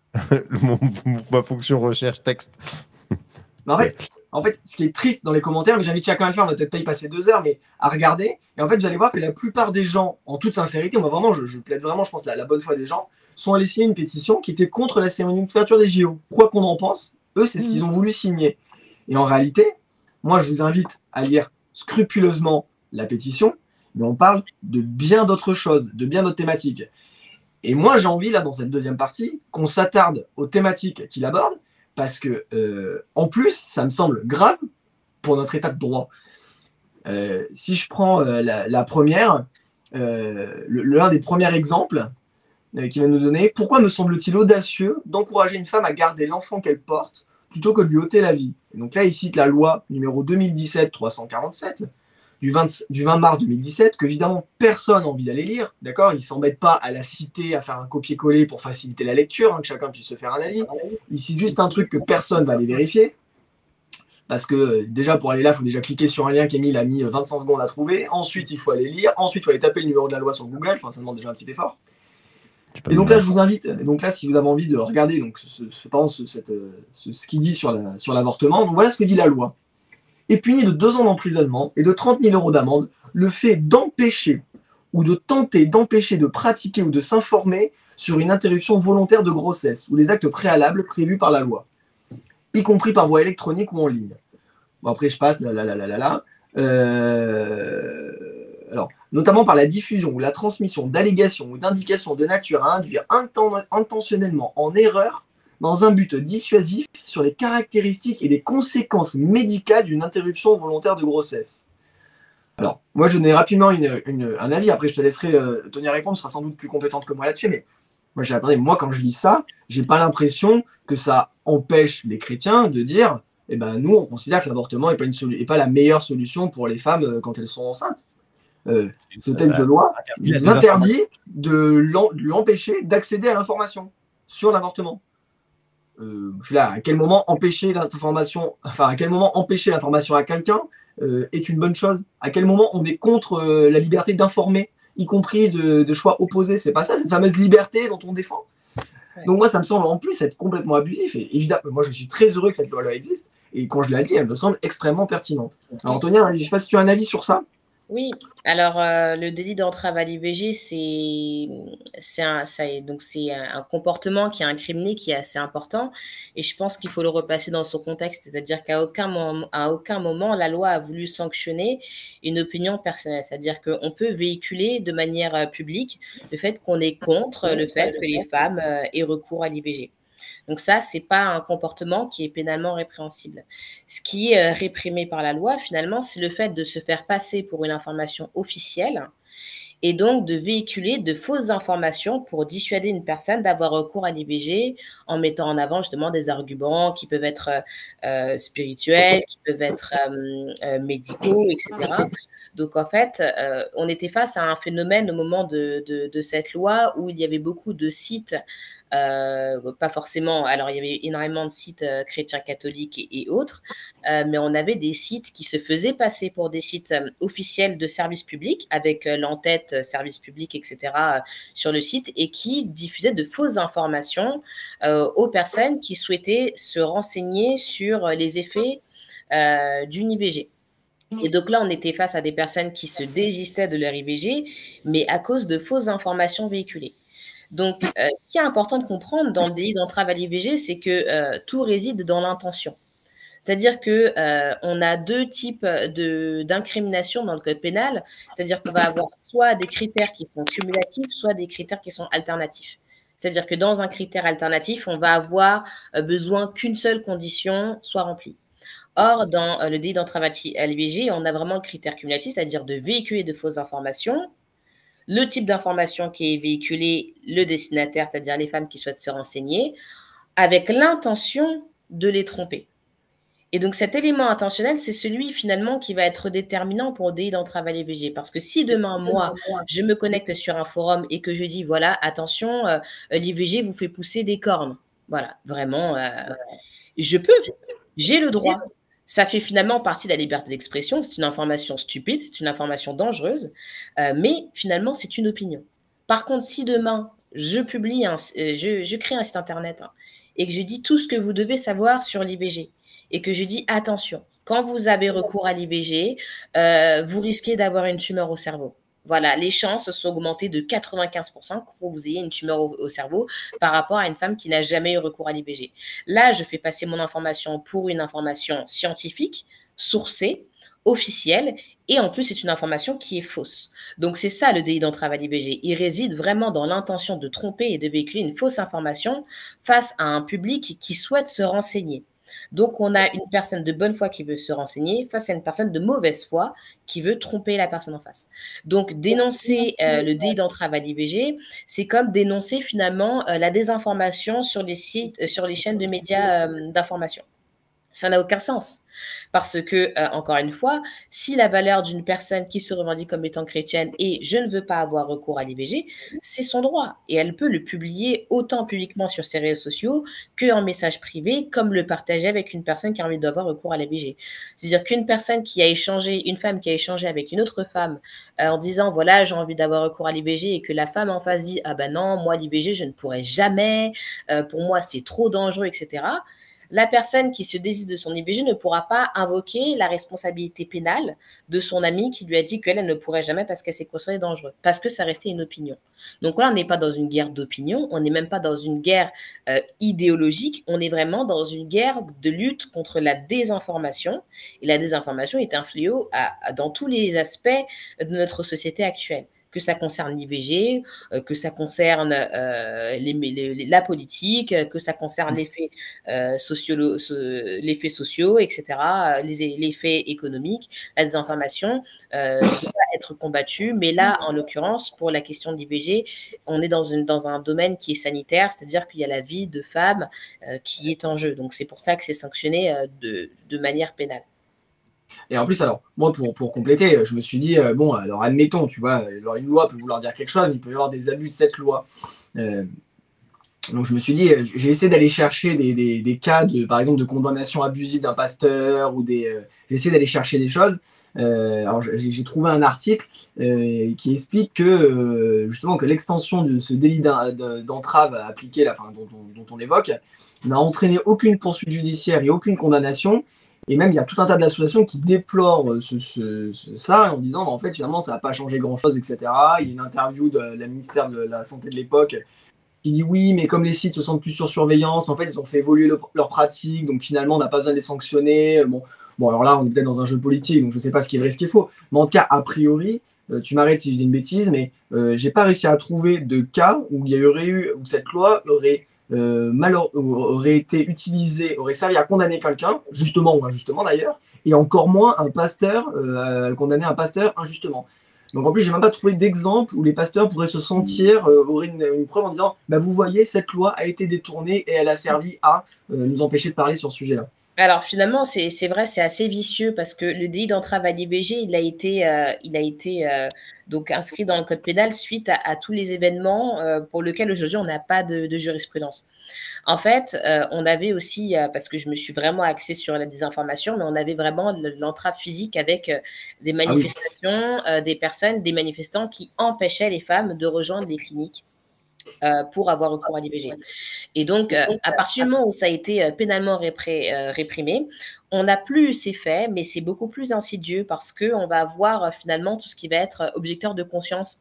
ma fonction recherche texte. En fait, ce qui est triste dans les commentaires, mais j'invite chacun à le faire, on va peut-être pas y passer 2 heures, mais à regarder. Et en fait, vous allez voir que la plupart des gens, en toute sincérité, moi vraiment, je plaide vraiment, je pense, la bonne foi des gens, sont allés signer une pétition qui était contre la cérémonie d'ouverture des JO. Quoi qu'on en pense, eux, c'est ce qu'ils ont voulu signer. Et en réalité, moi, je vous invite à lire scrupuleusement la pétition, mais on parle de bien d'autres choses, de bien d'autres thématiques. Et moi, j'ai envie, là, dans cette deuxième partie, qu'on s'attarde aux thématiques qu'il aborde, parce que, en plus, ça me semble grave pour notre état de droit. Si je prends la première, l'un des premiers exemples qu'il va nous donner, pourquoi me semble-t-il audacieux d'encourager une femme à garder l'enfant qu'elle porte plutôt que de lui ôter la vie? Et donc là, il cite la loi numéro 2017-347 du 20 mars 2017, que évidemment personne n'a envie d'aller lire, d'accord? Il ne s'embête pas à la citer, à faire un copier-coller pour faciliter la lecture, que chacun puisse se faire un avis. Il cite juste un truc que personne ne va aller vérifier, parce que déjà pour aller là, il faut déjà cliquer sur un lien qu'Emile a mis 25 secondes à trouver, ensuite il faut aller lire, ensuite il faut aller taper le numéro de la loi sur Google, ça demande déjà un petit effort. Et donc là, je vous invite, donc là, si vous avez envie de regarder donc, ce qu'il dit sur l'avortement, donc voilà ce que dit la loi. Est puni de 2 ans d'emprisonnement et de 30 000 € d'amende le fait d'empêcher ou de tenter d'empêcher de pratiquer ou de s'informer sur une interruption volontaire de grossesse ou les actes préalables prévus par la loi, y compris par voie électronique ou en ligne. Bon, après, je passe, alors, notamment par la diffusion ou la transmission d'allégations ou d'indications de nature à induire intentionnellement en erreur dans un but dissuasif sur les caractéristiques et les conséquences médicales d'une interruption volontaire de grossesse. Alors, moi, je donne rapidement un avis. Après, je te laisserai Tony répondre. Tu seras sans doute plus compétente que moi là-dessus. Mais moi, quand je lis ça, j'ai pas l'impression que ça empêche les chrétiens de dire, eh ben, nous, on considère que l'avortement n'est pas la meilleure solution pour les femmes quand elles sont enceintes. Ce texte de loi nous interdit de l'empêcher d'accéder à l'information sur l'avortement. Je suis là, à quel moment empêcher l'information à quelqu'un est une bonne chose? À quel moment on est contre la liberté d'informer, y compris de choix opposés? C'est pas ça, cette fameuse liberté dont on défend. Donc moi, ça me semble en plus être complètement abusif. Et évidemment, moi, je suis très heureux que cette loi-là existe. Et quand je la lis, elle me semble extrêment pertinente. Alors, Antonia, je ne sais pas si tu as un avis sur ça. Oui, alors le délit d'entrave à l'IVG, c'est un comportement qui est incriminé, qui est assez important, et je pense qu'il faut le replacer dans son contexte, c'est-à-dire qu'à aucun moment la loi a voulu sanctionner une opinion personnelle, c'est-à-dire qu'on peut véhiculer de manière publique le fait qu'on est contre le fait que les femmes aient recours à l'IVG. Donc ça, c'est pas un comportement qui est pénalement répréhensible. Ce qui est réprimé par la loi, finalement, c'est le fait de se faire passer pour une information officielle et donc de véhiculer de fausses informations pour dissuader une personne d'avoir recours à l'IVG en mettant en avant justement des arguments qui peuvent être spirituels, qui peuvent être médicaux, etc. Donc en fait, on était face à un phénomène au moment de cette loi où il y avait beaucoup de sites, pas forcément, alors il y avait énormément de sites chrétiens catholiques et autres, mais on avait des sites qui se faisaient passer pour des sites officiels de service public avec l'entête service public, etc. Sur le site et qui diffusaient de fausses informations aux personnes qui souhaitaient se renseigner sur les effets d'une IVG. Et donc là, on était face à des personnes qui se désistaient de leur IVG, mais à cause de fausses informations véhiculées. Donc, ce qui est important de comprendre dans le délit d'entrave à l'IVG, c'est que tout réside dans l'intention. C'est-à-dire que on a deux types d'incrimination dans le code pénal, c'est-à-dire qu'on va avoir soit des critères qui sont cumulatifs, soit des critères qui sont alternatifs. C'est-à-dire que dans un critère alternatif, on va avoir besoin qu'une seule condition soit remplie. Or, dans le délit d'entrave à l'IVG, on a vraiment le critère cumulatif, c'est-à-dire de véhiculer de fausses informations, le type d'information qui est véhiculé, le destinataire, c'est-à-dire les femmes qui souhaitent se renseigner, avec l'intention de les tromper. Et donc, cet élément intentionnel, c'est celui finalement qui va être déterminant pour le délit d'entrave à l'IVG. Parce que si demain, moi, je me connecte sur un forum et que je dis, voilà, attention, l'IVG vous fait pousser des cornes. Voilà, vraiment, je peux, j'ai le droit. Ça fait finalement partie de la liberté d'expression. C'est une information stupide, c'est une information dangereuse, mais finalement, c'est une opinion. Par contre, si demain, je crée un site internet et que je dis tout ce que vous devez savoir sur l'IVG et que je dis attention, quand vous avez recours à l'IVG, vous risquez d'avoir une tumeur au cerveau. Voilà, les chances sont augmentées de 95% pour que vous ayez une tumeur au cerveau par rapport à une femme qui n'a jamais eu recours à l'IVG. Là, je fais passer mon information pour une information scientifique, sourcée, officielle, et en plus, c'est une information qui est fausse. Donc, c'est ça le délit d'entrave à l'IVG. Il réside vraiment dans l'intention de tromper et de véhiculer une fausse information face à un public qui souhaite se renseigner. Donc, on a une personne de bonne foi qui veut se renseigner face à une personne de mauvaise foi qui veut tromper la personne en face. Donc, dénoncer le délit d'entrave à l'IVG, c'est comme dénoncer finalement la désinformation sur les sites, sur les chaînes de médias d'information. Ça n'a aucun sens. Parce que, encore une fois, si la valeur d'une personne qui se revendique comme étant chrétienne et je ne veux pas avoir recours à l'IVG, c'est son droit. Et elle peut le publier autant publiquement sur ses réseaux sociaux qu'en message privé, comme le partager avec une personne qui a envie d'avoir recours à l'IVG. C'est-à-dire qu'une personne qui a échangé, une femme qui a échangé avec une autre femme en disant, voilà, j'ai envie d'avoir recours à l'IVG et que la femme en face dit, ah ben non, moi l'IVG, je ne pourrais jamais, pour moi c'est trop dangereux, etc. La personne qui se désiste de son IVG ne pourra pas invoquer la responsabilité pénale de son amie qui lui a dit qu'elle ne pourrait jamais parce qu'elle s'est considérée dangereuse, parce que ça restait une opinion. Donc là, on n'est pas dans une guerre d'opinion, on n'est même pas dans une guerre idéologique, on est vraiment dans une guerre de lutte contre la désinformation. Et la désinformation est un fléau dans tous les aspects de notre société actuelle. Que ça concerne l'IVG, que ça concerne la politique, que ça concerne les faits sociaux, etc., les faits économiques, la désinformation doit être combattue. Mais là, en l'occurrence, pour la question de l'IVG, on est dans un domaine qui est sanitaire, c'est-à-dire qu'il y a la vie de femmes qui est en jeu. Donc, c'est pour ça que c'est sanctionné de manière pénale. Et en plus, alors, moi, pour compléter, je me suis dit, bon, alors admettons, tu vois, alors une loi peut vouloir dire quelque chose, mais il peut y avoir des abus de cette loi. Donc je me suis dit, j'ai essayé d'aller chercher des cas, par exemple, de condamnation abusive d'un pasteur, ou j'ai essayé d'aller chercher des choses. Alors j'ai trouvé un article qui explique que, justement, que l'extension de ce délit d'entrave appliqué, dont on évoque, n'a entraîné aucune poursuite judiciaire et aucune condamnation. Et même, il y a tout un tas d'associations qui déplorent ça en disant, en fait, finalement, ça n'a pas changé grand-chose, etc. Il y a une interview de la ministère de la Santé de l'époque qui dit oui, mais comme les sites se sentent plus sur surveillance, en fait, ils ont fait évoluer leurs pratiques, donc finalement, on n'a pas besoin de les sanctionner. Bon, alors là, on est peut-être dans un jeu politique, donc je ne sais pas ce qui est vrai, ce qui est faux. Mais en tout cas, a priori, tu m'arrêtes si je dis une bêtise, mais j'ai pas réussi à trouver de cas où il y aurait eu, où cette loi aurait aurait été utilisé, aurait servi à condamner quelqu'un, justement ou injustement d'ailleurs, et encore moins un pasteur, condamner un pasteur injustement. Donc en plus, j'ai même pas trouvé d'exemple où les pasteurs pourraient se sentir, auraient une preuve en disant, bah, vous voyez, cette loi a été détournée et elle a servi à nous empêcher de parler sur ce sujet-là. Alors finalement, c'est vrai, c'est assez vicieux parce que le délit d'entrave à l'IVG, il a été donc inscrit dans le code pénal suite à tous les événements pour lesquels aujourd'hui on n'a pas de jurisprudence. En fait, on avait aussi, parce que je me suis vraiment axée sur la désinformation, mais on avait vraiment l'entrave physique avec des manifestations, des personnes, des manifestants qui empêchaient les femmes de rejoindre les cliniques pour avoir recours à l'IVG. Et donc, à partir du moment où ça a été pénalement réprimé, on n'a plus ces faits, mais c'est beaucoup plus insidieux parce qu'on va avoir finalement tout ce qui va être objecteur de conscience.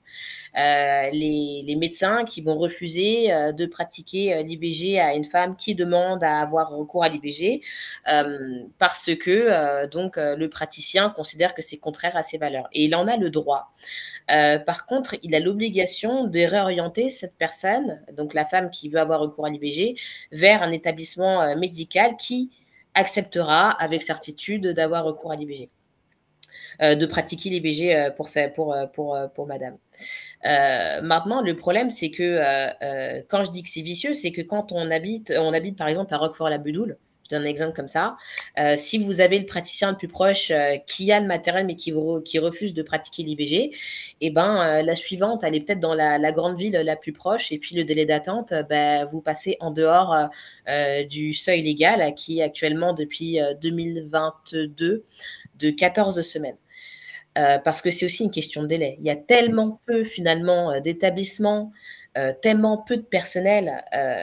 Les médecins qui vont refuser de pratiquer l'IVG à une femme qui demande à avoir recours à l'IVG parce que donc le praticien considère que c'est contraire à ses valeurs. Et il en a le droit. Par contre, il a l'obligation de réorienter cette personne, donc la femme qui veut avoir recours à l'IVG, vers un établissement médical qui acceptera avec certitude d'avoir recours à l'IVG, de pratiquer l'IVG pour madame. Maintenant, le problème, c'est que quand je dis que c'est vicieux, c'est que quand on habite par exemple à Roquefort-la-Boudoule, je donne un exemple comme ça. Si vous avez le praticien le plus proche qui a le matériel mais qui refuse de pratiquer l'IVG, eh ben, la suivante, elle est peut-être dans la grande ville la plus proche et puis le délai d'attente, vous passez en dehors du seuil légal qui est actuellement depuis 2022 de 14 semaines. Parce que c'est aussi une question de délai. Il y a tellement peu finalement d'établissements, tellement peu de personnel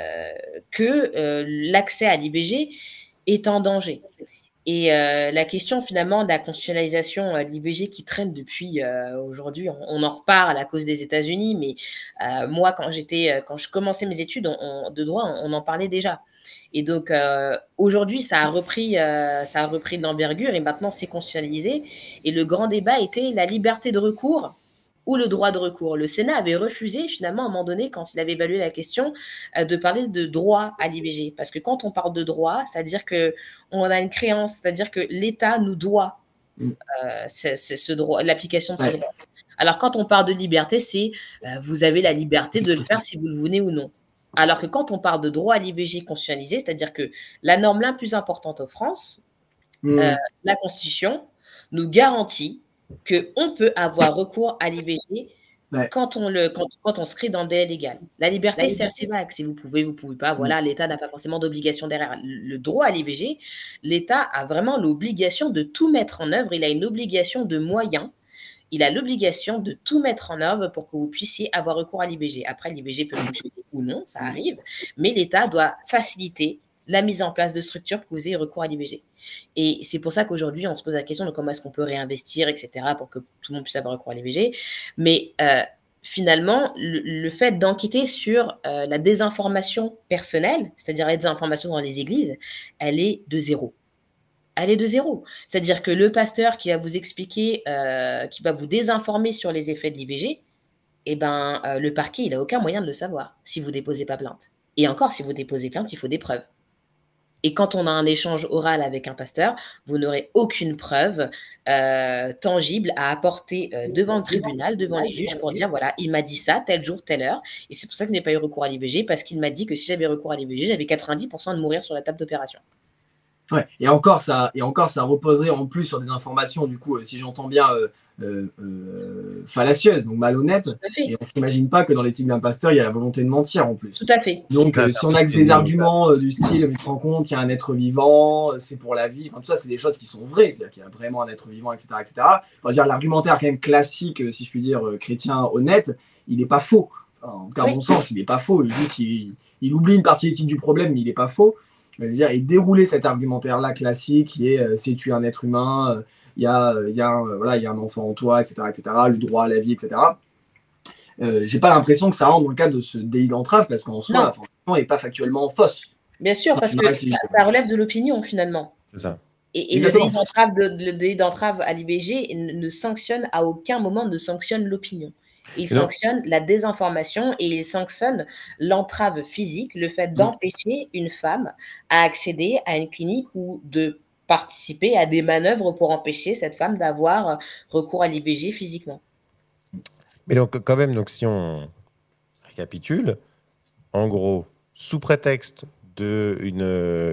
que l'accès à l'IVG est en danger. Et la question finalement de la constitutionnalisation de l'IVG qui traîne depuis aujourd'hui, on en reparle à cause des États-Unis, mais moi quand je commençais mes études de droit, on en parlait déjà. Et donc aujourd'hui, ça a repris de l'envergure et maintenant c'est constitutionnalisé. Et le grand débat était la liberté de recours ou le droit de recours. Le Sénat avait refusé finalement à un moment donné, quand il avait évalué la question, de parler de droit à l'IVG. Parce que quand on parle de droit, c'est-à-dire qu'on a une créance, c'est-à-dire que l'État nous doit ce droit, l'application de ce droit. Alors quand on parle de liberté, c'est vous avez la liberté de le faire si vous le voulez ou non. Alors que quand on parle de droit à l'IVG constitutionnalisé, c'est-à-dire que la norme la plus importante en France, la Constitution, nous garantit qu'on peut avoir recours à l'IVG quand on se crée dans le délai légal. La liberté, c'est assez vague. Si vous pouvez pas. Voilà, l'État n'a pas forcément d'obligation derrière. Le droit à l'IVG, l'État a vraiment l'obligation de tout mettre en œuvre. Il a une obligation de moyens. Il a l'obligation de tout mettre en œuvre pour que vous puissiez avoir recours à l'IVG. Après, l'IVG peut fonctionner ou non, ça arrive, mais l'État doit faciliter la mise en place de structures pour que vous ayez recours à l'IVG. Et c'est pour ça qu'aujourd'hui, on se pose la question de comment est-ce qu'on peut réinvestir, etc., pour que tout le monde puisse avoir recours à l'IVG. Mais finalement, le fait d'enquêter sur la désinformation personnelle, c'est-à-dire la désinformation dans les églises, elle est de zéro. Elle est de zéro. C'est-à-dire que le pasteur qui va vous expliquer, qui va vous désinformer sur les effets de l'IVG, eh ben, le parquet, il n'a aucun moyen de le savoir si vous ne déposez pas plainte. Et encore, si vous déposez plainte, il faut des preuves. Et quand on a un échange oral avec un pasteur, vous n'aurez aucune preuve tangible à apporter devant le tribunal, devant les juges, pour dire, voilà, il m'a dit ça, tel jour, telle heure, et c'est pour ça que je n'ai pas eu recours à l'IVG, parce qu'il m'a dit que si j'avais recours à l'IVG, j'avais 90% de mourir sur la table d'opération. Ouais. Et encore, ça reposerait en plus sur des informations, du coup, si j'entends bien, fallacieuses, donc malhonnêtes. Et on ne s'imagine pas que dans l'éthique d'un pasteur, il y a la volonté de mentir en plus. Tout à fait. Donc, si on axe des arguments du style, tu te rends compte, il y a un être vivant, c'est pour la vie, enfin, tout ça, c'est des choses qui sont vraies, c'est-à-dire qu'il y a vraiment un être vivant, etc. etc. On va dire l'argumentaire quand même classique, si je puis dire, chrétien honnête, il n'est pas faux. Enfin, en tout cas, à mon sens, il n'est pas faux. Il oublie une partie éthique du problème, mais il n'est pas faux. Et dérouler cet argumentaire-là classique qui est sais-tu un être humain, il y a un enfant en toi, etc., le droit à la vie, etc. J'ai pas l'impression que ça rentre dans le cadre de ce délit d'entrave parce qu'en soi, la formation n'est pas factuellement fausse. Bien sûr, parce que ça relève de l'opinion finalement. C'est ça. Et le délit d'entrave à l'IVG ne sanctionne à aucun moment ne sanctionne l'opinion. Il sanctionne la désinformation et il sanctionne l'entrave physique, le fait d'empêcher une femme à accéder à une clinique ou de participer à des manœuvres pour empêcher cette femme d'avoir recours à l'IVG physiquement. Mais donc, quand même, donc, si on récapitule, en gros, sous prétexte d'une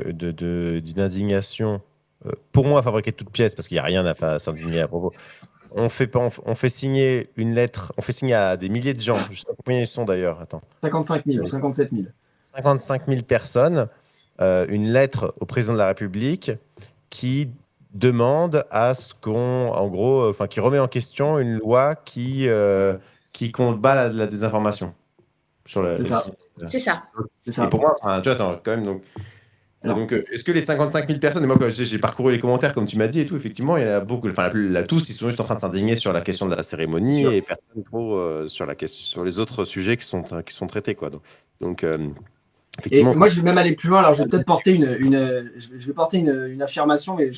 indignation, pour moi, fabriquée de toutes pièces, parce qu'il n'y a rien à s'indigner à propos, on fait signer une lettre, on fait signer à des milliers de gens, je ne sais pas combien ils sont d'ailleurs, attends. 55 000 ou 57 000. 55 000 personnes, une lettre au président de la République qui demande à ce qu'on, en gros, qui remet en question une loi qui combat la désinformation. C'est ça. C'est ça. Et pour moi, tu vois, quand même, donc, est-ce que les 55 000 personnes, et moi, quand j'ai parcouru les commentaires, comme tu m'as dit et tout, effectivement, il y en a beaucoup, tous, ils sont juste en train de s'indigner sur la question de la cérémonie et personne trop sur les autres sujets qui sont traités, quoi. Donc, effectivement. Et moi, je vais même aller plus loin. Alors, je vais peut-être porter une affirmation, mais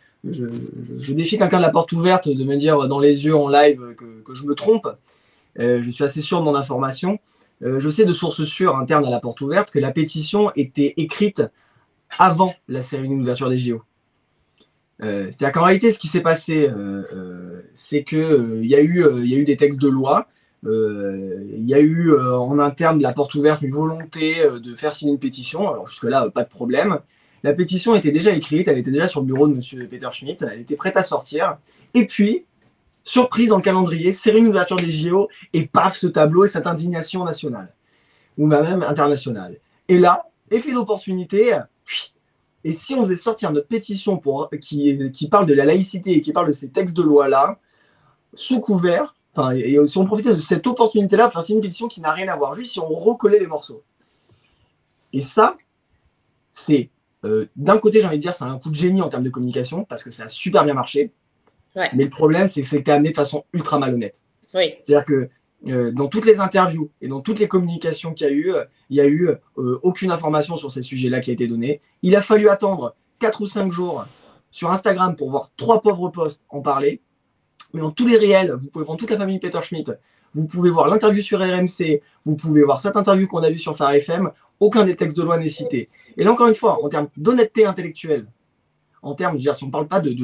je défie quelqu'un de la porte ouverte de me dire dans les yeux en live que je me trompe. Je suis assez sûr de mon information. Je sais de sources sûres internes à la porte ouverte que la pétition était écrite avant la cérémonie d'ouverture des JO. C'est-à-dire qu'en réalité, ce qui s'est passé, c'est qu'il y a eu des textes de loi, il y a eu en interne de la porte ouverte une volonté de faire signer une pétition. Alors jusque-là, pas de problème. La pétition était déjà écrite, elle était déjà sur le bureau de M. Peter Schmitt, elle était prête à sortir. Et puis, surprise dans le calendrier, cérémonie d'ouverture des JO, et paf, ce tableau et cette indignation nationale, ou même internationale. Et là, effet d'opportunité. Et si on faisait sortir notre pétition qui parle de la laïcité et qui parle de ces textes de loi-là, sous couvert, et si on profitait de cette opportunité-là, c'est une pétition qui n'a rien à voir, juste si on recollait les morceaux. Et ça, c'est, d'un côté, j'ai envie de dire, c'est un coup de génie en termes de communication, parce que ça a super bien marché. Ouais. Mais le problème, c'est que c'était amené de façon ultra malhonnête. Oui. C'est-à-dire que dans toutes les interviews et dans toutes les communications qu'il y a eu aucune information sur ces sujets-là qui a été donnée. Il a fallu attendre 4 ou 5 jours sur Instagram pour voir 3 pauvres posts en parler. Mais dans tous les réels, vous pouvez prendre toute la famille Peter Schmitt, vous pouvez voir l'interview sur RMC, vous pouvez voir cette interview qu'on a vue sur Phare FM, aucun des textes de loi n'est cité. Et là, encore une fois, en termes d'honnêteté intellectuelle, en termes, si on ne parle pas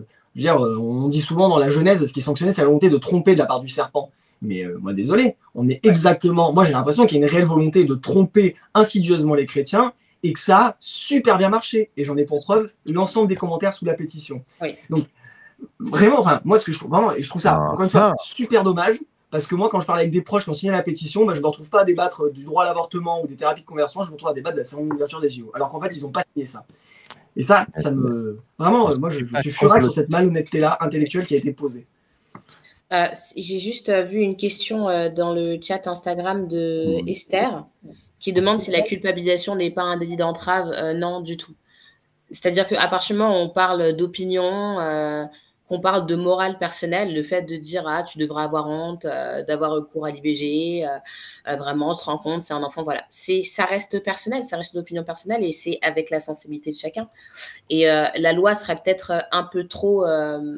on dit souvent dans la Genèse, ce qui est sanctionné, c'est la volonté de tromper de la part du serpent. Mais moi, désolé, on est exactement. Moi, j'ai l'impression qu'il y a une réelle volonté de tromper insidieusement les chrétiens et que ça a super bien marché. Et j'en ai pour preuve l'ensemble des commentaires sous la pétition. Oui. Donc, vraiment, moi, ce que je trouve vraiment, et je trouve ça, encore une fois, super dommage, parce que moi, quand je parle avec des proches qui ont signé la pétition, je ne me retrouve pas à débattre du droit à l'avortement ou des thérapies de conversion, je me retrouve à débattre de la cérémonie d'ouverture des JO. Alors qu'en fait, ils n'ont pas signé ça. Et ça me. Vraiment, moi, je suis furax sur cette malhonnêteté-là intellectuelle qui a été posée. J'ai juste vu une question dans le chat Instagram de Esther qui demande si la culpabilisation n'est pas un délit d'entrave. Non, du tout. C'est-à-dire qu'à partir du moment où on parle d'opinion, qu'on parle de morale personnelle, le fait de dire « Ah, tu devrais avoir honte d'avoir recours à l'IVG, vraiment, on se rend compte, c'est un enfant. » Voilà. Ça reste personnel, ça reste une opinion personnelle et c'est avec la sensibilité de chacun. Et la loi serait peut-être un peu trop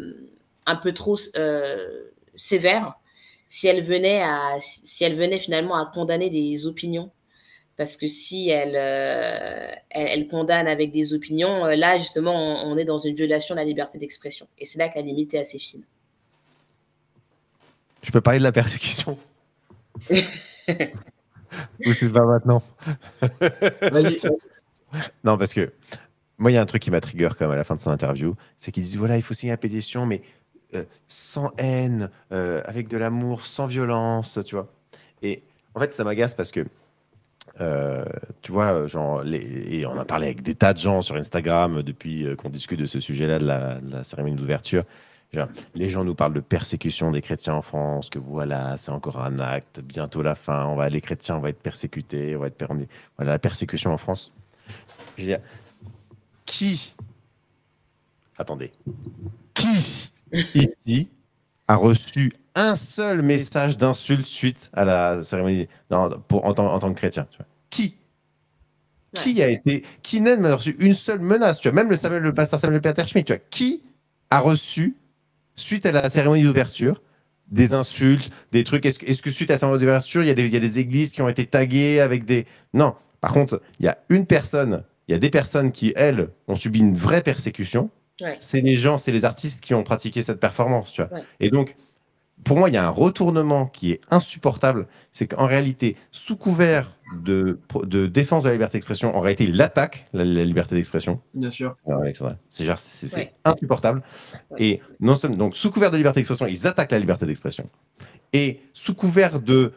sévère si elle venait finalement à condamner des opinions. Parce que si elle condamne avec des opinions, là, justement, on est dans une violation de la liberté d'expression. Et c'est là que la limite est assez fine. Je peux parler de la persécution ou c'est pas maintenant? Vas-y. Non, parce que moi, il y a un truc qui m'a trigger quand même à la fin de son interview, c'est qu'ils disent, voilà, il faut signer la pétition, mais sans haine, avec de l'amour, sans violence, tu vois. Et en fait, ça m'agace parce que tu vois, et on a parlé avec des tas de gens sur Instagram depuis qu'on discute de ce sujet-là, de la cérémonie d'ouverture. Les gens nous parlent de persécution des chrétiens en France, que voilà, c'est encore un acte, bientôt la fin, les chrétiens, on va être persécutés, voilà, la persécution en France. Je veux dire, attendez, qui ici a reçu un seul message d'insulte suite à la cérémonie en tant que chrétien, tu vois. Qui n'a reçu une seule menace, tu vois, même le pasteur Samuel Peter Schmitt, tu vois, qui a reçu suite à la cérémonie d'ouverture des insultes, des trucs. Est-ce que suite à sa d'ouverture, il y a des églises qui ont été taguées avec des... Non. Par contre, il y a des personnes qui, elles, ont subi une vraie persécution. Ouais. C'est les artistes qui ont pratiqué cette performance, tu vois. Ouais. Et donc, pour moi, il y a un retournement qui est insupportable. C'est qu'en réalité, sous couvert de défense de la liberté d'expression, en réalité, il attaque la liberté d'expression. Bien sûr. Alors, Alexandra, c'est Ouais. insupportable. Ouais. Et non seulement, donc, sous couvert de liberté d'expression, ils attaquent la liberté d'expression. Et sous couvert de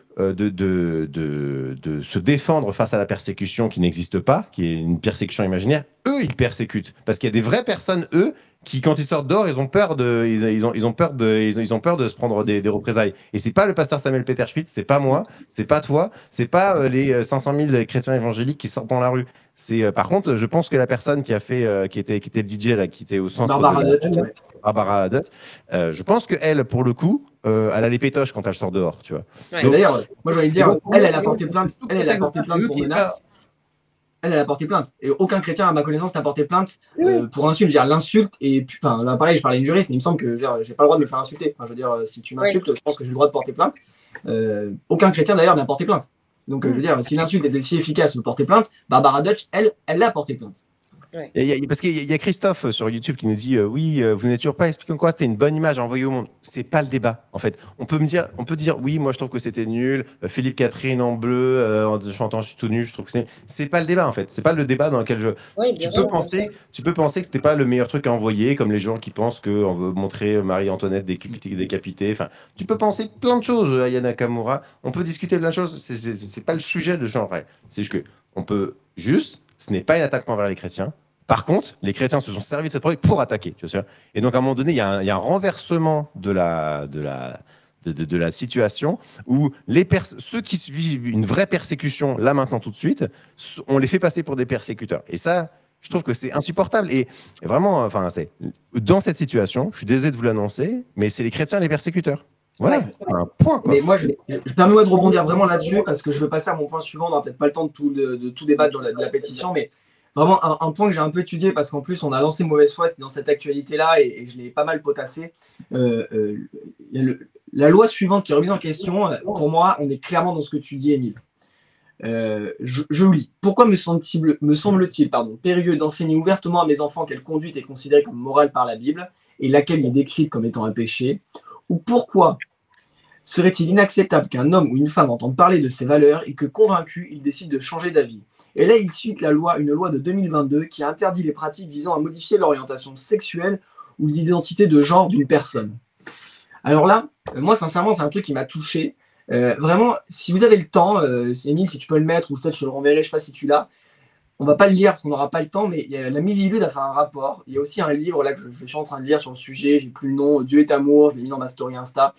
se défendre face à la persécution qui n'existe pas, qui est une persécution imaginaire, eux, ils persécutent. Parce qu'il y a des vraies personnes, eux, qui, quand ils sortent dehors, ils ont peur de se prendre des représailles. Et c'est pas le pasteur Samuel Peter Schmitt, c'est pas moi, c'est pas toi, c'est pas les 500 000 chrétiens évangéliques qui sortent dans la rue. Par contre, je pense que la personne qui était le DJ là, qui était au centre Barbara Dutch, ouais. Barbara Dutch, je pense qu'elle, pour le coup, elle a les pétoches quand elle sort dehors, tu vois. Ouais. Donc, D'ailleurs, moi j'ai envie de dire, elle a porté plainte, elle a porté plainte pour menace. Elle a porté plainte. Et aucun chrétien, à ma connaissance, n'a porté plainte pour insulte. Je veux dire, l'insulte, et enfin, là, pareil, je parlais à une juriste, mais il me semble que j'ai pas le droit de me faire insulter. Enfin, je veux dire, si tu m'insultes, je pense que j'ai le droit de porter plainte. Aucun chrétien, d'ailleurs, n'a porté plainte. Donc, je veux dire, si l'insulte était si efficace de porter plainte, Barbara Dutch, elle l'a porté plainte. Ouais. Parce qu'il y a Christophe sur YouTube qui nous dit oui, vous n'êtes toujours pas expliqué quoi, c'était une bonne image à envoyer au monde. C'est pas le débat, en fait. On peut dire oui, moi je trouve que c'était nul. Philippe Catherine en bleu, en chantant je suis tout nu, je trouve que c'est pas le débat, en fait. C'est pas le débat dans lequel Oui, tu peux penser que c'était pas le meilleur truc à envoyer, comme les gens qui pensent qu'on veut montrer Marie-Antoinette décapitée. Enfin, tu peux penser plein de choses, Aya Nakamura. On peut discuter de la chose. C'est pas le sujet de genre. C'est juste que on peut juste. Ce n'est pas une attaque envers les chrétiens. Par contre, les chrétiens se sont servis de cette preuve pour attaquer. Tu vois. Et donc, à un moment donné, il y a un renversement de la situation où ceux qui vivent une vraie persécution, là, maintenant, tout de suite, on les fait passer pour des persécuteurs. Et ça, je trouve que c'est insupportable. Et vraiment, enfin, dans cette situation, je suis désolé de vous l'annoncer, mais c'est les chrétiens les persécuteurs. Voilà, Ouais. un point, quoi. Mais moi, je permets-moi de rebondir vraiment là-dessus parce que je veux passer à mon point suivant. On n'aura peut-être pas le temps de tout débattre de la pétition, mais vraiment un point que j'ai un peu étudié parce qu'en plus, on a lancé Mauvaise Foi dans cette actualité-là et je l'ai pas mal potassé. La loi suivante qui est remise en question, pour moi, on est clairement dans ce que tu dis, Émile. Je lis. Pourquoi me semble-t-il périlleux d'enseigner ouvertement à mes enfants quelle conduite est considérée comme morale par la Bible et laquelle est décrite comme étant un péché? Ou pourquoi serait-il inacceptable qu'un homme ou une femme entende parler de ces valeurs et que, convaincu, il décide de changer d'avis? Et là, il cite une loi de 2022 qui interdit les pratiques visant à modifier l'orientation sexuelle ou l'identité de genre d'une personne. Alors là, moi, sincèrement, c'est un truc qui m'a touché. Vraiment, si vous avez le temps, Émile, si tu peux le mettre, ou peut-être je te le renverrai, je ne sais pas si tu l'as. On ne va pas le lire parce qu'on n'aura pas le temps, mais la Mivilude a fait un rapport. Il y a aussi un livre là, que je suis en train de lire sur le sujet, j'ai plus le nom, Dieu est amour, je l'ai mis dans ma story Insta.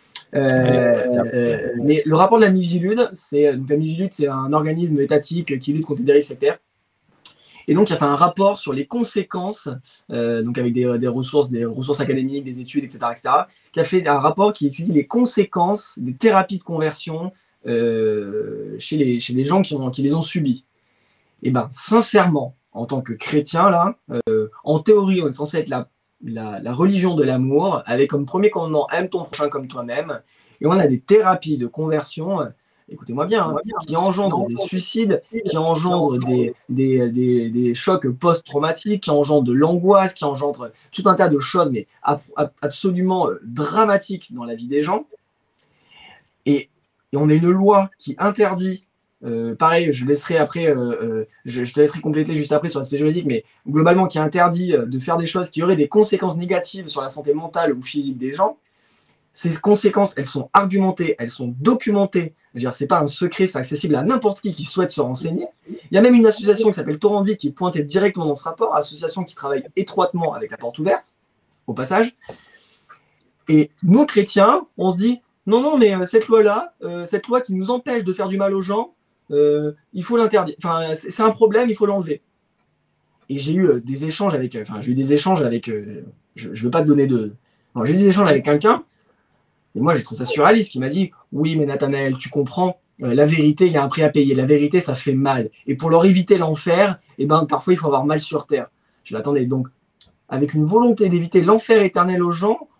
Mais le rapport de la Mivilude, c'est un organisme étatique qui lutte contre les dérives sectaires. Et donc, il a fait un rapport sur les conséquences, donc avec des ressources académiques, des études, etc., qui a fait un rapport qui étudie les conséquences des thérapies de conversion chez les gens qui les ont subies. Et bien, sincèrement, en tant que chrétien, là, en théorie, on est censé être la religion de l'amour, avec comme premier commandement, aime ton prochain comme toi-même. Et on a des thérapies de conversion, écoutez-moi bien, qui engendrent des suicides, qui engendrent des chocs post-traumatiques, qui engendrent de l'angoisse, qui engendrent tout un tas de choses, mais absolument dramatiques dans la vie des gens. Et on a une loi qui interdit. Pareil, je laisserai après, je te laisserai compléter juste après sur l'aspect juridique, mais globalement qui interdit de faire des choses qui auraient des conséquences négatives sur la santé mentale ou physique des gens. Ces conséquences, elles sont argumentées, elles sont documentées. Je veux dire, c'est pas un secret, c'est accessible à n'importe qui souhaite se renseigner. Il y a même une association qui s'appelle Torrent de Vie qui est pointée directement dans ce rapport, association qui travaille étroitement avec la porte ouverte, au passage. Et nous, chrétiens, on se dit, non, mais cette loi-là, cette loi qui nous empêche de faire du mal aux gens, il faut l'interdire. Enfin, c'est un problème, il faut l'enlever. Et j'ai eu des échanges avec. Je ne veux pas te donner de. Non, j'ai eu des échanges avec quelqu'un, et moi j'ai trouvé ça surréaliste, qui m'a dit oui, mais Nathanaël, tu comprends, la vérité, il y a un prix à payer. La vérité, ça fait mal. Et pour leur éviter l'enfer, parfois il faut avoir mal sur terre. Je l'attendais. Donc, avec une volonté d'éviter l'enfer éternel aux gens,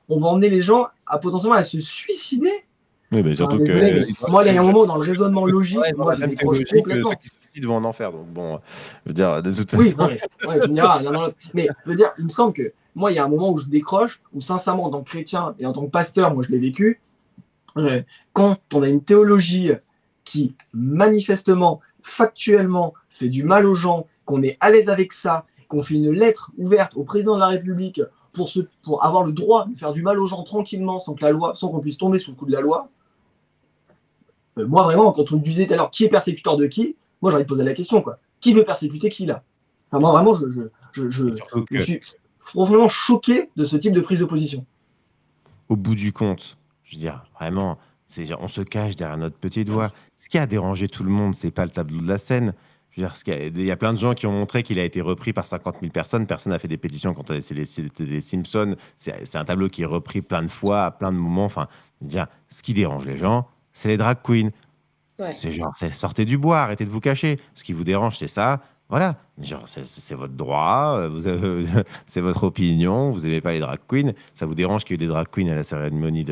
on va emmener les gens à potentiellement à se suicider. Oui, mais surtout désolé, que. Moi, il y a un moment dans le raisonnement logique, Ouais, moi, la je même décroche théologie que complètement. ceux qui se suicident vont en enfer. Donc bon, je veux dire, de toute Oui, façon. non, mais, tu me diras, l'un dans l'autre. Mais je veux dire, il me semble que moi, il y a un moment où je décroche, où sincèrement, en tant que chrétien et en tant que pasteur, moi, je l'ai vécu, quand on a une théologie qui manifestement, factuellement, fait du mal aux gens, qu'on est à l'aise avec ça, qu'on fait une lettre ouverte au président de la République pour avoir le droit de faire du mal aux gens tranquillement, sans qu'on puisse tomber sous le coup de la loi. Moi, vraiment, quand on me disait tout à l'heure qui est persécuteur de qui, moi, j'ai envie de poser la question, quoi. Qui veut persécuter qui, là? Enfin, moi, vraiment, je suis profondément choqué de ce type de prise de position. Au bout du compte, je veux dire, vraiment, on se cache derrière notre petit doigt. Ce qui a dérangé tout le monde, c'est pas le tableau de la scène. Je veux dire, il y a plein de gens qui ont montré qu'il a été repris par 50 000 personnes. Personne n'a fait des pétitions quand c'était les Simpsons. C'est un tableau qui est repris plein de fois, à plein de moments. Enfin, je veux dire, ce qui dérange les gens, c'est les drag queens. Ouais. C'est genre, sortez du bois, arrêtez de vous cacher. Ce qui vous dérange, c'est ça. Voilà, genre, c'est votre droit, c'est votre opinion, vous n'aimez pas les drag queens. Ça vous dérange qu'il y ait des drag queens à la cérémonie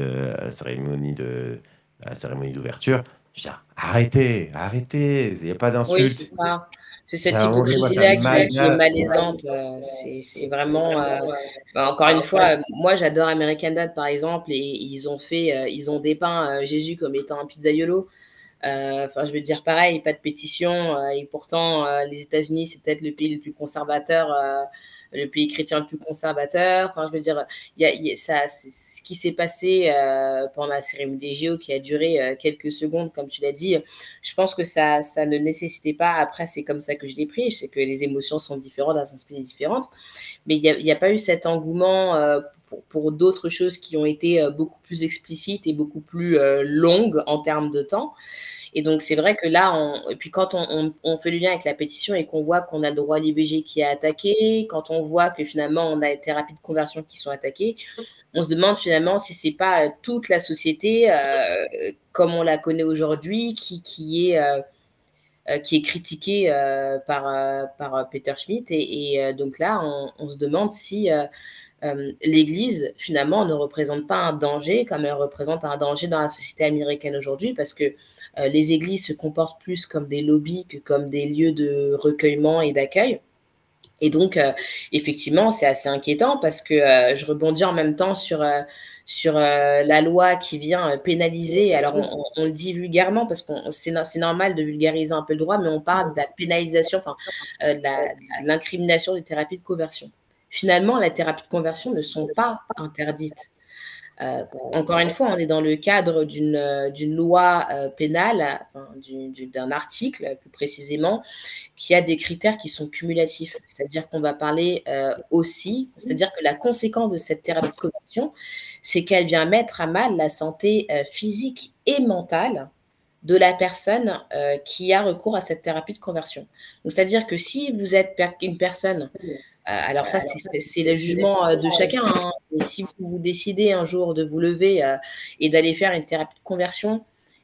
d'ouverture. Je veux dire, arrêtez, il n'y a pas Oui, d'insulte. c'est ça. C'est cette À un moment donné, moi, ça hypocrisie-là qui est m'agace. malaisante. C'est vraiment. Encore une fois, moi j'adore American Dad par exemple, et ils ont dépeint Jésus comme étant un pizzaiolo. Enfin, je veux dire pareil, pas de pétition, et pourtant les États-Unis c'est peut-être le pays le plus conservateur, le pays chrétien le plus conservateur. Enfin, je veux dire, ça, c'est ce qui s'est passé pendant la cérémonie des JO qui a duré quelques secondes, comme tu l'as dit. Je pense que ça ne nécessitait pas. Après, c'est comme ça que je l'ai pris. Je sais que les émotions sont différentes, la sensibilité est différente, mais il n'y a pas eu cet engouement pour d'autres choses qui ont été beaucoup plus explicites et beaucoup plus longues en termes de temps. Et donc, c'est vrai que là, et puis quand on fait le lien avec la pétition et qu'on voit qu'on a le droit à l'IVG qui est attaqué, quand on voit que finalement, on a les thérapies de conversion qui sont attaquées, on se demande finalement si c'est pas toute la société, comme on la connaît aujourd'hui, qui est critiquée par Peter Schmidt. Et donc là, on se demande si l'Église, finalement, ne représente pas un danger comme elle représente un danger dans la société américaine aujourd'hui, parce que les églises se comportent plus comme des lobbies que comme des lieux de recueillement et d'accueil. Et donc, effectivement, c'est assez inquiétant parce que je rebondis en même temps sur la loi qui vient pénaliser. Alors, on le dit vulgairement parce que c'est normal de vulgariser un peu le droit, mais on parle de la pénalisation, enfin, de l'incrimination des thérapies de conversion. Finalement, les thérapies de conversion ne sont pas interdites. Encore une fois, on est dans le cadre d'une loi pénale, enfin, d'un article plus précisément, qui a des critères qui sont cumulatifs. C'est-à-dire qu'on va parler aussi, c'est-à-dire que la conséquence de cette thérapie de conversion, c'est qu'elle vient mettre à mal la santé physique et mentale de la personne qui a recours à cette thérapie de conversion. Donc, c'est-à-dire que si vous êtes une personne, alors ça, c'est le jugement de chacun, hein. Et si vous décidez un jour de vous lever et d'aller faire une thérapie de conversion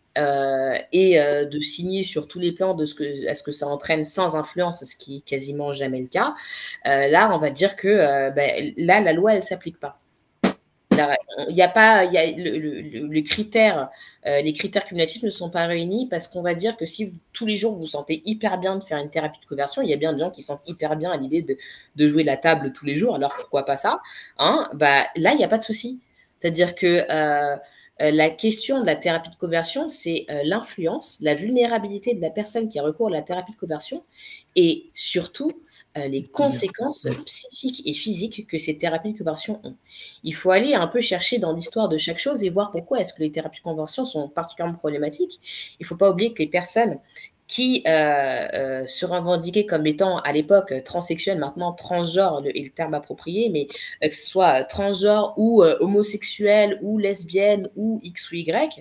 et de signer sur tous les plans de ce que ça entraîne sans influence, ce qui est quasiment jamais le cas, là, on va dire que là, la loi, elle ne s'applique pas. Il y a pas, il y a le critère, les critères cumulatifs ne sont pas réunis parce qu'on va dire que si tous les jours vous vous sentez hyper bien de faire une thérapie de conversion, il y a bien des gens qui se sentent hyper bien à l'idée de jouer la table tous les jours, alors pourquoi pas ça, hein? Là, il n'y a pas de souci. C'est-à-dire que la question de la thérapie de conversion, c'est l'influence, la vulnérabilité de la personne qui a recours à la thérapie de conversion et surtout les conséquences psychiques et physiques que ces thérapies de conversion ont. Il faut aller un peu chercher dans l'histoire de chaque chose et voir pourquoi est-ce que les thérapies de conversion sont particulièrement problématiques. Il ne faut pas oublier que les personnes qui se revendiquaient comme étant à l'époque transsexuelles, maintenant transgenres est le terme approprié, mais que ce soit transgenre ou homosexuel ou lesbienne ou X ou Y,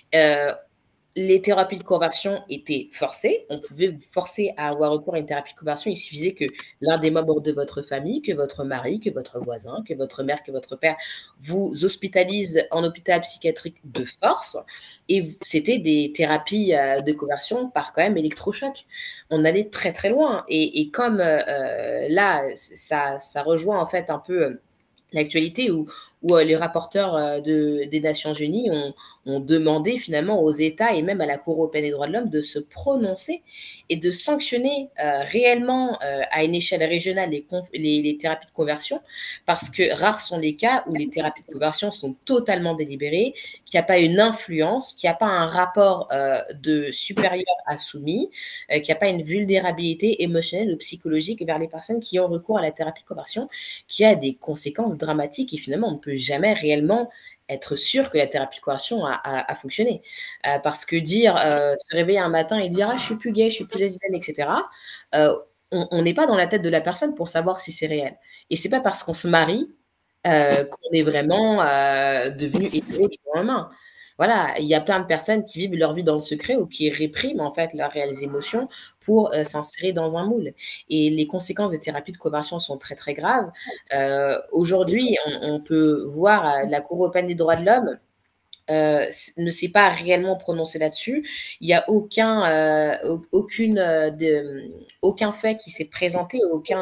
les thérapies de conversion étaient forcées. On pouvait vous forcer à avoir recours à une thérapie de conversion. Il suffisait que l'un des membres de votre famille, que votre mari, que votre voisin, que votre mère, que votre père vous hospitalise en hôpital psychiatrique de force. Et c'était des thérapies de conversion par quand même électrochoc. On allait très très loin. Et comme là, ça rejoint en fait un peu l'actualité où où les rapporteurs des Nations Unies ont demandé finalement aux États et même à la Cour européenne des droits de l'homme de se prononcer et de sanctionner réellement à une échelle régionale les thérapies de conversion, parce que rares sont les cas où les thérapies de conversion sont totalement délibérées, qu'il n'y a pas une influence, qu'il n'y a pas un rapport de supérieur à soumis, qu'il n'y a pas une vulnérabilité émotionnelle ou psychologique vers les personnes qui ont recours à la thérapie de conversion, qui a des conséquences dramatiques et finalement on ne peut jamais réellement être sûr que la thérapie de conversion a fonctionné. Parce que se réveiller un matin et dire « Ah, je suis plus gay, je suis plus lesbienne, etc. » on n'est pas dans la tête de la personne pour savoir si c'est réel. Et c'est pas parce qu'on se marie qu'on est vraiment devenu hétéro du jour au lendemain. Voilà, il y a plein de personnes qui vivent leur vie dans le secret ou qui répriment en fait leurs réelles émotions pour s'insérer dans un moule. Et les conséquences des thérapies de conversion sont très très graves. Aujourd'hui, on peut voir la Cour européenne des droits de l'homme ne s'est pas réellement prononcée là-dessus. Il n'y a aucun fait qui s'est présenté,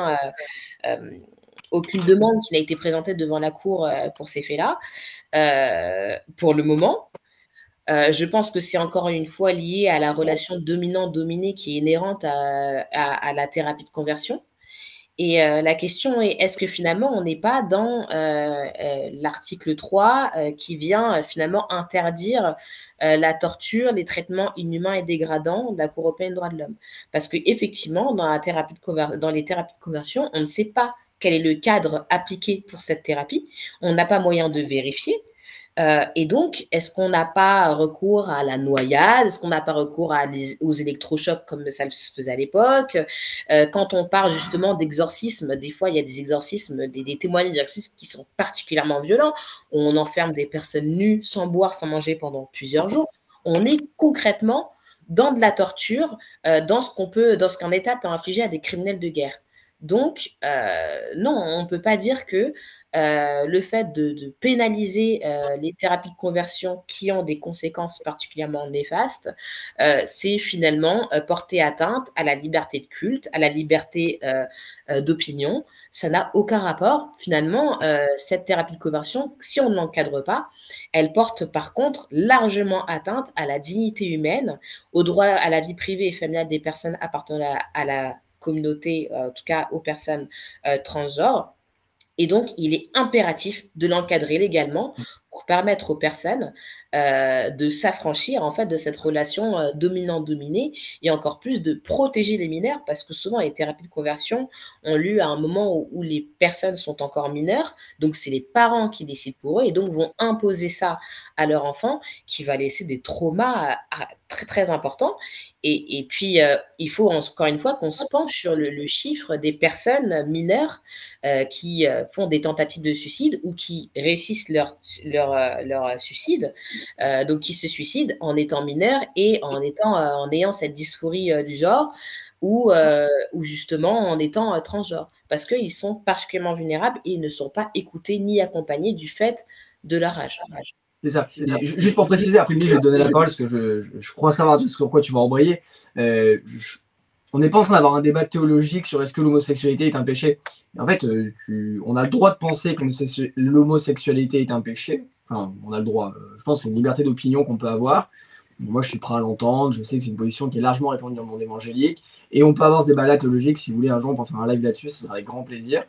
aucune demande qui n'a été présentée devant la Cour pour ces faits-là, pour le moment. Je pense que c'est encore une fois lié à la relation dominant-dominé qui est inhérente à la thérapie de conversion. Et la question est, est-ce que finalement, on n'est pas dans l'article 3 qui vient finalement interdire la torture, les traitements inhumains et dégradants de la Cour européenne des droits de l'homme? Parce qu'effectivement, dans les thérapies de conversion, on ne sait pas quel est le cadre appliqué pour cette thérapie. On n'a pas moyen de vérifier. Et donc, est-ce qu'on n'a pas recours à la noyade? Est-ce qu'on n'a pas recours aux électrochocs comme ça se faisait à l'époque? Quand on parle justement d'exorcisme, des fois, il y a des exorcismes, des témoignages d'exorcisme qui sont particulièrement violents. On enferme des personnes nues, sans boire, sans manger pendant plusieurs jours. On est concrètement dans de la torture, dans ce qu'un État peut infliger à des criminels de guerre. Donc, non, on ne peut pas dire que le fait de pénaliser les thérapies de conversion qui ont des conséquences particulièrement néfastes, c'est finalement porter atteinte à la liberté de culte, à la liberté d'opinion. Ça n'a aucun rapport. Finalement, cette thérapie de conversion, si on ne l'encadre pas, elle porte par contre largement atteinte à la dignité humaine, au droit à la vie privée et familiale des personnes appartenant à la communauté, en tout cas aux personnes transgenres. Et donc, il est impératif de l'encadrer légalement pour permettre aux personnes de s'affranchir en fait de cette relation dominant-dominé et encore plus de protéger les mineurs, parce que souvent les thérapies de conversion ont lieu à un moment où les personnes sont encore mineures, donc c'est les parents qui décident pour eux et donc vont imposer ça à leur enfant, qui va laisser des traumas très très importants. Et puis il faut encore une fois qu'on se penche sur le chiffre des personnes mineures qui font des tentatives de suicide ou qui réussissent leur suicide. Donc qui se suicident en étant mineurs et en ayant cette dysphorie du genre ou justement en étant transgenres, parce qu'ils sont particulièrement vulnérables et ils ne sont pas écoutés ni accompagnés du fait de leur âge. C'est ça. Juste pour préciser, après je vais te donner la parole parce que je crois savoir sur quoi tu vas embrayer. On n'est pas en train d'avoir un débat théologique sur est-ce que l'homosexualité est un péché. En fait, on a le droit de penser que l'homosexualité est un péché. Enfin, on a le droit. Je pense que c'est une liberté d'opinion qu'on peut avoir. Moi, je suis prêt à l'entendre. Je sais que c'est une position qui est largement répandue dans le monde évangélique. Et on peut avoir ce débat-là théologique. Si vous voulez, un jour, on peut faire un live là-dessus. Ce sera avec grand plaisir.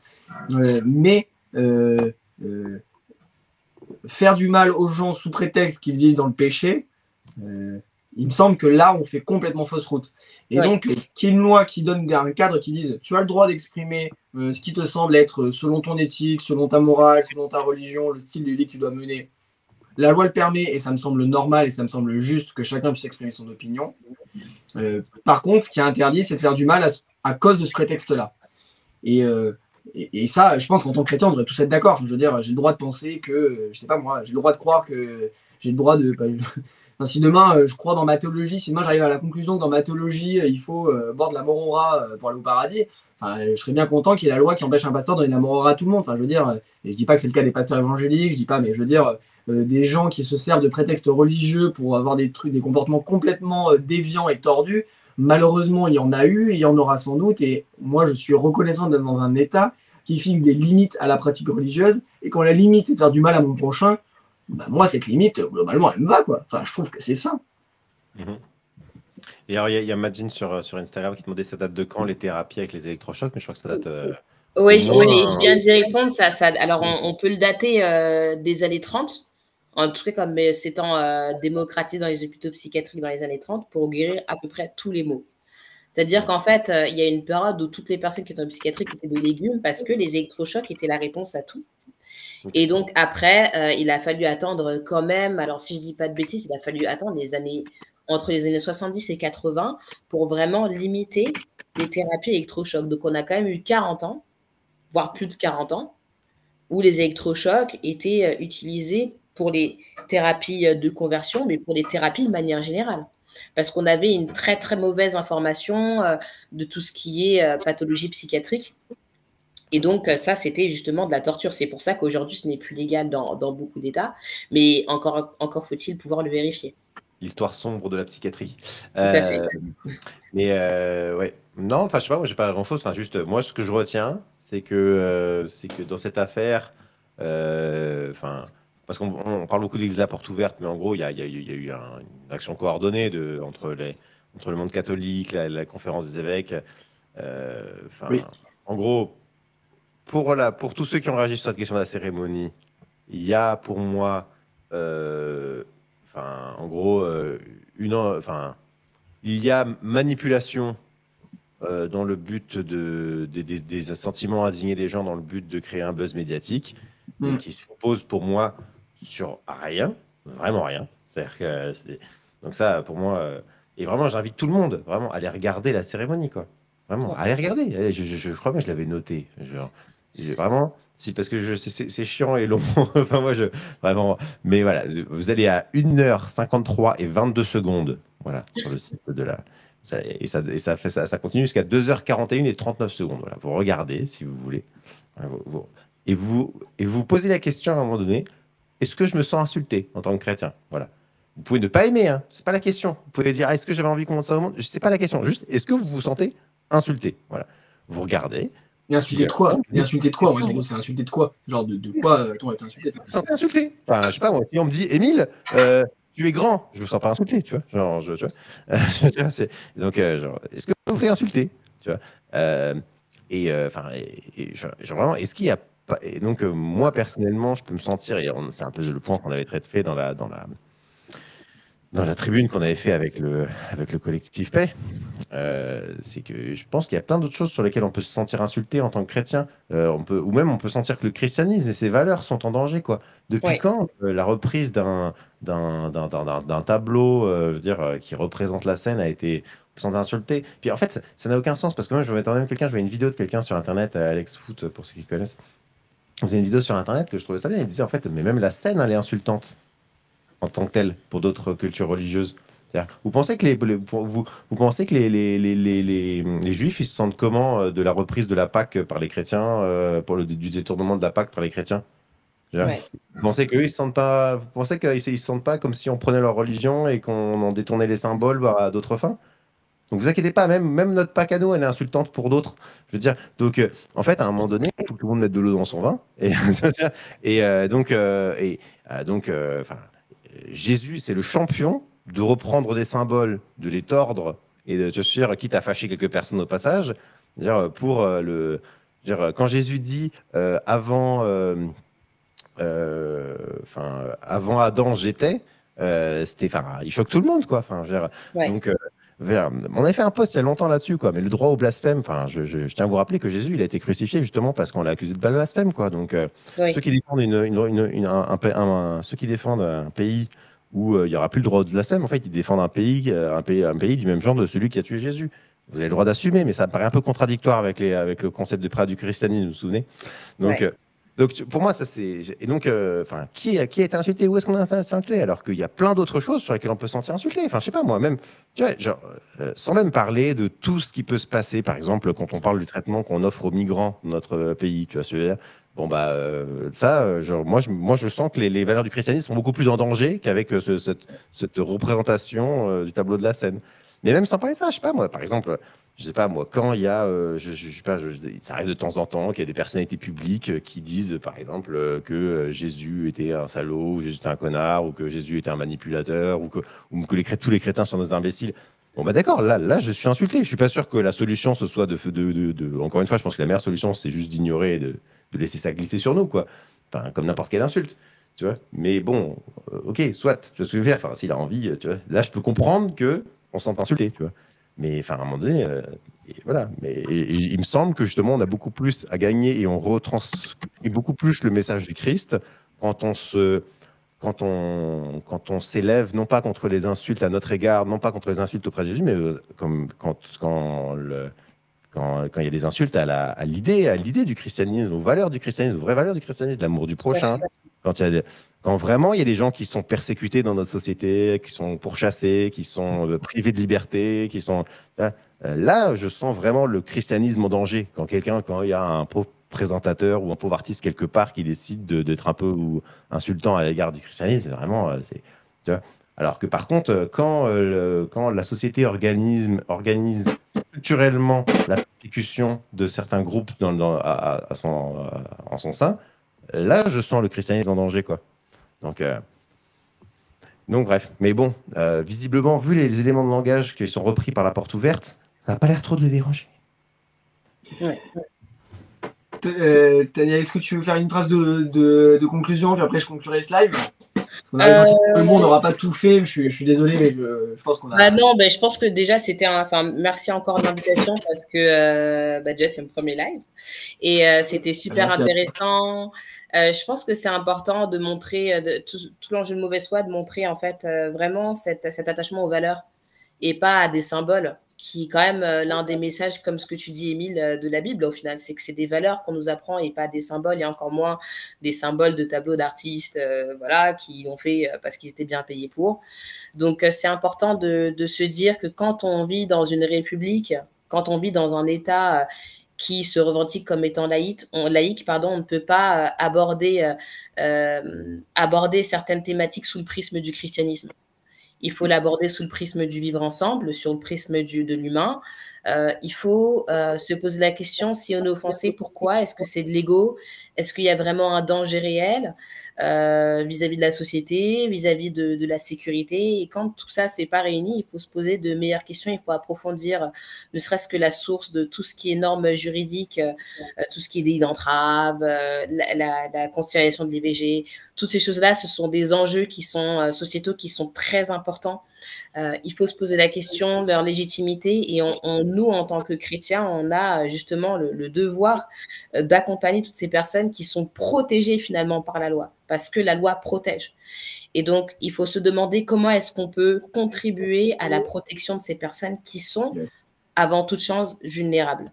Faire du mal aux gens sous prétexte qu'ils vivent dans le péché, il me semble que là, on fait complètement fausse route. Et donc, qu'il y ait une loi qui donne un cadre qui dise tu as le droit d'exprimer ce qui te semble être selon ton éthique, selon ta morale, selon ta religion, le style de vie que tu dois mener. La loi le permet et ça me semble normal et ça me semble juste que chacun puisse exprimer son opinion. Par contre, ce qui est interdit, c'est de faire du mal à cause de ce prétexte-là. Et ça, je pense qu'en tant que chrétien, on devrait tous être d'accord. Enfin, je veux dire, j'ai le droit de penser que, je sais pas moi, j'ai le droit de croire que j'ai le droit de. Enfin, si demain je crois dans ma théologie, si demain j'arrive à la conclusion que dans ma théologie il faut boire de la mort au rat pour aller au paradis, enfin, je serais bien content qu'il y ait la loi qui empêche un pasteur de donner de la mort au rat à tout le monde. Enfin, je veux dire, et je dis pas que c'est le cas des pasteurs évangéliques, je dis pas, mais je veux dire des gens qui se servent de prétextes religieux pour avoir des comportements complètement déviants et tordus. Malheureusement, il y en a eu, il y en aura sans doute, et moi je suis reconnaissant d'être dans un état qui fixe des limites à la pratique religieuse, et quand la limite c'est de faire du mal à mon prochain, bah, moi cette limite, globalement, elle me va, quoi. Enfin, je trouve que c'est ça. Et alors, il y a Madjin sur Instagram qui demandait ça date de quand les thérapies avec les électrochocs, mais je crois que ça date. Oui, au moins, je viens d'y répondre. Alors, on peut le dater des années 30, en tout cas comme s'étant démocratisé dans les hôpitaux psychiatriques dans les années 30 pour guérir à peu près tous les maux. C'est-à-dire qu'en fait, il y a une période où toutes les personnes qui étaient en psychiatrie étaient des légumes parce que les électrochocs étaient la réponse à tout. Et donc, après, il a fallu attendre quand même, alors si je ne dis pas de bêtises, il a fallu attendre entre les années 70 et 80 pour vraiment limiter les thérapies électrochocs. Donc, on a quand même eu 40 ans, voire plus de 40 ans, où les électrochocs étaient utilisés pour les thérapies de conversion, mais pour les thérapies de manière générale. Parce qu'on avait une très, très mauvaise information de tout ce qui est pathologie psychiatrique. Et donc, ça, c'était justement de la torture. C'est pour ça qu'aujourd'hui, ce n'est plus légal dans beaucoup d'États. Mais encore faut-il pouvoir le vérifier. L'histoire sombre de la psychiatrie. Tout à fait. Mais ouais. Non, enfin, je sais pas, moi, j'ai pas grand-chose. Enfin, juste, moi, ce que je retiens, c'est que dans cette affaire, enfin, parce qu'on parle beaucoup de l'Église de la porte ouverte, mais en gros, il y a eu une action coordonnée entre le monde catholique, la conférence des évêques. Enfin, Oui. en gros, pour tous ceux qui ont réagi sur cette question de la cérémonie, il y a pour moi, en gros, il y a manipulation dans le but des sentiments indignés des gens dans le but de créer un buzz médiatique et qui se repose pour moi sur rien, vraiment rien. C'est-à-dire que donc ça, pour moi, et vraiment, j'invite tout le monde vraiment à aller regarder la cérémonie, quoi. Vraiment, allez regarder. Allez, je crois que je l'avais noté. Vraiment, si, parce que c'est chiant et long. Enfin, moi, vraiment. Mais voilà, vous allez à 1h53 et 22 secondes, voilà, sur le site de la. Et ça continue jusqu'à 2h41 et 39 secondes. Voilà, vous regardez si vous voulez. Et vous posez la question à un moment donné, est-ce que je me sens insulté en tant que chrétien? Voilà. Vous pouvez ne pas aimer, hein, c'est pas la question. Vous pouvez dire, est-ce que j'avais envie qu'on monte ça au monde? C'est pas la question. Juste, est-ce que vous vous sentez insulté? Voilà. Vous regardez. Et insulté de quoi? Et insulté de quoi? Moi, c'est insulté de quoi? Genre de quoi on va être insulté? Vous vous sentez insulté? Enfin, je sais pas, moi, si on me dit, Émile, tu es grand, je me sens pas insulté, tu vois. Genre, tu vois, donc, genre, est-ce que vous vous faites insulter? Tu vois. Genre, vraiment, est-ce qu'il y a pas. Et donc, moi, personnellement, je peux me sentir, et c'est un peu le point qu'on avait traité dans la tribune qu'on avait fait avec le collectif Paix, c'est que je pense qu'il y a plein d'autres choses sur lesquelles on peut se sentir insulté en tant que chrétien. On peut sentir que le christianisme et ses valeurs sont en danger, quoi. Depuis quand la reprise d'un tableau, je veux dire, qui représente la scène a été insulté? Puis en fait, ça n'a aucun sens parce que moi, je vois une vidéo de quelqu'un sur Internet, Alex Foot, pour ceux qui connaissent. Il faisait une vidéo sur Internet que je trouvais ça bien. Il disait en fait, mais même la scène, elle est insultante en tant que telle pour d'autres cultures religieuses. Vous pensez que les Juifs, ils se sentent comment de la reprise de la Pâque par les chrétiens, du détournement de la Pâque par les chrétiens? Vous pensez qu'eux, ils se sentent pas? Vous pensez qu'ils se sentent pas comme si on prenait leur religion et qu'on en détournait les symboles à d'autres fins? Donc vous inquiétez pas, même notre Pâque à nous, elle est insultante pour d'autres. Je veux dire, donc en fait, à un moment donné, il faut que tout le monde mette de l'eau dans son vin. Jésus, c'est le champion de reprendre des symboles, de les tordre et de te dire, quitte à fâcher quelques personnes au passage, quand Jésus dit avant Adam, j'étais, il choque tout le monde, quoi. Donc, on avait fait un post il y a longtemps là-dessus, quoi. Mais le droit au blasphème, je tiens à vous rappeler que Jésus, il a été crucifié justement parce qu'on l'a accusé de blasphème, quoi. Donc, ceux qui défendent ceux qui défendent un pays où il n'y aura plus le droit au blasphème, en fait, ils défendent un pays du même genre de celui qui a tué Jésus. Vous avez le droit d'assumer, mais ça me paraît un peu contradictoire avec le concept de du christianisme, vous vous souvenez? Donc, pour moi, ça c'est. Et donc, qui a été insulté? Où est-ce qu'on a été insulté? Alors qu'il y a plein d'autres choses sur lesquelles on peut se sentir insulté. Enfin, je sais pas, moi, même, tu vois, sans même parler de tout ce qui peut se passer, par exemple, quand on parle du traitement qu'on offre aux migrants dans notre pays, tu vois, ce que je veux dire. Bon, moi, je sens que les valeurs du christianisme sont beaucoup plus en danger qu'avec cette représentation du tableau de la scène. Mais même sans parler de ça, je sais pas, moi, par exemple. je sais pas moi, quand il y a, je sais pas, ça arrive de temps en temps qu'il y a des personnalités publiques qui disent, par exemple, que Jésus était un salaud, ou Jésus était un connard, ou que Jésus était un manipulateur, ou que tous les chrétiens sont des imbéciles. Bon, bah d'accord, là, je suis insulté. Je suis pas sûr que la solution, ce soit Encore une fois, je pense que la meilleure solution, c'est juste d'ignorer et de laisser ça glisser sur nous, quoi. Enfin, comme n'importe quelle insulte, tu vois. Mais bon, ok, soit, tu vois ce que je veux dire. Enfin, s'il a envie, tu vois. Là, je peux comprendre que on s'en insulté, tu vois. Mais enfin, à un moment donné, et voilà. Et il me semble que justement, on a beaucoup plus à gagner et on retranscrit beaucoup plus le message du Christ quand on s'élève, non pas contre les insultes à notre égard, non pas contre les insultes auprès de Jésus, mais comme quand il y a des insultes à l'idée du christianisme, aux valeurs du christianisme, aux vraies valeurs du christianisme, l'amour du prochain. Quand vraiment il y a des gens qui sont persécutés dans notre société, qui sont pourchassés, qui sont privés de liberté, là, je sens vraiment le christianisme en danger. Quand il y a un pauvre présentateur ou un pauvre artiste quelque part qui décide d'être un peu insultant à l'égard du christianisme, vraiment, tu vois. Alors que par contre, quand la société organise culturellement la persécution de certains groupes en son sein, là, je sens le christianisme en danger, quoi. Donc bref, mais bon, visiblement, vu les éléments de langage qui sont repris par la porte ouverte, ça n'a pas l'air trop de les déranger. Ouais. Tania, est-ce que tu veux faire une phrase de conclusion, puis après je conclurai ce live? Parce qu'on arrive on n'aura pas tout fait, je suis désolé, mais je pense qu'on a... Bah non, je pense que déjà, merci encore de l'invitation parce que déjà, c'est mon premier live. Et c'était super intéressant. Je pense que c'est important de montrer, tout l'enjeu de mauvaise foi, de montrer en fait vraiment cet attachement aux valeurs et pas à des symboles, qui est quand même l'un des messages, comme ce que tu dis, Émile, de la Bible, au final. C'est que c'est des valeurs qu'on nous apprend et pas des symboles, et encore moins des symboles de tableaux d'artistes voilà, qui l'ont fait parce qu'ils étaient bien payés pour. Donc, c'est important de se dire que quand on vit dans une république, quand on vit dans un État qui se revendique comme étant laïque, on ne peut pas aborder certaines thématiques sous le prisme du christianisme. Il faut l'aborder sous le prisme du vivre ensemble, sur le prisme de l'humain. Il faut se poser la question, si on est offensé, pourquoi? Est-ce que c'est de l'ego? Est-ce qu'il y a vraiment un danger réel vis-à-vis de la société, vis-à-vis de la sécurité? Et quand tout ça n'est pas réuni, il faut se poser de meilleures questions. Il faut approfondir ne serait-ce que la source de tout ce qui est normes juridiques, tout ce qui est délit d'entrave, la considération de l'IVG. Toutes ces choses-là, ce sont des enjeux qui sont sociétaux, qui sont très importants. Il faut se poser la question de leur légitimité, et nous, en tant que chrétiens, on a justement le devoir d'accompagner toutes ces personnes qui sont protégées finalement par la loi, parce que la loi protège. Et donc, il faut se demander comment est-ce qu'on peut contribuer à la protection de ces personnes qui sont avant toute chose vulnérables.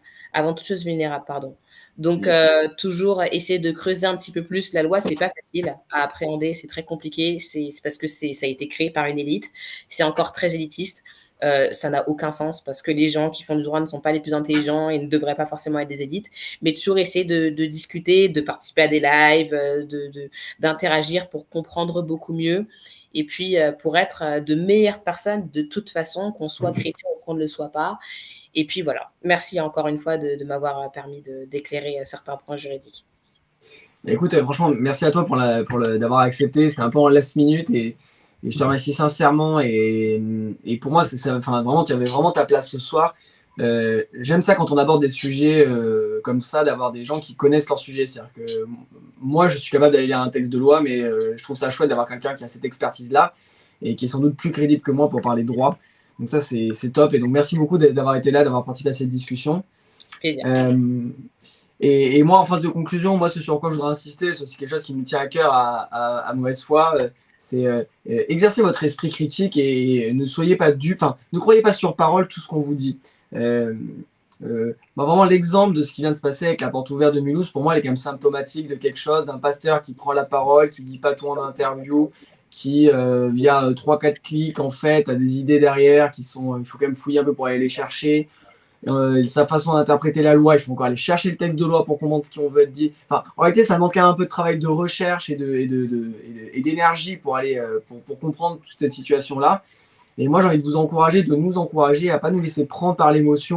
Donc, toujours essayer de creuser un petit peu plus. La loi, c'est pas facile à appréhender, c'est très compliqué. C'est parce que ça a été créé par une élite. C'est encore très élitiste. Ça n'a aucun sens parce que les gens qui font du droit ne sont pas les plus intelligents et ne devraient pas forcément être des élites. Mais toujours essayer de discuter, de participer à des lives, d'interagir pour comprendre beaucoup mieux. Et puis, pour être de meilleures personnes de toute façon, qu'on soit chrétien ou qu'on ne le soit pas. Et puis voilà, merci encore une fois de m'avoir permis d'éclairer certains points juridiques. Écoute, franchement, merci à toi d'avoir accepté. C'était un peu en last minute et je te remercie sincèrement. Et pour moi, vraiment, tu avais vraiment ta place ce soir. J'aime ça quand on aborde des sujets comme ça, d'avoir des gens qui connaissent leur sujet. C'est-à-dire que moi, je suis capable d'aller lire un texte de loi, mais je trouve ça chouette d'avoir quelqu'un qui a cette expertise-là et qui est sans doute plus crédible que moi pour parler droit. Donc ça, c'est top. Et donc, merci beaucoup d'avoir été là, d'avoir participé à cette discussion. Plaisir. Et moi, en phase de conclusion, ce sur quoi je voudrais insister, c'est aussi quelque chose qui me tient à cœur à mauvaise foi, c'est exercer votre esprit critique et ne soyez pas dupes, ne croyez pas sur parole tout ce qu'on vous dit. Vraiment, l'exemple de ce qui vient de se passer avec la porte ouverte de Mulhouse, pour moi, elle est quand même symptomatique de quelque chose, d'un pasteur qui prend la parole, qui ne dit pas tout en interview, qui, via 3-4 clics, en fait, a des idées derrière il faut quand même fouiller un peu pour aller les chercher. Sa façon d'interpréter la loi, il faut encore aller chercher le texte de loi pour comprendre ce qu'on veut être dit. En réalité, ça demande quand même un peu de travail de recherche et d'énergie pour comprendre toute cette situation-là. Et moi, j'ai envie de vous encourager, de nous encourager à ne pas nous laisser prendre par l'émotion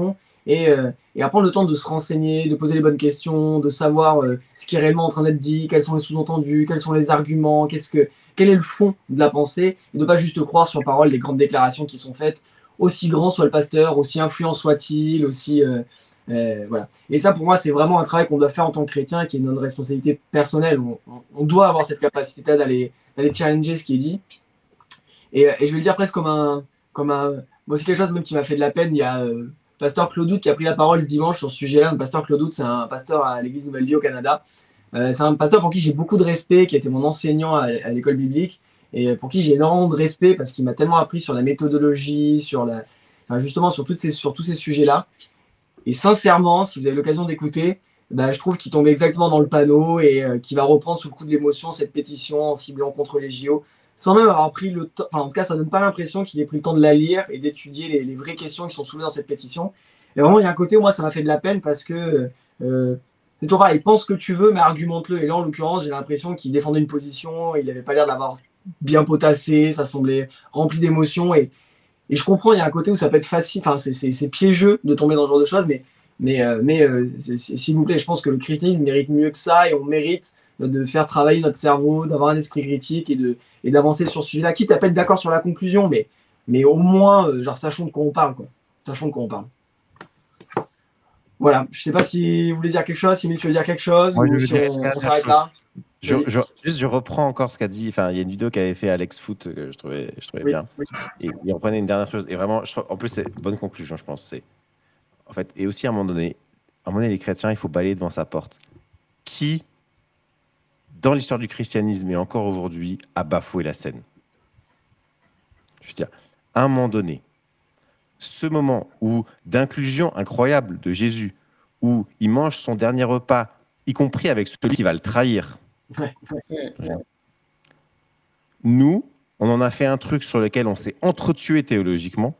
et à prendre le temps de se renseigner, de poser les bonnes questions, de savoir ce qui est réellement en train d'être dit, quels sont les sous-entendus, quels sont les arguments, quel est le fond de la pensée, et de ne pas juste croire sur parole les grandes déclarations qui sont faites, aussi grand soit le pasteur, aussi influent soit-il, aussi... voilà. Et ça, pour moi, c'est vraiment un travail qu'on doit faire en tant que chrétien, qui est notre responsabilité personnelle. On doit avoir cette capacité d'aller challenger ce qui est dit. Et je vais le dire presque moi, c'est quelque chose même qui m'a fait de la peine. Il y a pasteur Claude qui a pris la parole ce dimanche sur ce sujet-là. Le pasteur Claude, c'est un pasteur à l'Église Nouvelle Vie au Canada. C'est un pasteur pour qui j'ai beaucoup de respect, qui a été mon enseignant à l'école biblique, et pour qui j'ai énormément de respect parce qu'il m'a tellement appris sur la méthodologie, justement sur tous ces sujets-là. Et sincèrement, si vous avez l'occasion d'écouter, je trouve qu'il tombe exactement dans le panneau et qu'il va reprendre sous le coup de l'émotion cette pétition en ciblant contre les JO, sans même avoir pris le temps, en tout cas, ça ne donne pas l'impression qu'il ait pris le temps de la lire et d'étudier les vraies questions qui sont soulevées dans cette pétition. Et vraiment, il y a un côté où moi, ça m'a fait de la peine parce que c'est toujours pareil, pense ce que tu veux, mais argumente-le. Et là, en l'occurrence, j'ai l'impression qu'il défendait une position, il n'avait pas l'air de l'avoir bien potassé, ça semblait rempli d'émotions. Et je comprends, il y a un côté où ça peut être facile, c'est piégeux de tomber dans ce genre de choses, mais s'il vous plaît, je pense que le christianisme mérite mieux que ça et on mérite de faire travailler notre cerveau, d'avoir un esprit critique et d'avancer sur ce sujet-là. Quitte à pas être d'accord sur la conclusion, mais au moins, sachons de quoi on parle, quoi. Sachons de quoi on parle. Voilà, je sais pas si vous voulez dire quelque chose, si tu veux dire quelque chose, Moi, ou si on s'arrête là. Je reprends encore ce qu'a dit. Enfin, il y a une vidéo qu'avait fait Alex Foot que je trouvais bien. Oui. Et il reprenait une dernière chose. Et vraiment, en plus, c'est une bonne conclusion, je pense. C'est en fait, et aussi à un moment donné, les chrétiens, il faut balayer devant sa porte. Qui, dans l'histoire du christianisme et encore aujourd'hui, a bafoué la scène? Je veux dire, à un moment donné, ce moment d'inclusion incroyable de Jésus, où il mange son dernier repas, y compris avec celui qui va le trahir. Nous, on en a fait un truc sur lequel on s'est entretué théologiquement.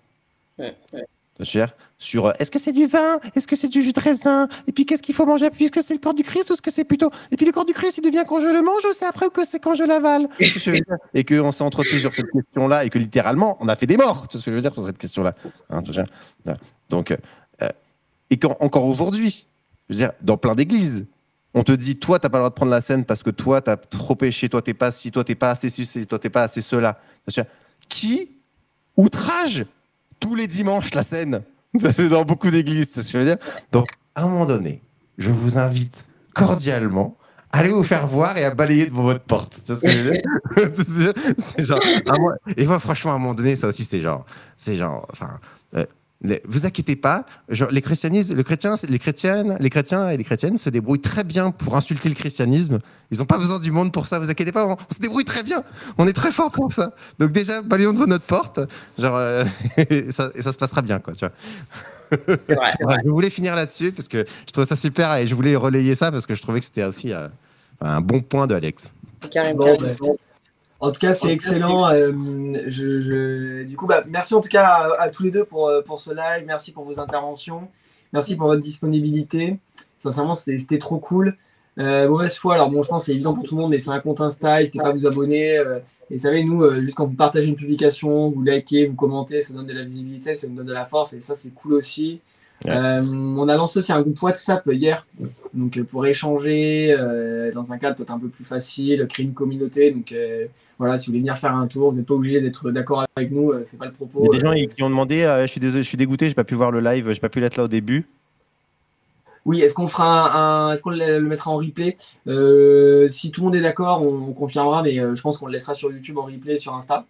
Sur est-ce que c'est du vin, est-ce que c'est du jus de raisin, et puis qu'est-ce qu'il faut manger, puis est-ce que c'est le corps du Christ ou est-ce que c'est plutôt, et puis le corps du Christ il devient quand je le mange ou c'est après ou que c'est quand je l'avale, et qu'on s'est entretué sur cette question-là et que littéralement on a fait des morts, tu sais ce que je veux dire sur cette question-là, hein, donc et qu'encore aujourd'hui, je veux dire, dans plein d'églises, on te dit toi t'as pas le droit de prendre la scène parce que toi t'as trop péché, toi t'es pas ci, toi t'es pas assez ceci, toi t'es pas assez cela. Qui outrage tous les dimanches la scène? Ça c'est dans beaucoup d'églises, c'est ce que je veux dire. Donc à un moment donné, je vous invite cordialement à aller vous faire voir et à balayer devant votre porte. C'est ce que je veux dire. C'est genre et moi franchement à un moment donné ça aussi c'est genre enfin vous inquiétez pas, genre, les chrétiens et les chrétiennes se débrouillent très bien pour insulter le christianisme. Ils n'ont pas besoin du monde pour ça, vous inquiétez pas, on se débrouille très bien. On est très fort pour ça. Donc déjà, balayons devant notre porte, genre, et ça se passera bien, quoi. Tu vois. Ouais. Je voulais finir là-dessus parce que je trouvais ça super et je voulais relayer ça parce que je trouvais que c'était aussi un bon point de Alex. Carrément. En tout cas, c'est excellent. Du coup, merci en tout cas à tous les deux pour ce live. Merci pour vos interventions. Merci pour votre disponibilité. Sincèrement, c'était trop cool. Mauvaise foi, alors bon, je pense que c'est évident pour tout le monde, mais c'est un compte Insta, n'hésitez pas à vous abonner. Et vous savez, nous, juste quand vous partagez une publication, vous likez, vous commentez, ça donne de la visibilité, ça nous donne de la force, et ça, c'est cool aussi. On a lancé aussi un groupe WhatsApp hier, donc pour échanger dans un cadre peut-être un peu plus facile, créer une communauté. Donc voilà, si vous voulez venir faire un tour, vous n'êtes pas obligé d'être d'accord avec nous, c'est pas le propos. Il y a des gens qui ont demandé, je suis désolé, je suis dégoûté, j'ai pas pu voir le live, j'ai pas pu l'être là au début. Oui, est-ce qu'on le mettra en replay? Si tout le monde est d'accord, on confirmera, mais je pense qu'on le laissera sur YouTube en replay sur Insta.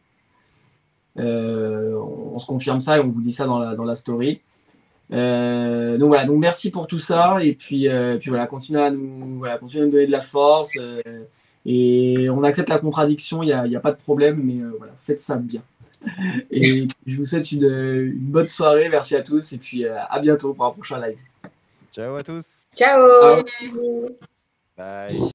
On se confirme ça et on vous dit ça dans la story. Donc voilà, donc merci pour tout ça et puis voilà, continuez à nous donner de la force et on accepte la contradiction, il y a pas de problème, mais voilà, faites ça bien. Et je vous souhaite une bonne soirée, merci à tous et puis à bientôt pour un prochain live. Ciao à tous. Ciao. Ciao. Bye.